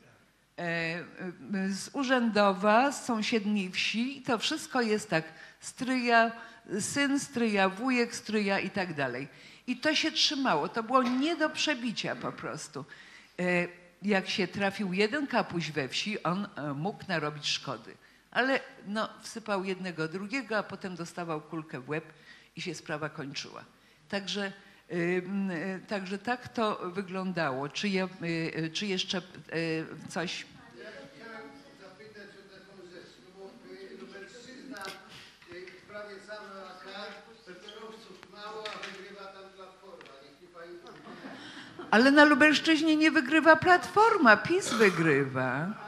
[SPEAKER 2] Z Urzędowa, z sąsiedniej wsi, to wszystko jest tak, stryja, syn, stryja, wujek, stryja i tak dalej. I to się trzymało, to było nie do przebicia po prostu. Jak się trafił jeden kapuś we wsi, on mógł narobić szkody. Ale no, wsypał jednego, drugiego, a potem dostawał kulkę w łeb i się sprawa kończyła. Także tak to wyglądało. Czy jeszcze coś?
[SPEAKER 13] Ja chciałem zapytać o taką rzecz, no bo Lubelszczyzna prawie same AK, peperowców mało, a wygrywa tam Platforma. Niech mi pani powie.
[SPEAKER 2] Ale na Lubelszczyźnie nie wygrywa Platforma, PiS wygrywa.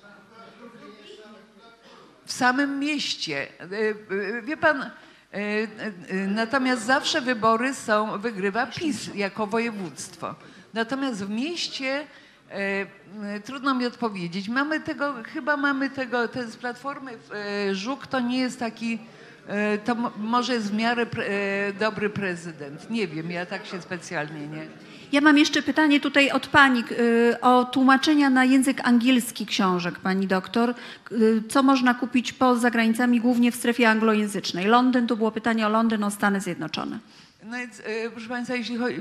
[SPEAKER 2] W samym mieście. Wie pan, natomiast zawsze wybory wygrywa PiS jako województwo. Natomiast w mieście trudno mi odpowiedzieć. Chyba mamy tego, z Platformy Żuk to nie jest taki, to może jest w miarę dobry prezydent. Nie wiem, ja tak się specjalnie nie...
[SPEAKER 7] Ja mam jeszcze pytanie tutaj od pani o tłumaczenia na język angielski książek, pani doktor. Co można kupić poza granicami, głównie w strefie anglojęzycznej? Londyn, tu było pytanie o Londyn, o Stany Zjednoczone.
[SPEAKER 2] No więc, proszę Państwa, jeśli chodzi,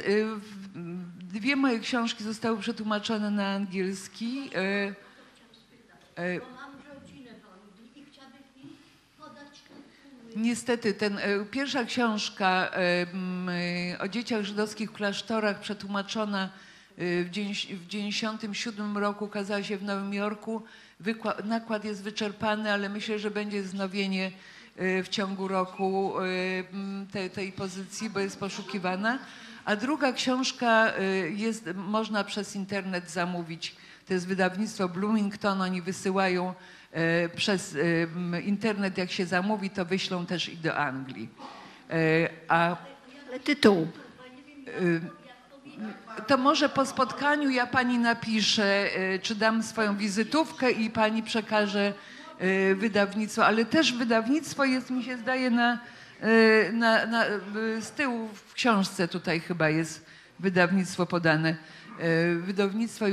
[SPEAKER 2] 2 moje książki zostały przetłumaczone na angielski.
[SPEAKER 5] Bo mam rodzinę w Anglii i chciałabym mi podać
[SPEAKER 2] Niestety, pierwsza książka o dzieciach żydowskich w klasztorach, przetłumaczona w 1997 roku, ukazała się w Nowym Jorku. Nakład jest wyczerpany, ale myślę, że będzie wznowienie w ciągu roku tej pozycji, bo jest poszukiwana. A druga książka można przez internet zamówić. To jest wydawnictwo Bloomington, oni wysyłają przez internet, jak się zamówi, to wyślą też i do Anglii. Ale
[SPEAKER 7] tytuł?
[SPEAKER 2] To może po spotkaniu ja pani napiszę, czy dam swoją wizytówkę i pani przekaże wydawnictwo, ale też wydawnictwo jest, mi się zdaje, z tyłu w książce tutaj chyba jest wydawnictwo podane. Wydawnictwo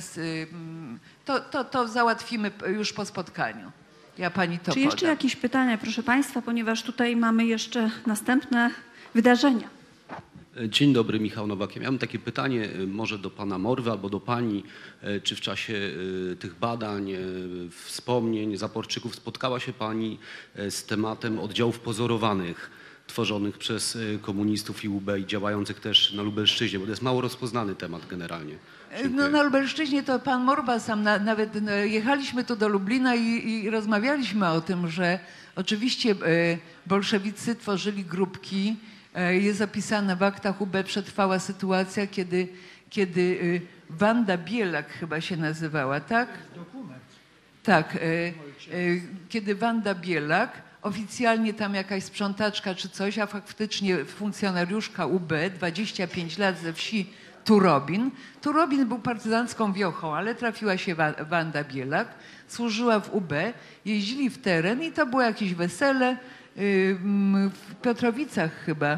[SPEAKER 2] to załatwimy już po spotkaniu. Ja pani to
[SPEAKER 7] Czy jeszcze
[SPEAKER 2] podam.
[SPEAKER 7] jakieś pytania, proszę państwa, ponieważ tutaj mamy jeszcze następne wydarzenia.
[SPEAKER 14] Dzień dobry, Michał Nowak. Ja miałem takie pytanie może do pana Morwy albo do pani. Czy w czasie tych badań, wspomnień Zaporczyków spotkała się pani z tematem oddziałów pozorowanych tworzonych przez komunistów i UB i działających też na Lubelszczyźnie, bo to jest mało rozpoznany temat generalnie.
[SPEAKER 2] No, na Lubelszczyźnie to pan Morba sam nawet jechaliśmy tu do Lublina i rozmawialiśmy o tym, że oczywiście bolszewicy tworzyli grupki. Jest opisana w aktach UB, przetrwała sytuacja, kiedy Wanda Bielak chyba się nazywała, tak? Tak. Kiedy Wanda Bielak, oficjalnie tam jakaś sprzątaczka czy coś, a faktycznie funkcjonariuszka UB, 25 lat ze wsi Turobin. Turobin był partyzancką wiochą, ale trafiła się Wanda Bielak, służyła w UB, jeździli w teren i to było jakieś wesele w Piotrowicach chyba,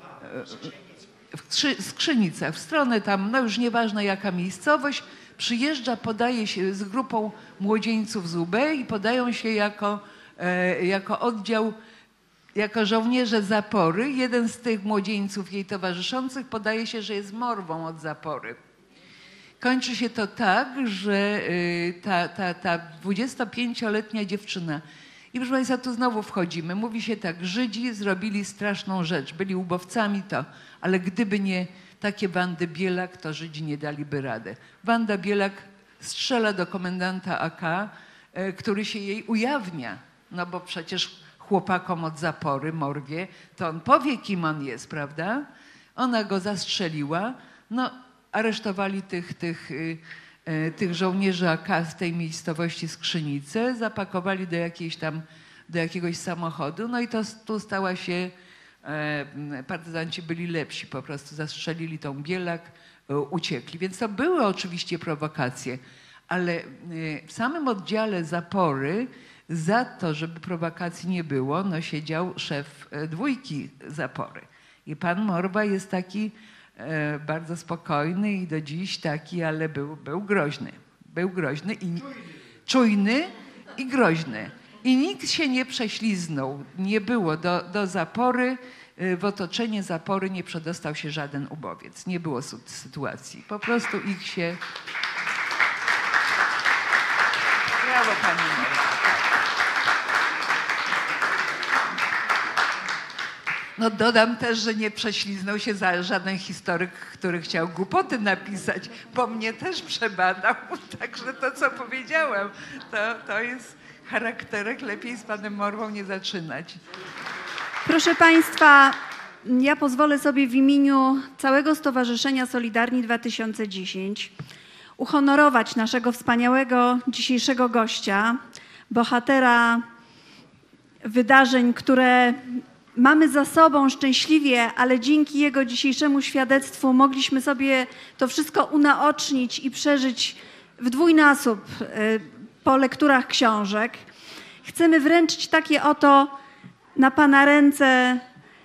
[SPEAKER 2] w Skrzynicach, w stronę tam, no już nieważne jaka miejscowość, przyjeżdża, podaje się z grupą młodzieńców z UB i podają się jako oddział, jako żołnierze zapory. Jeden z tych młodzieńców jej towarzyszących podaje się, że jest Morwą od zapory. Kończy się to tak, że ta 25-letnia dziewczyna, i proszę państwa, tu znowu wchodzimy, mówi się tak, Żydzi zrobili straszną rzecz, byli ubowcami ale gdyby nie takie Wandy Bielak, to Żydzi nie daliby rady. Wanda Bielak strzela do komendanta AK, który się jej ujawnia, no bo przecież chłopakom od zapory, Morwie, to on powie, kim on jest, prawda? Ona go zastrzeliła, no aresztowali tych żołnierzy AK z tej miejscowości Skrzynice, zapakowali do jakiegoś samochodu, no i tu stała się, partyzanci byli lepsi, po prostu zastrzelili tą Bielak, uciekli. Więc to były oczywiście prowokacje, ale w samym oddziale zapory za to, żeby prowokacji nie było, no siedział szef dwójki zapory. I pan Morwa jest taki bardzo spokojny i do dziś taki, ale był groźny. Był groźny i czujny i groźny. I nikt się nie prześliznął. Nie było do zapory, w otoczenie zapory nie przedostał się żaden ubowiec. Nie było sytuacji. Po prostu ich się... Brawo, pani Morwa. No dodam też, że nie prześliznął się żaden historyk, który chciał głupoty napisać, bo mnie też przebadał. Także to, co powiedziałam, to jest charakterek. Lepiej z panem Morwą nie zaczynać.
[SPEAKER 7] Proszę państwa, ja pozwolę sobie w imieniu całego Stowarzyszenia Solidarni 2010 uhonorować naszego wspaniałego dzisiejszego gościa, bohatera wydarzeń, które mamy za sobą szczęśliwie, ale dzięki jego dzisiejszemu świadectwu mogliśmy sobie to wszystko unaocznić i przeżyć w dwójnasób po lekturach książek. Chcemy wręczyć takie oto na pana ręce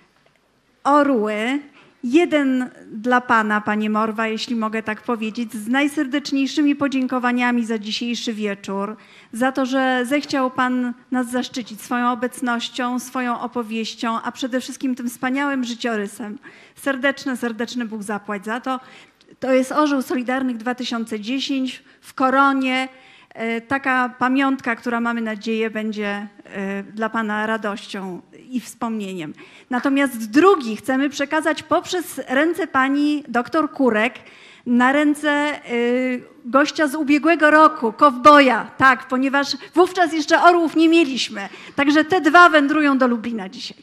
[SPEAKER 7] orły. Jeden dla pana, panie Morwa, jeśli mogę tak powiedzieć, z najserdeczniejszymi podziękowaniami za dzisiejszy wieczór, za to, że zechciał pan nas zaszczycić swoją obecnością, swoją opowieścią, a przede wszystkim tym wspaniałym życiorysem. Serdeczny Bóg zapłać za to. To jest Orzeł Solidarnych 2010 w koronie taka pamiątka, która mamy nadzieję będzie dla Pana radością i wspomnieniem. Natomiast drugi chcemy przekazać poprzez ręce pani doktor Kurek na ręce gościa z ubiegłego roku, kowboja, tak, ponieważ wówczas jeszcze orłów nie mieliśmy. Także te dwa wędrują do Lublina dzisiaj.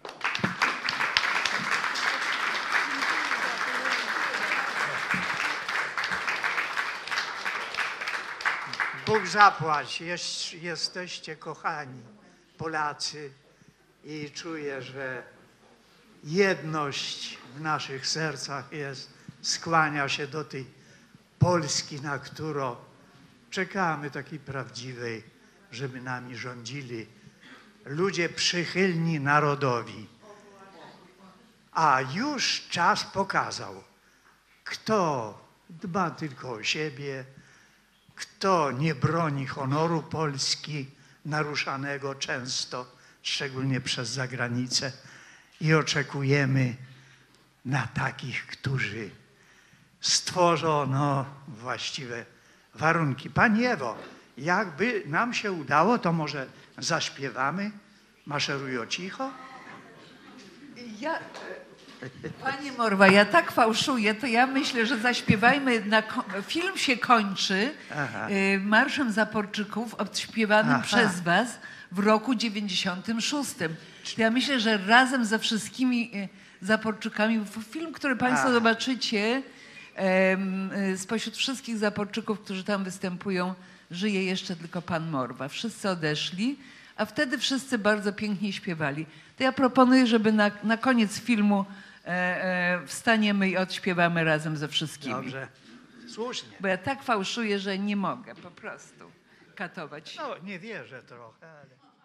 [SPEAKER 3] Bóg zapłać, jesteście kochani Polacy i czuję, że jedność w naszych sercach jest, skłania się do tej Polski, na którą czekamy, takiej prawdziwej, żeby nami rządzili ludzie przychylni narodowi. A już czas pokazał, kto dba tylko o siebie, kto nie broni honoru Polski, naruszanego często, szczególnie przez zagranicę. I oczekujemy na takich, którzy stworzą właściwe warunki. Pani Ewo, jakby nam się udało, to może zaśpiewamy Maszerują cicho?
[SPEAKER 2] Panie Morwa, ja tak fałszuję, to ja myślę, że zaśpiewajmy, film się kończy Marszem Zaporczyków odśpiewanym przez was w roku 96. Ja myślę, że razem ze wszystkimi Zaporczykami, film, który Państwo zobaczycie, spośród wszystkich Zaporczyków, którzy tam występują, żyje jeszcze tylko pan Morwa. Wszyscy odeszli, a wtedy wszyscy bardzo pięknie śpiewali. To ja proponuję, żeby na koniec filmu wstaniemy i odśpiewamy razem ze wszystkimi.
[SPEAKER 3] Dobrze, słusznie.
[SPEAKER 2] Bo ja tak fałszuję, że nie mogę po prostu katować.
[SPEAKER 3] No, nie wierzę trochę, ale...